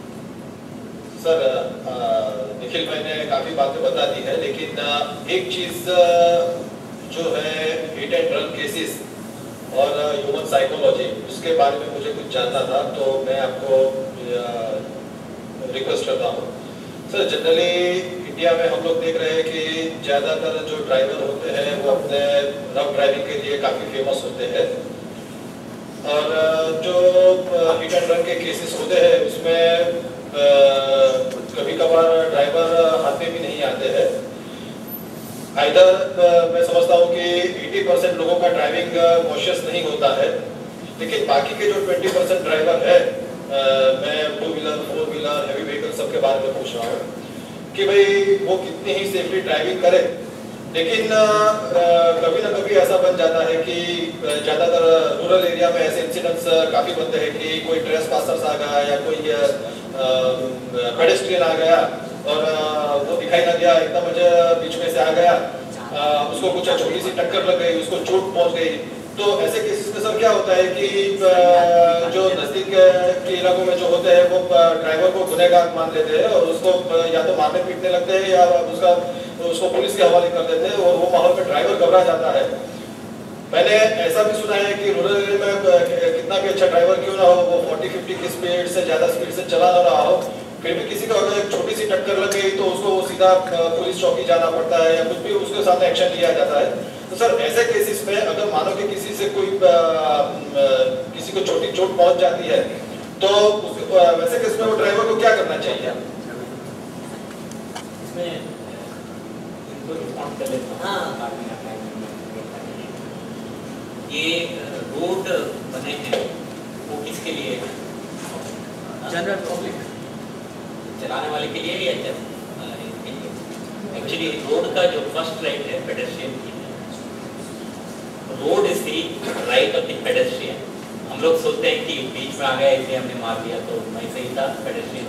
सर निखिल भाई ने काफी बातें बता दी है, लेकिन एक चीज जो है हिट एंड रन केसेस और ह्यूमन साइकोलॉजी, उसके बारे में मुझे कुछ जानना था, तो मैं आपको रिक्वेस्ट करता हूँ। सर जनरली इंडिया में हम लोग देख रहे हैं कि ज़्यादातर जो ड्राइवर होते हैं वो अपने रफ ड्राइविंग के लिए काफ़ी फेमस होते हैं, और जो हिट एंड रन के केसेस होते हैं उसमें कभी कभार ड्राइवर हाथ में भी नहीं आते हैं। इधर मैं समझता हूँ कि 80% लोगों का ड्राइविंग कॉशियस नहीं होता है, लेकिन बाकी के जो 20% ड्राइवर है, मैं 2 व्हीलर 4 व्हीलर हेवी व्हीकल सबके बारे में पूछ रहा हूँ कि भाई वो कितनी ही सेफली ड्राइविंग करे, लेकिन कभी ना कभी ऐसा बन जाता है कि ज़्यादातर रूरल एरिया में ऐसे इंसिडेंट्स काफ़ी बनते हैं कि कोई ट्रेसपासर्स आ गया या कोई पेडेस्ट्रियन आ गया और वो दिखाई ना दिया, एकदम बीच में से आ गया, उसको कुछ छोटी सी टक्कर लग गई, उसको चोट पहुंच गई। तो ऐसे केसेस में सर क्या होता है कि जो नज़दीक के इलाकों में जो होते हैं वो ड्राइवर को गुनहगार मान लेते हैं और उसको या तो मारने पीटने लगते हैं या उसको पुलिस के हवाले कर देते हैं और वो माहौल में ड्राइवर घबरा जाता है। मैंने ऐसा भी सुना है कि रूरल एरिया में कितना भी अच्छा ड्राइवर क्यों ना हो, वो 40-50 की स्पीड से ज़्यादा स्पीड से चला ना रहा हो, फिर भी किसी को अगर एक छोटी सी टक्कर लग गई तो उसको सीधा पुलिस चौकी जाना पड़ता है या कुछ भी उसके सामने एक्शन लिया जाता है। तो सर ऐसे केसेस में अगर मानो कि किसी से कोई किसी को छोटी चोट पहुंच जाती है तो वैसे केस में वो ड्राइवर को क्या करना चाहिए? इसमें इनको रिस्पॉन्ड कर लेता हूँ। ये रोड बने हैं वो किसके लिए? जनरल पब्लिक, चलाने वाले के लिए या इसके लिए? एक्चुअली रोड का जो फर्स्ट राइट है पेडेस्ट्रियन की, road is the right of the pedestrian. हम लोग सोचते हैं कि बीच में आ गया इसलिए हमने मार दिया तो मैं सही था, पेडेस्ट्रियन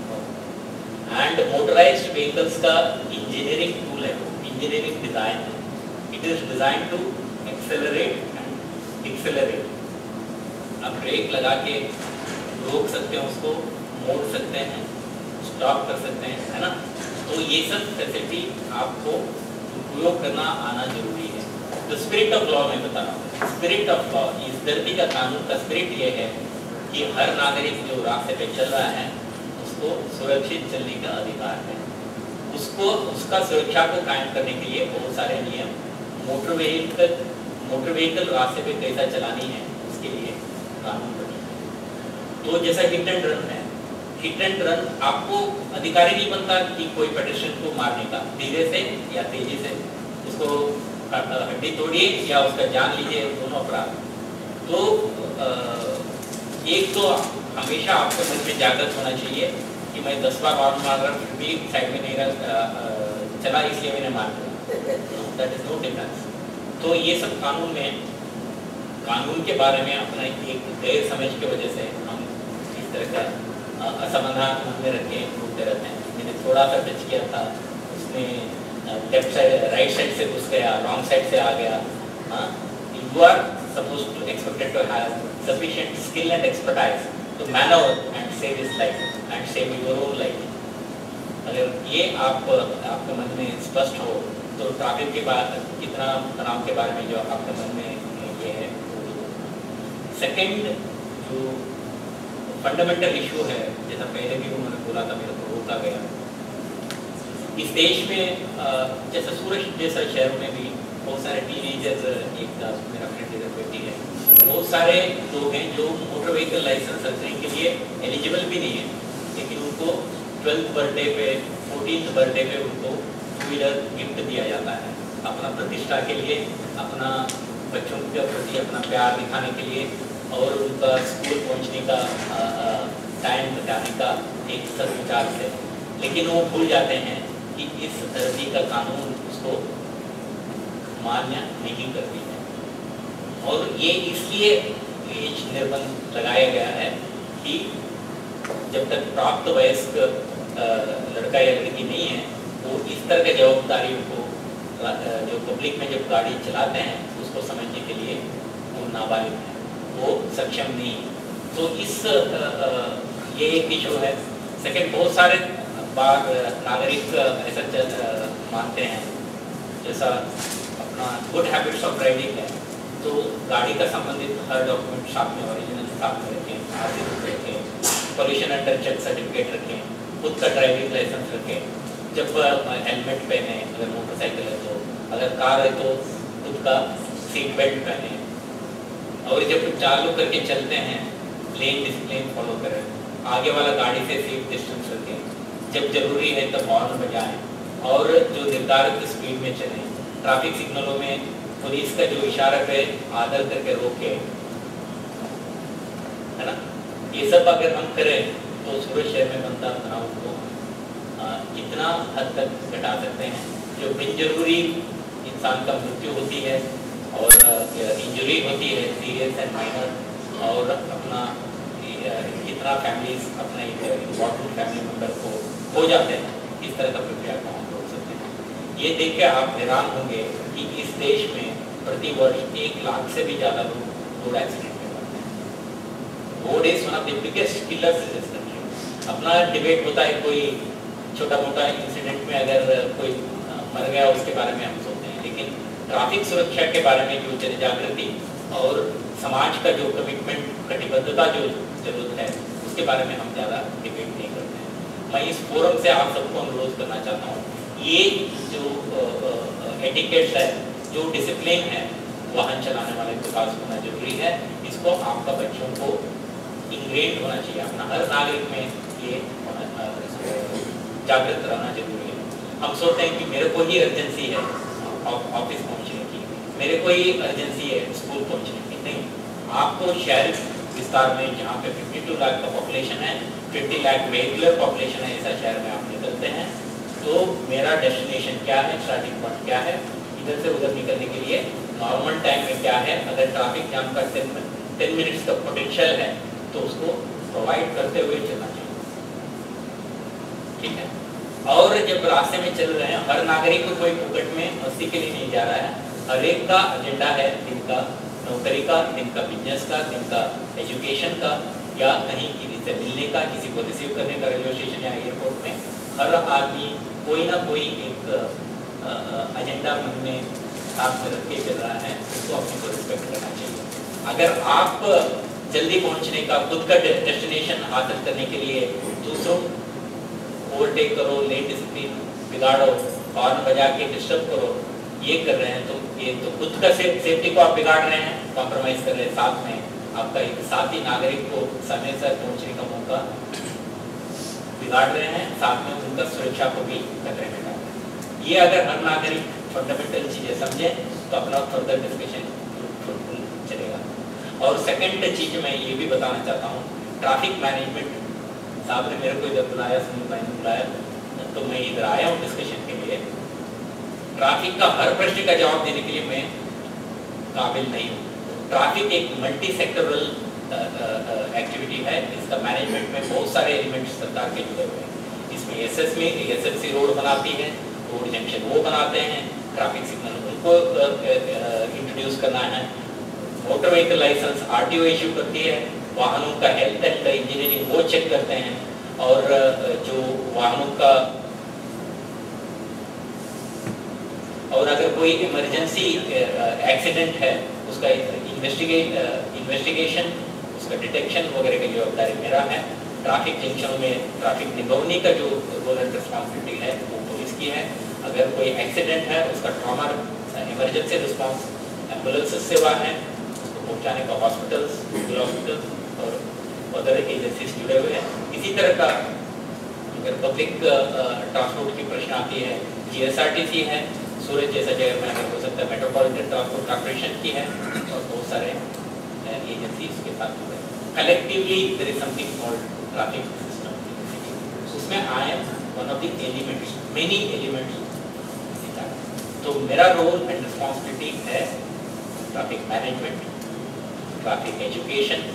एंड मोटराइज्ड व्हीकल्स का इंजीनियरिंग टूल है, इंजीनियरिंग डिजाइन है। It is design to accelerate and decelerate. आप ब्रेक लगा के रोक सकते हैं, उसको मोड़ सकते हैं, स्टॉप कर सकते हैं, है ना। तो ये सब फैसिलिटी आपको उपयोग करना आना जरूरी है। तो स्पिरिट ऑफ लॉ में बता रहा हूँ, स्पिरिट ऑफ लॉ, इस धरती का कानून का स्पिरिट ये है कि हर नागरिक जो रास्ते पे चल रहा है उसको सुरक्षित चलने का अधिकार है। उसको उसका सुरक्षा को कायम करने के लिए बहुत सारे नियम, मोटर व्हीकल रास्ते पे कैसा चलानी है उसके लिए कानून बने। तो जैसा हिट एंड रन है, हिट एंड रन आपको अधिकारी नहीं बनता कि कोई पेडेस्ट्रियन को मारने का, धीरे से या तेजी से उसको हड्डी तोड़िए या उसका जान लीजिए, दोनों अपराध। तो एक तो हमेशा आपको मन में जागृत होना चाहिए कि मैं 10 बार हॉर्न मार रहा फिर भी साइड में नहीं चला इसलिए मैंने मार दिया, दैट इज नो डिफरेंस। तो ये सब कानून के बारे में अपना एक गैर समझ की वजह से हम इस तरह का असमाधान मन में रख के घूमते रहते हैं। मैंने थोड़ा सा टच किया था, उसने लेफ्ट साइड राइट साइड से घुस गया, रॉन्ग साइड से आ गया। You are supposed to expected to have sufficient skill and expertise to maneuver and save his life and save your own life. अगर ये आपके मन में स्पष्ट हो तो ट्रैफिक के बाद कितना तनाव के बारे में जो आपके मन में ये है। सेकंड जो फंडामेंटल इशू है, जैसा पहले भी उन्होंने बोला था, मेरे को रोका गया। इस देश में जैसे सूरत जैसा शहर में भी बहुत सारे टीनेजर्स, एक मेरा फ्रेंड इधर बैठी है, बहुत सारे लोग हैं जो मोटर व्हीकल लाइसेंस रखने के लिए एलिजिबल भी नहीं है, लेकिन उनको 12th बर्थडे पे 14th बर्थडे पे उनको टू व्हीलर गिफ्ट दिया जाता है अपना प्रतिष्ठा के लिए, अपना बच्चों के प्रति अपना प्यार दिखाने के लिए और उनका स्कूल पहुंचने का टाइम बताने का एक सदविचार से। लेकिन वो भूल जाते हैं कि इस धरती का कानून उसको मान्य नहीं करती है और ये इसलिए एज निर्बंध लगाया गया है कि जब तक प्राप्त वयस्क लड़का या लड़की नहीं है वो इस तरह के जवाबदारियों को जो पब्लिक में जब गाड़ी चलाते हैं उसको समझने के लिए वो नाबालिग है, वो सक्षम नहीं। तो इस ये एक इशू है। सेकंड, बहुत सारे बार नागरिक ऐसा मानते हैं, जैसा अपना गुड हैबिट्स ऑफ ड्राइविंग है तो गाड़ी का संबंधित हर डॉक्यूमेंट साथ में, ओरिजिनल साथ में रखें, आरसी बुक रखें, पॉल्यूशन अंडर चेक सर्टिफिकेट रखें, खुद का ड्राइविंग लाइसेंस रखें, जब हेलमेट पहने अगर मोटरसाइकिल है तो, अगर कार है तो खुद का सीट बेल्ट पहने और जब चालू करके चलते हैं लेन डिसिप्लिन फॉलो करें, आगे वाला गाड़ी से सेफ डिस्टेंस रखें, जब जरूरी है तब हॉर्न बजाएं और जो निर्धारित स्पीड में चलें, ट्रैफिक सिग्नलों में पुलिस का जो इशारा पे आदर करके रोके, है ना। ये सब अगर हम करें तो सूरत शहर में बनता तनाव को कितना हद तक घटा सकते हैं। जो बिन जरूरी इंसान का मृत्यु होती है और इंजरी होती है सीरियस एंड माइनर और अपना कितना फैमिलीज अपने इम्पोर्टेंट फैमिली मेंबर को खो जाते हैं, इस तरह का प्रक्रिया को हम रोक सकते हैं। ये देख के आप हैरान होंगे कि इस देश में प्रति वर्ष 1 लाख से भी ज़्यादा लोग रोड एक्सीडेंट में मरते हैं। Road is one of the biggest killers in this country. अपना डिबेट होता है, कोई छोटा मोटा इंसिडेंट में अगर कोई मर गया उसके बारे में हम सोचते हैं, लेकिन ट्रैफिक सुरक्षा के बारे में जो जन जागृति और समाज का जो कमिटमेंट, कटिबद्धता जो जरूरत है, उसके बारे में हम ज़्यादा डिबेट नहीं करते हैं। मैं इस फोरम से आप सबको अनुरोध करना चाहता हूँ, ये जो एटिकेट्स है, जो डिसिप्लिन है वाहन चलाने वाले के पास होना जरूरी है, इसको आपका बच्चों को इंग्रेन होना चाहिए, अपना हर नागरिक में ये जागृत रहना जरूरी है। हम सोचते हैं कि मेरे को ही अर्जेंसी है ऑफिस पहुँचने की, मेरे को ही अर्जेंसी है स्कूल पहुँचने की, नहीं। आपको शहर विस्तार में जहाँ पे 52 लाख का पॉपुलेशन है, 50 लाख वेहिकुलर पॉपुलेशन है, ऐसा शहर में आप निकलते हैं, तो मेरा डेस्टिनेशन क्या है, स्टार्टिंग पॉइंट क्या है, इधर से उधर निकलने के लिए नॉर्मल टाइम में क्या है, अगर ट्रैफिक जाम का 10 मिनट्स का पोटेंशियल है तो उसको प्रोवाइड करते हुए चलना चाहिए, ठीक है। और जब रास्ते में चल रहे हैं, हर नागरिक को कोई फुकट में मस्ती के लिए नहीं जा रहा है, हर एक का एजेंडा है, दिन का नौकरी का, दिन का बिजनेस का, दिन का एजुकेशन का, या कहीं किसी से मिलने का, किसी को रिसीव करने का रेलवे स्टेशन या एयरपोर्ट में। हर आदमी कोई ना कोई एक एजेंडा मन में साथ में रख के चल रहा है, उसको अपने को रिस्पेक्ट करना चाहिए। अगर आप जल्दी पहुंचने का, खुद का डेस्टिनेशन हासिल करने के लिए दूसरों ओवरटेक करो, लेन डिसिप्लिन बिगाड़ो, हॉर्न बजा के डिस्टर्ब करो, ये कर रहे हैं, तो ये तो खुद का सेफ्टी को आप बिगाड़ रहे हैं, कॉम्प्रोमाइज कर रहे हैं, साथ में आपका एक साथी नागरिक को समय से पहुंचने का मौका बिगाड़ रहे हैं, साथ में उनका सुरक्षा को भी खतरे में डाल रहे हैं। ये अगर हर नागरिक फंडामेंटल चीजें समझे तो अपना फर्दर डिस्कशन फ्रूटफुल चलेगा। और सेकंड चीज मैं ये भी बताना चाहता हूँ, ट्रैफिक मैनेजमेंट। साहब ने मेरे को इधर बुलाया, सुनील भाई ने बुलाया, तो मैं इधर आया हूँ डिस्कशन के लिए। ट्रैफिक का हर प्रश्न का जवाब देने के लिए मैं काबिल नहीं हूँ। ट्रैफिक एक मल्टी सेक्टरल एक्टिविटी है, इसका मैनेजमेंट में बहुत सारे एलिमेंट्स सरकार के जुड़े हुए हैं। इसमें एसएससी रोड बनाती है, रोड जंक्शन वो बनाते हैं, ट्रैफिक सिग्नल उनको इंट्रोड्यूस करना है, motor vehicle licence RTO issue करती है, वाहनों का हेल्थ एंड इंजीनियरिंग वो चेक करते हैं, और जो वाहनों का, और अगर कोई इमरजेंसी एक्सीडेंट है उसका इन्वेस्टिगेशन, उसका डिटेक्शन वगैरह की जवाबदारी मेरा है। ट्रैफिक जंक्शनों में ट्रैफिक निगरानी का जो रोल एंड रिस्पॉन्सिबिलिटी है वो पुलिस की है। अगर कोई एक्सीडेंट है उसका ट्रॉमा इमरजेंसी रिस्पॉन्स एम्बुलेंस सेवा है, उसको पहुंचाने का हॉस्पिटल्स और अदर एजेंसीज जुड़े हुए हैं। इसी तरह का अगर पब्लिक ट्रांसपोर्ट की प्रश्न आती है, जीएसआरटीसी है, सूरत जैसा जगह में अगर हो सकता है मेट्रोपॉलिटन ट्रांसपोर्ट कॉर्पोरेशन की है, और बहुत सारे एजेंसी इसके साथ जुड़े हैं। Collectively there is something called traffic system. उसमें I am one of the elements, many elements. तो मेरा रोल एंड रिस्पॉन्सिबिलिटी है traffic management, traffic education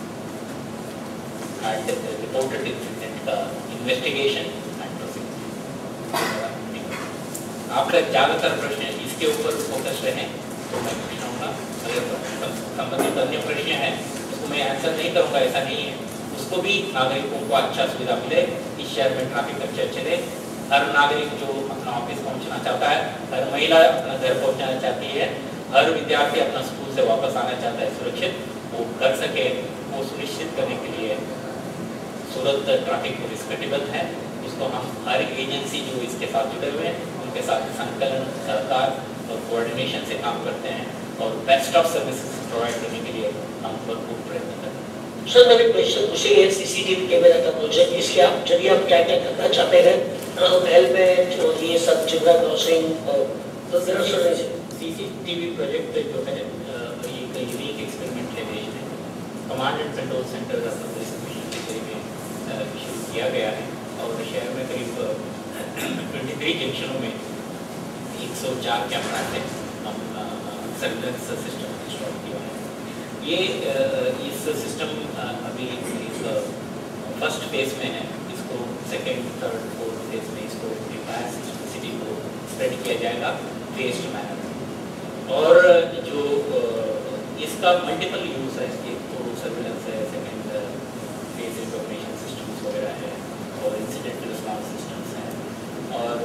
and reported incident का इन्वेस्टिगेशन एंड प्रोसिक्यूशन। आपका ज़्यादातर प्रश्न इसके ऊपर फोकस रहे तो मैं पूछ रहूँगा। अगर संबंधित अन्य प्रश्न हैं उसको मैं आंसर नहीं करूँगा, ऐसा नहीं है। उसको भी नागरिकों को अच्छा सुविधा मिले, इस शहर में ट्रैफिक अच्छा चले, हर नागरिक जो अपना ऑफिस पहुँचना चाहता है, हर महिला अपना घर पहुँचना चाहती है, हर विद्यार्थी अपना स्कूल से वापस आना चाहता है सुरक्षित, वो कर सके, वो सुनिश्चित करने के लिए सूरत ट्रैफिक पुलिस कटिबद्ध है। उसको हम हर एजेंसी जो इसके साथ जुड़े हुए हैं उनके साथ संकलन, सहकार और कोऑर्डिनेशन से काम करते हैं, और बेस्ट ऑफ सर्विसेज प्रोवाइड करने के लिए हम भरपूर प्रयत्न करते हैं। सर मेरे क्वेश्चन पूछेंगे सीसीटीवी कैमरा का प्रोजेक्ट, इसके आप जरिए आप क्या क्या करना चाहते हैं, हेलमेट और ये सब जिब्रा क्रॉसिंग और सीसीटीवी प्रोजेक्ट जो है ये एक यूनिक एक्सपेरिमेंट है देश में। Command and control centre police commission के जरिए शुरू किया गया है, और शहर में करीब 23 जंक्शनों में 104 कैमरा से हम सर्विलेंस सिस्टम इंस्टॉल किया है। ये इस सिस्टम अभी फर्स्ट फेज में है, इसको सेकेंड, थर्ड, फोर्थ फेज में इसको एंटायर सिटी को स्प्रेड किया जाएगा फेस्ड मैनर में। और जो इसका मल्टीपल यूज है, एक तो सर्विलेंस है, सेकेंड फेस इंफॉर्मेशन सिस्टम्स वगैरह है, और इंसिडेंट रिस्पॉन्स सिस्टम्स हैं, और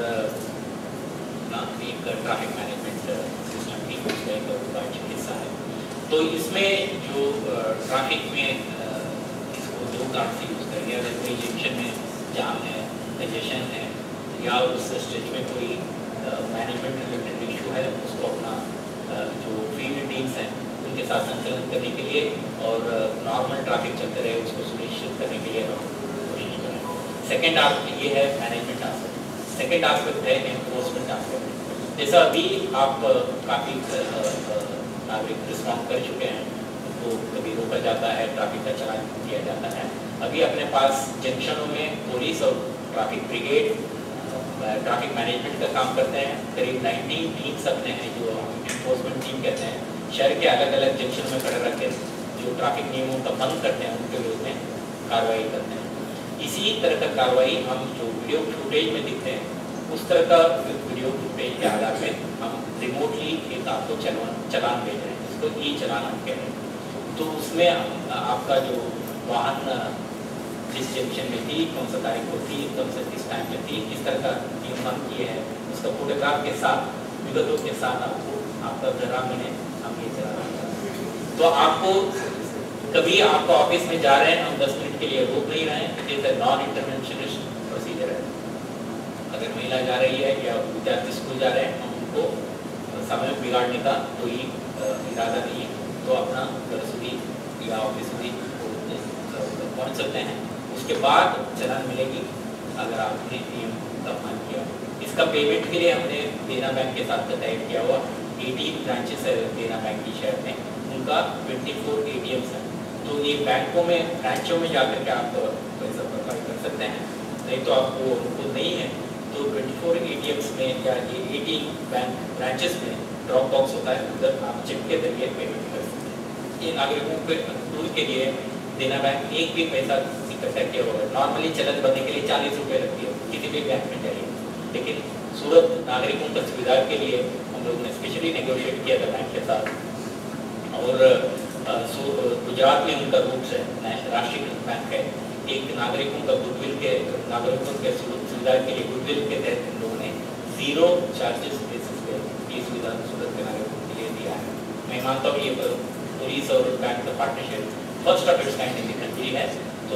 एक ट्रैफिक मैनेजमेंट सिस्टम भी उसका एक अविभाज्य हिस्सा है। तो इसमें जो ट्रैफिक में इसको दो कारण से यूज़ करेंगे। अगर कोई जंक्शन में जाम है, कंजेशन है, या उस स्टेज में कोई मैनेजमेंट रिलेटेड इशू है, उसको अपना जो फील्ड टीम्स हैं उनके साथ संकलन करने के लिए और नॉर्मल ट्रैफिक चलते रहे उसको सुनिश्चित करने के लिए हम कोशिश करें। सेकेंड आस्पेक्ट ये है मैनेजमेंट आस्पेक्ट। सेकेंड आस्पेक्ट है एनफोर्समेंट आस्पेक्ट। जैसा अभी आप काफ़ी नागरिक रिस्पॉन्ड कर चुके हैं, उनको कभी रोका जाता है, ट्रैफक का चालान किया जाता है। अभी अपने पास जंक्शनों में पुलिस और ट्रैफिक ब्रिगेड ट्रैफिक मैनेजमेंट का काम करते हैं। करीब 19 टीम्स अपने हैं जो एनफोर्समेंट टीम कहते हैं, शहर के अलग अलग जंक्शन में खड़े रख के जो ट्रैफिक नियमों का भंग करते हैं उनके विरुद्ध में कार्रवाई करते हैं। इसी तरह का कार्रवाई हम जो वीडियो फुटेज में दिखते हैं उस तरह का वीडियो फुटेज के आधार में हम रिमोटली एक आपको चलान भेज रहे हैं, जिसको ई चलान हम कह रहे हैं। तो उसमें आपका जो वाहन जिस जंक्शन में थी, कौन सा तारीख को थी, कौन सा किस टाइम में थी, किस तरह का नियम किए हैं, उसका फोटोग्राफ के साथ, विगतों के साथ आपको आपका प्रोग्राम में हम ये चलाना। तो आपको कभी आपका ऑफिस में जा रहे हैं, हम 10 मिनट के लिए रोक नहीं रहे हैं, it is a non interventionist procedure है। अगर महिला जा रही है या विद्यार्थी स्कूल जा रहे हैं, हम उनको समय बिगाड़ने का कोई इरादा नहीं है, तो अपना घर સુધી या ऑफिस સુધી पहुँच सकते हैं। उसके बाद चलान मिलेगी अगर आपने नियम का पालन किया। इसका पेमेंट के लिए हमने देना बैंक के साथ तय किया हुआ 18 ब्रांचेस है देना बैंक की शहर में, उनका 24 ATMs है। तो ये बैंकों में ब्रांचों में जाकर के आप पैसा प्रोवाइड कर सकते हैं, नहीं तो आपको उनको नहीं है तो 24 ATMs में या ये 18 बैंक ब्रांचेस में ड्रॉप बॉक्स होता है, उधर आप चेक के जरिए पेमेंट कर सकते हैं। ये नागरिकों के अनुकूल के लिए देना बैंक एक भी पैसा इकट्ठा किया हुआ है। नॉर्मली चलन बनने के लिए 40 रुपये लगती है किसी भी बैंक में जाइए, लेकिन सूरत नागरिकों की सुविधा के लिए हम लोग ने स्पेशली नेगोशिएट किया था बैंक के साथ। और गुजरात में उनका रूट्स है, राष्ट्रीयकृत बैंक है। एक नागरिकों का गुडविल के सुविधा के लिए गुडविल के तहत इन लोगों ने 0 चार्जेस बेसिस पे ये सुविधा सूरत के नागरिकों के लिए दिया है। मैं मानता हूँ ये पुलिस और बैंक का partnership first of its kind in the country है। तो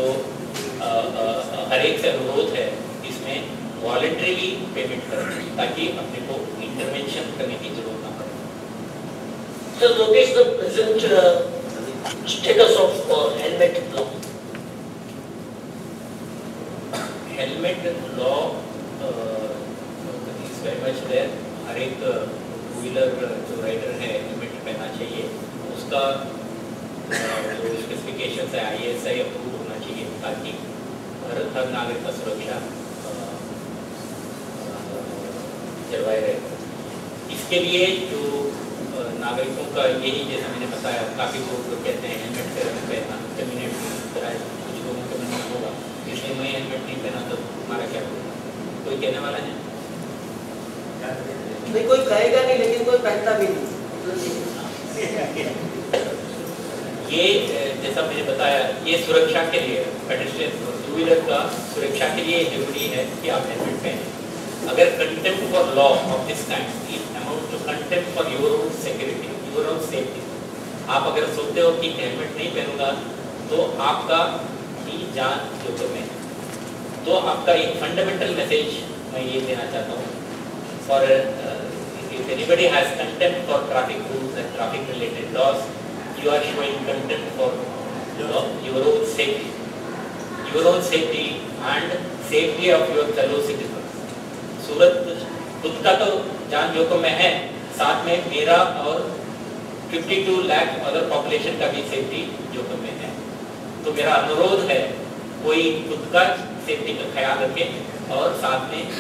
हर एक से अनुरोध है इसमें वॉलंटरीली पेमेंट करें ताकि अपने को इंटरवेंशन करने की जरूरत ना पड़े। So what is the present status of helmet law? Helmet law is very much there. हर एक टू व्हीलर जो राइडर है हेलमेट पहनना चाहिए, उसका जो स्पेसिफिकेशंस है ISI अप्रूव होना चाहिए ताकि हर नागरिक का सुरक्षा जलवाए रहे। इसके लिए जो नागरिकों का यही जैसा मैंने बताया, काफ़ी लोग कहते हैं हेलमेट पहनना कम्युनिट कुछ लोगों को नहीं होगा, इसलिए मैं हेलमेट नहीं पहना तो हमारा क्या होगा? कोई कहने वाला है? नहीं, कोई कहेगा नहीं, लेकिन कोई पहनता भी नहीं। ये जैसा मैंने बताया, ये सुरक्षा के लिए पेडेस्ट्रियन टू व्हीलर का सुरक्षा के लिए जरूरी है कि आप हेलमेट पहनें। अगर contempt for law of this kind is amount to contempt for your own security, your own safety, आप अगर सोचते हो कि हेलमेट नहीं पहनूंगा तो आपका ही जान जोखिम में, तो आपका एक फंडामेंटल मैसेज मैं ये देना चाहता हूँ for if anybody has contempt for traffic rules and traffic related laws, you are showing contempt for your own safety and safety of your fellow citizens. Surat खुद का तो जान जोखिम में है, साथ में मेरा और 52 लाख अदर पॉपुलेशन का भी सेफ्टी जोखिम में है। तो मेरा अनुरोध है कोई खुद का सेफ्टी का ख्याल रखे और साथ में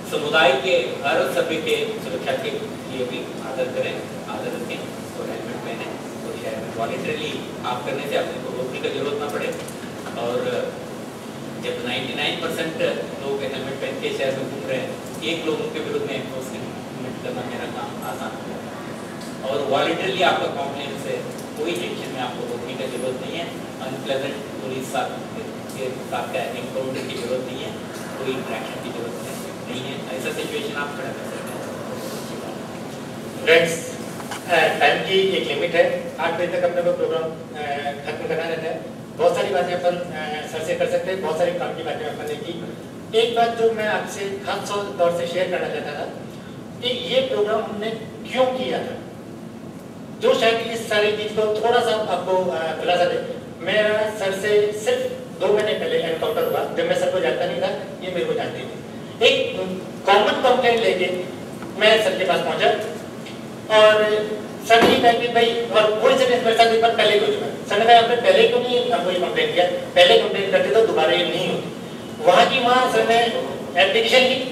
समुदाय के हर सभी के सुरक्षा के लिए भी आदर करें, आदर रखें और हेलमेट पहने और शहर में वॉलंटरली आप करने से अपने को रोकने की जरूरत ना पड़े। और जब 99% लोग हेलमेट पहन के शहर में घूम रहे हैं, एक लोगों के विरुद्ध में एनफोर्समेंट करना मेरा काम आसान है। और वॉलंटरली आपका कॉम्प्लेंस है, कोई टेंशन में आपको रोकने की जरूरत नहीं है, अनप्लेजेंट पुलिस के साथ का एनकाउंटर की जरूरत नहीं है, कोई इंटरेक्शन की जरूरत नहीं है। ऐसा सिचुएशन आप खड़ा कर सकते हैं। फ्रेंड्स, टाइम की एक लिमिट है, 8 बजे तक अपने को प्रोग्राम खत्म करना रहता है। बहुत सारी बातें अपन सर से कर सकते हैं, बहुत सारी काम की बातें अपन ने की। एक बात जो मैं आपसे खास तौर से शेयर करना चाहता था कि ये प्रोग्राम हमने क्यों किया था, जो शायद इस सारी चीज को थोड़ा सा आपको खुलासा दे। मेरा सर से सिर्फ 2 महीने पहले एनकाउंटर हुआ, जब मैं सर को जानता नहीं था, ये मेरे को जानते थे। एक कॉमन कंप्लेंट लेके मैं सर के पास पहुंचा और सर ने कहा कि भाई, और वो इंसिडेंट मेरे साथ एक बार पहले हो चुका। सर ने कहा आपने पहले क्यों नहीं हमको ये कंप्लेंट किया, पहले कंप्लेंट करते तो दोबारा ये नहीं होती। वहां की वहां सर ने एप्लीकेशन ली,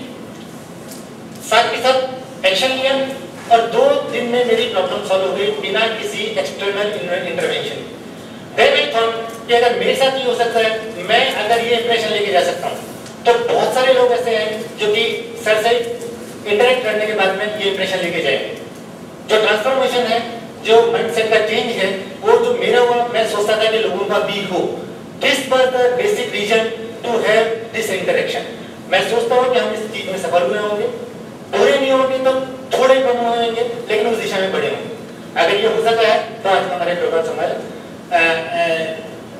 साथ के साथ एक्शन लिया और 2 दिन में मेरी प्रॉब्लम सॉल्व हो गई बिना किसी external intervention. Then I thought कि अगर मेरे साथ ही हो सकता है, मैं अगर ये इंप्रेशन लेके जा सकता हूँ, तो बहुत सारे लोग ऐसे हैं जो कि सर से इंटरेक्ट करने के बाद में ये इंप्रेशन लेके जाएंगे। जो ट्रांसफॉर्मेशन है, जो माइंडसेट का चेंज है, वो जो मेरा हुआ, मैं सोचता था कि लोगों का भी हो। This was the basic reason to have this interaction. मैं सोचता हूँ कि हम इस चीज में सफल हुए होंगे, पूरे नहीं होंगे तो थोड़े कम होंगे, लेकिन उस दिशा में बढ़े होंगे। अगर ये हो सका है तो आज हमारे प्रोग्राम संभाल।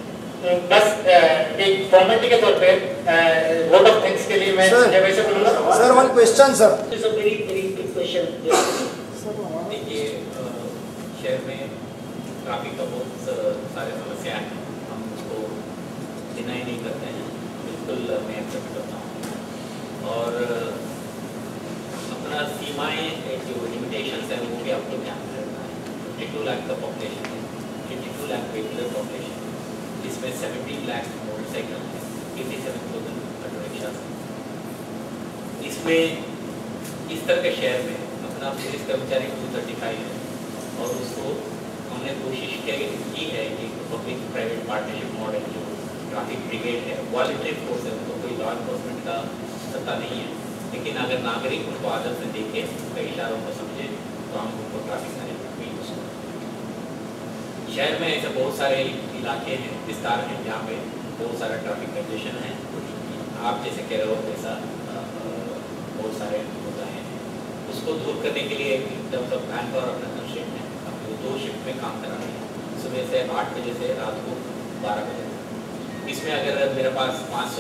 बस एक फॉर्मेलिटी के तौर पे वोट ऑफ थैंक्स के लिए मैं जब ऐसे बोलूंगा। Sir, one question sir. It's a very very big question. देखिए, शहर में ट्रैफिक का बहुत सारे समस्या है, हम उसको डिनाई नहीं करते हैं, बिल्कुल मैं एक्सेप्ट करता हूँ। और अपना सीमाएं जो लिमिटेशंस हैं वो भी आपको ध्यान में रखना है। 52 लाख का पॉपुलेशन है, 52 लाख वेहिकुलर पॉपुलेशन, इसमें 17 लाख मोटरसाइकिल है, 87,000 ऑटो रिक्शास हैं। इसमें इस तरह के शहर में अपना पुलिस कर्मचारी 235 है और उसको हमने कोशिश की है कि पब्लिक प्राइवेट पार्टनरशिप मॉडल जो ट्रैफिक ब्रिगेड है, वॉलंटरी फोर्स है, उनको कोई लॉ एनफोर्समेंट का सत्ता नहीं है, लेकिन अगर नागरिक उनको आदत से देखे, कई इशारों को समझे, तो हम उनको ट्रैफिक मैनेजमेंट में यूज करें। शहर में ऐसे बहुत सारे इलाके हैं, विस्तार हैं, जहाँ पे बहुत सारा ट्रैफिक कंजेशन है। आप जैसे कह रहे हो वैसा बहुत सारे होता है, उसको दूर करने के लिए in terms of manpower अपना कंस्ट्रेंट है। आपको 2 शिफ्ट में काम कराना है, सुबह से 8 बजे से रात को 12 बजे। इसमें अगर मेरे पास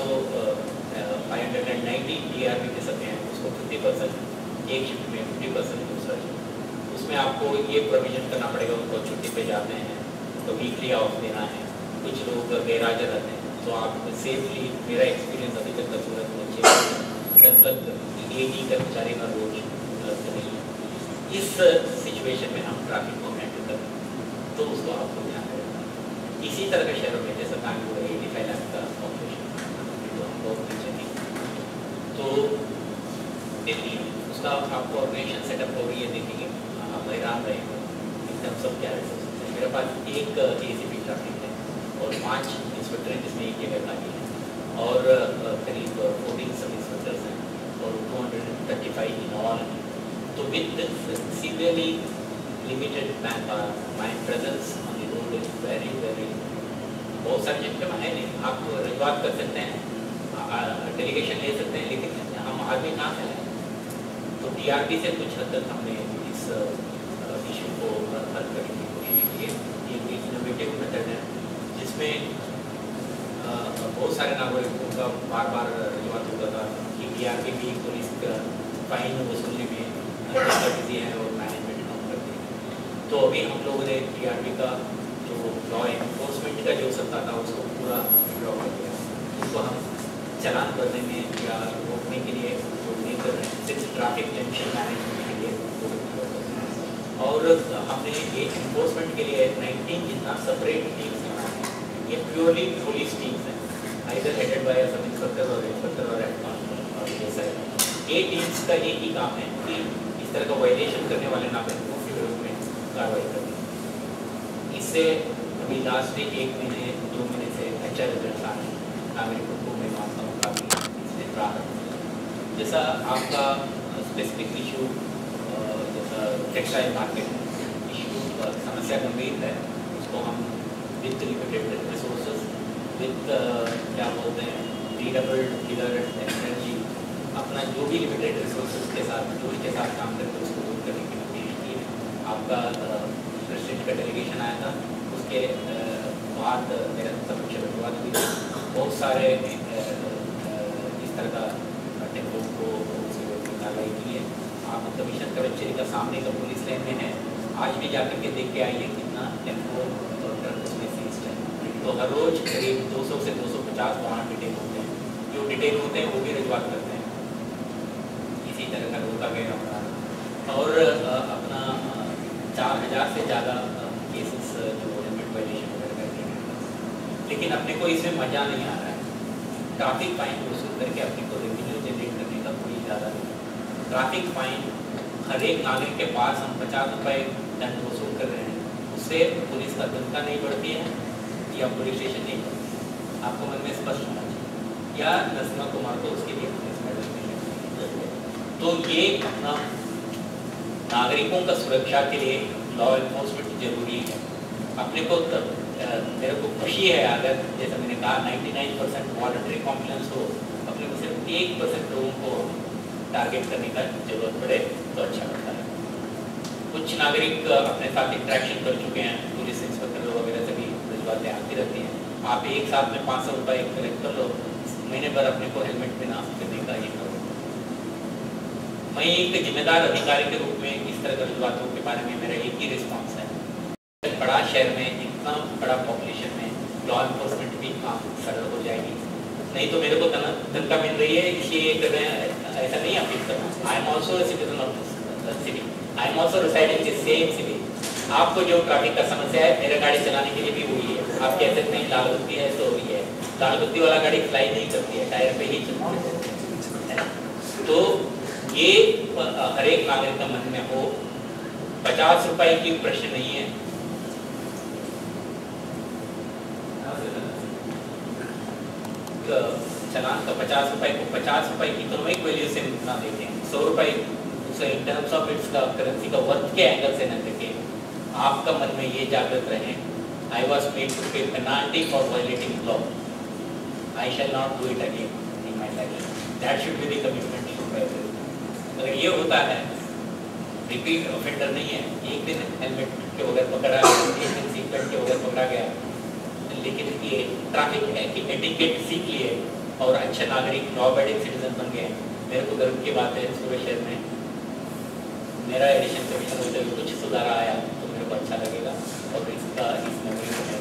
590 DRP के सत्य हैं, उसको 50% एक शिफ्ट में, 50% दूसरा शिफ्ट। उसमें आपको ये प्रोविजन करना पड़ेगा, उनको छुट्टी पे जाते हैं तो वीकली ऑफ देना है, कुछ लोग गैरहाजिर रहते हैं, तो आप सेफली, मेरा एक्सपीरियंस अभी तक का सूरत में 6 तक 80 कर्मचारी का रोज उपलब्ध नहीं है। इस सिचुएशन में हम ट्रैफिक को हैंडल करें तो उसको आपको ध्यान रखना है। इसी तरह के शहरों में जैसा बैंगलोर 85 लाख का पॉपुलेशन, तो हम बहुत पीछे नहीं, तो दिल्ली उसका आपको ऑर्गेनाइजेशन सेटअप होगी, ये देखेंगे आप हैरान रहेंगे इन टर्म्स ऑफ क्या है। मेरे पास एक ACP ट्रैफिक है और 5 इंस्पेक्टर जिसमें एक जगह खाली है और करीब 14 सब इंस्पेक्टर्स हैं और 235 इन ऑल। तो with severely limited manpower, my presence on the road is very very, बहुत सारी जगह में है नहीं, आप रजूआत कर सकते हैं, डेलीगेशन ले सकते हैं, लेकिन हम आदमी कहाँ से हैं। तो DRP से कुछ हद तक हमने इस इशू को हल करने की कोशिश की है। ये इनोवेटिव मेथड है जिसमें बहुत सारे नागरिकों का बार बार रजूआत होता था कि DRP भी पुलिस का फाइन वसूलने में स्ट्रेटजी है और मैनेजमेंट काम करती है। तो अभी हम लोगों ने DRP का जो लॉ एनफोर्समेंट का जो सत्ता था उसको पूरा विड्रॉ कर दिया, उसको हम चलान करने में या रोकने के लिए जो नहीं कर रहे हैं, सिर्फ ट्रैफिक टेंशन मैनेजमेंट के लिए और हमने ये एनफोर्समेंट के लिए 19 जितना सेपरेट टीम्स बनाए हैं। ये प्योरली पुलिस टीम्स हैं, either headed by sub inspector और इंस्पेक्टर और हेड कांस्टेबल और ये सारे ये टीम्स का एक ही काम है कि इस तरह का वायलेशन करने वाले नागरिकों के विरुद्ध में कार्रवाई करनी। इससे अभी लास्ट 1 महीने 2 महीने से अच्छा रिजल्ट आ रहे हैं। नागरिकों को मैं मानता हूँ काफ़ी इससे राहत। जैसा आपका स्पेसिफिक इशू जैसा टेक्सटाइल मार्केट इशू समस्या गंभीर है, उसको हम विद लिमिटेड रिसोर्सेज विद क्या बोलते हैं रीडेबल्ड पिलर एनर्जी अपना जो भी लिमिटेड रिसोर्सेज के साथ जोड़ के साथ काम करके उसको दूर करने की कोशिश की है। आपका प्रेसिडेंट का डेलीगेशन आया था, उसके बाद मेरा समक्ष रजूआत हुई थी। बहुत सारे इस तरह का टेम्पो को कार्रवाई की है। आप कमीशन कचहरी का सामने का पुलिस लाइन में है, आज भी जाकर के देख के आइए कितना टेम्पो और ट्रक उसमें सीज्ड है। तो हर रोज करीब 200 से 250 वाहन डिटेल होते हैं। जो डिटेल होते हैं वो भी रजूआत करते हैं। इसी तरह का रोका गया अपना और अपना 4000 से ज़्यादा केसेस जो लिमिट वायलेशन वगैरह करके हैं। लेकिन अपने को इसमें मज़ा नहीं आ रहा है। ट्रैफिक फाइन वसूल करके अपने को रेवेन्यू जनरेट करने का कोई ज़्यादा नहीं। ट्रैफिक फाइन हर एक नागरिक के पास हम 50 रुपये दंड वसूल कर रहे हैं, उससे पुलिस का तनख्वाह नहीं बढ़ती है या पुलिस स्टेशन नहीं बढ़ती। आपको मन में स्पष्ट होना चाहिए। या नस्मा कुमार को उसके लिए पुलिस मेडल मिलेगा। तो ये अपना नागरिकों का सुरक्षा के लिए लॉ एनफोर्समेंट जरूरी है। अपने को मेरे को खुशी है अगर जैसा मैंने कहा 99% वॉलंटरी कॉम्प्लायंस हो, अपने को सिर्फ 1% लोगों को टारगेट करने का जरूरत पड़े तो अच्छा लगता है। कुछ नागरिक अपने साथ इंट्रैक्शन कर चुके हैं, पुलिस इंस्पेक्टर वगैरह से भी रजूआतें आती रहती हैं। आप एक साथ में 500 रुपये कलेक्ट कर लो, महीने भर अपने को हेलमेट में ना करने का ये करो। मैं एक जिम्मेदार अधिकारी के रूप में इस तरह की रजूआतों के बारे में मेरा एक ही रिस्पॉन्स है। बड़ा शहर में इतना बड़ा पॉपुलेशन में लॉ एनफोर्समेंट भी काम सरल हो जाएगी। नहीं तो मेरे को तनख्वाह मिल रही है इसलिए कर रहे हैं, ऐसा नहीं आप फील करना। I am also citizen of this city, I am also residing in same city. आपको जो ट्रैफिक का समस्या है मेरा गाड़ी चलाने के लिए भी वही है। आप कह सकते हैं लाल बत्ती है तो ये है, लाल बत्ती वाला गाड़ी फ्लाई नहीं करती है, टायर पे ही चलती है। तो ये हर एक नागरिक का मन में हो। 50 रुपए की प्रश्न नहीं है। चलान का 50 रुपए को 50 रुपए की इकोनॉमिक वैल्यू से ना देखें, 100 रुपए उसे इन टर्म्स ऑफ इट्स का करेंसी का वर्थ के एंगल से न देखें। आपका मन में ये जागृत रहे, I was made to pay penalty for violating law, I shall not do it again in my life. That should be the commitment. अगर ये होता है, रिपीट ऑफेंडर नहीं है, एक दिन हेलमेट के बगैर पकड़ा गया, एक दिन सीट बेल्ट के बगैर पकड़ा गया, लेकिन ये ट्रैफिक है कि एटिकेट सीख लिए और अच्छे नागरिक लॉ अबाइडिंग सिटीजन बन गए। मेरे को गर्व की बात है, सूरत शहर में मेरा एडिशन कमीशन होते हुए कुछ सुधार आया तो मेरे को अच्छा लगेगा और इसका इस मेमोरी में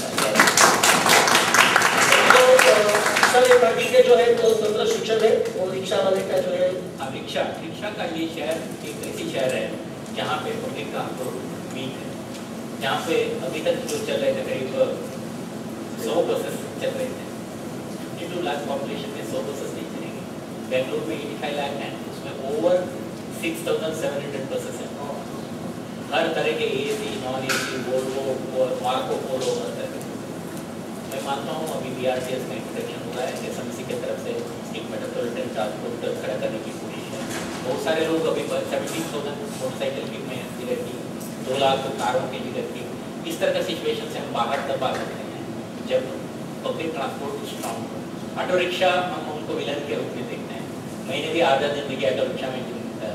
के जो है तो मतलब शिक्षण है वो रिक्शा वाले का जो है रिक्शा का ये शहर एक ऐसी शहर है जहाँ पे पब्लिक ट्रांसपोर्ट वीक है, जहाँ पे अभी तक जो चल रहे थे करीब 100 बसेस चल रहे थे। 52 लाख पॉपुलेशन में 100 बसेस नहीं चलेंगे। बेंगलुरु में 85 लाख हैं, उसमें ओवर 6,700 बसेस हैं। हर तरह के AC, non AC, Volvo, Marco Polo, हर तरह के। मैं मानता हूँ अभी BRTS का इंट्रोडक्शन हुआ है, SMC की तरफ से एक मेट्रोपॉलिटन ट्रांसपोर्ट खड़ा करने की कोशिश है। बहुत सारे लोग अभी 17,000 मोटरसाइकिल की में टिकट की, 2 लाख कारों की टिकट की। इस तरह का सिचुएशन से हम बाहर तब आ सकते हैं जब पब्लिक ट्रांसपोर्ट स्ट्रॉन्ग हो। ऑटो रिक्शा हम उनको विलन के रूप में देखते हैं। मैंने भी आधा जिंदगी ऑटो रिक्शा में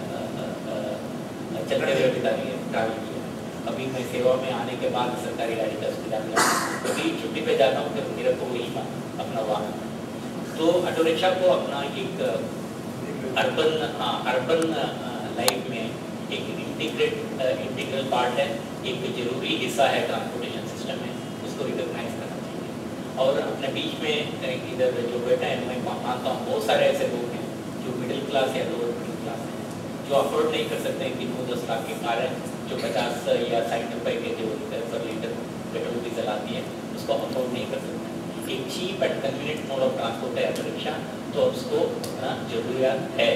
चलते हुए बिता ली है, ट्रैवल किया। अभी मैं सेवा में आने के बाद सरकारी गाड़ी का सुविधा मिला, कभी छुट्टी पे जाता हूँ तो मेरे को वही अपना वाहन। तो ऑटो रिक्शा को अपना एक अर्बन लाइफ में एक इंटीग्रल पार्ट है, एक जरूरी हिस्सा है ट्रांसपोर्टेशन सिस्टम में, उसको रिकॉग्नाइज करना चाहिए। और अपने बीच में इधर जो बैठा है, मैं मानता हूँ बहुत सारे ऐसे लोग हैं जो मिडिल क्लास या लोअर मिडिल क्लास हैं, जो अफोर्ड नहीं कर सकते हैं कि 9-10 लाख की कार है जो 50 या 60 रुपए के जो पर लीटर पेट्रोल डीजल आती है उसको अफोर्ड नहीं कर सकते। एक cheap and convenient mode of transport है ऑटो रिक्शा, तो उसको जरूरियात है।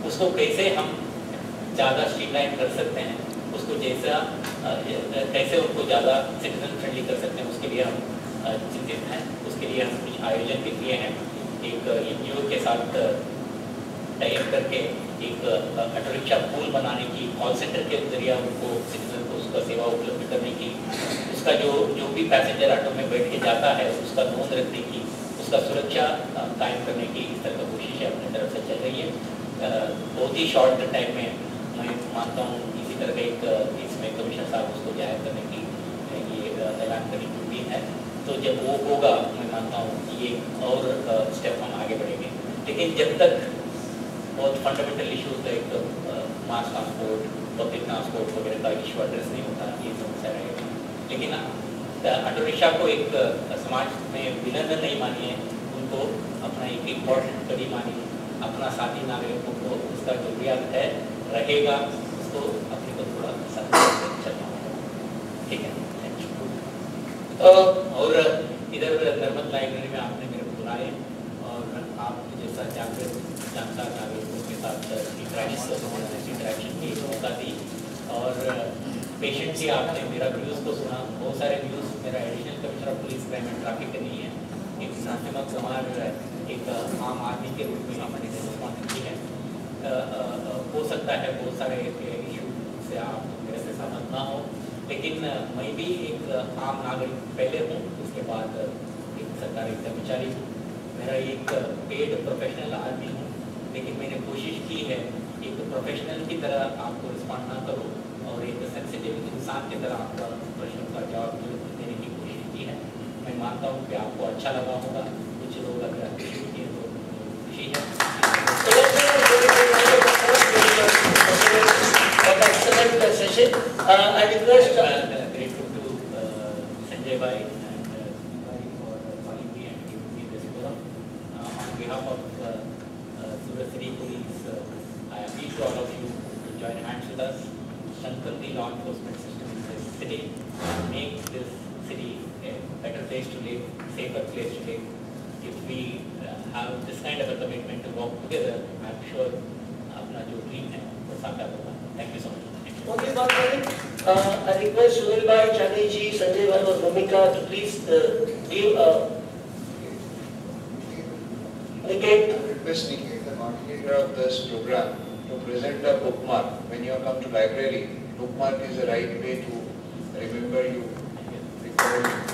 उसको कैसे हम ज़्यादा स्ट्रीमलाइन कर सकते हैं, उसको जैसा कैसे उनको ज़्यादा सिटीजन फ्रेंडली कर सकते हैं, उसके लिए हम चिंतित हैं। उसके लिए हम कुछ आयोजन भी किए हैं। एक NGO के साथ टाई अप करके एक ऑटो रिक्शा पूल बनाने की, कॉल सेंटर के जरिए उनको सिटीजन को उसका सेवा उपलब्ध करने की, उसका जो भी पैसेंजर ऑटो में बैठ के जाता है उसका नोंद रखने की, उसका सुरक्षा कायम करने की इस तरह की कोशिशें अपनी तरफ से चल रही है। बहुत ही शॉर्ट टाइम में मैं मानता हूँ इसी तरह का एक इसमें कमिश्नर साहब उसको जाहिर करने की ये ऐलान करने की उम्मीद है। तो जब वो होगा मैं मानता हूँ ये और स्टेप हम आगे बढ़ेंगे। लेकिन जब तक बहुत fundamental issues like mass transport, public transport वगैरह का इशू एड्रेस नहीं होता, ये समस्या रहेगा। लेकिन ऑटो रिक्शा को एक समाज में विलन नहीं मानिए, उनको अपना एक इम्पोर्टेंट कड़ी मानिए, अपना साथी नागरिकों को उसका जरूरियात है रहेगा, उसको अपने को थोड़ा चलना होगा। ठीक है, थैंक यू। और इधर नर्मद लाइब्रेरी में आपने मेरे को बुलाए और आप जैसा जानकार नागरिकों के साथ इंटरेक्शन की मौका दी और पेशेंटली आपने मेरा व्यूज़ को सुना। बहुत सारे व्यूज़ मेरा additional commissioner of police crime and traffic का नहीं है, एक नसीमा कुमार एक आम आदमी के रूप में हमारी रिस्पॉन्स की है। हो सकता है बहुत सारे इशू से आप मेरे से सहमत ना हो, लेकिन मैं भी एक आम नागरिक पहले हूँ, उसके बाद एक सरकारी कर्मचारी हूँ। मेरा एक पेड प्रोफेशनल आदमी हूँ, लेकिन मैंने कोशिश की है एक प्रोफेशनल की तरह आपको रिस्पॉन्ड ना करूँ और एक सेंसिटिव इंसान की तरह आपका प्रश्नों का जवाब देने की कोशिश की है। मैं मानता हूँ कि आपको अच्छा लगा होगा। कुछ लोग अगर खुशी किए तो खुशी है। Excellent session. I request grateful to Sanjay Bhai and Bhai for calling me and giving me this forum. On behalf of Surat City Police, I appeal to all of you to join hands with us, strengthen the law enforcement system in this city, make this city a better place to live, safer place to live. If we have this kind of a commitment to work together, I'm sure अपना जो dream है वो साकार होगा। Thank you so much. Okay, I request Sunil Bhai, Chani ji, Sanjay Bhai और Bhumika to please give Niket. Request Niket, the coordinator of this program, to present a bookmark. When you come to library, bookmark is the right way to remember you, recall you.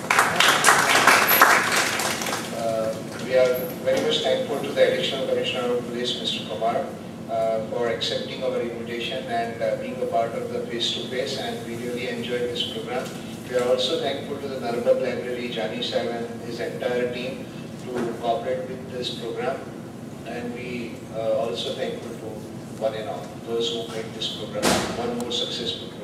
We are very much thankful to the Additional Commissioner of Police, Mr. Kumar, for accepting our invitation and being a part of the face-to-face, and we really enjoyed this program. We are also thankful to the Narbat Library, Jani Sahib and his entire team to cooperate with this program, and we also thankful to one and all, those who made this program one more successful.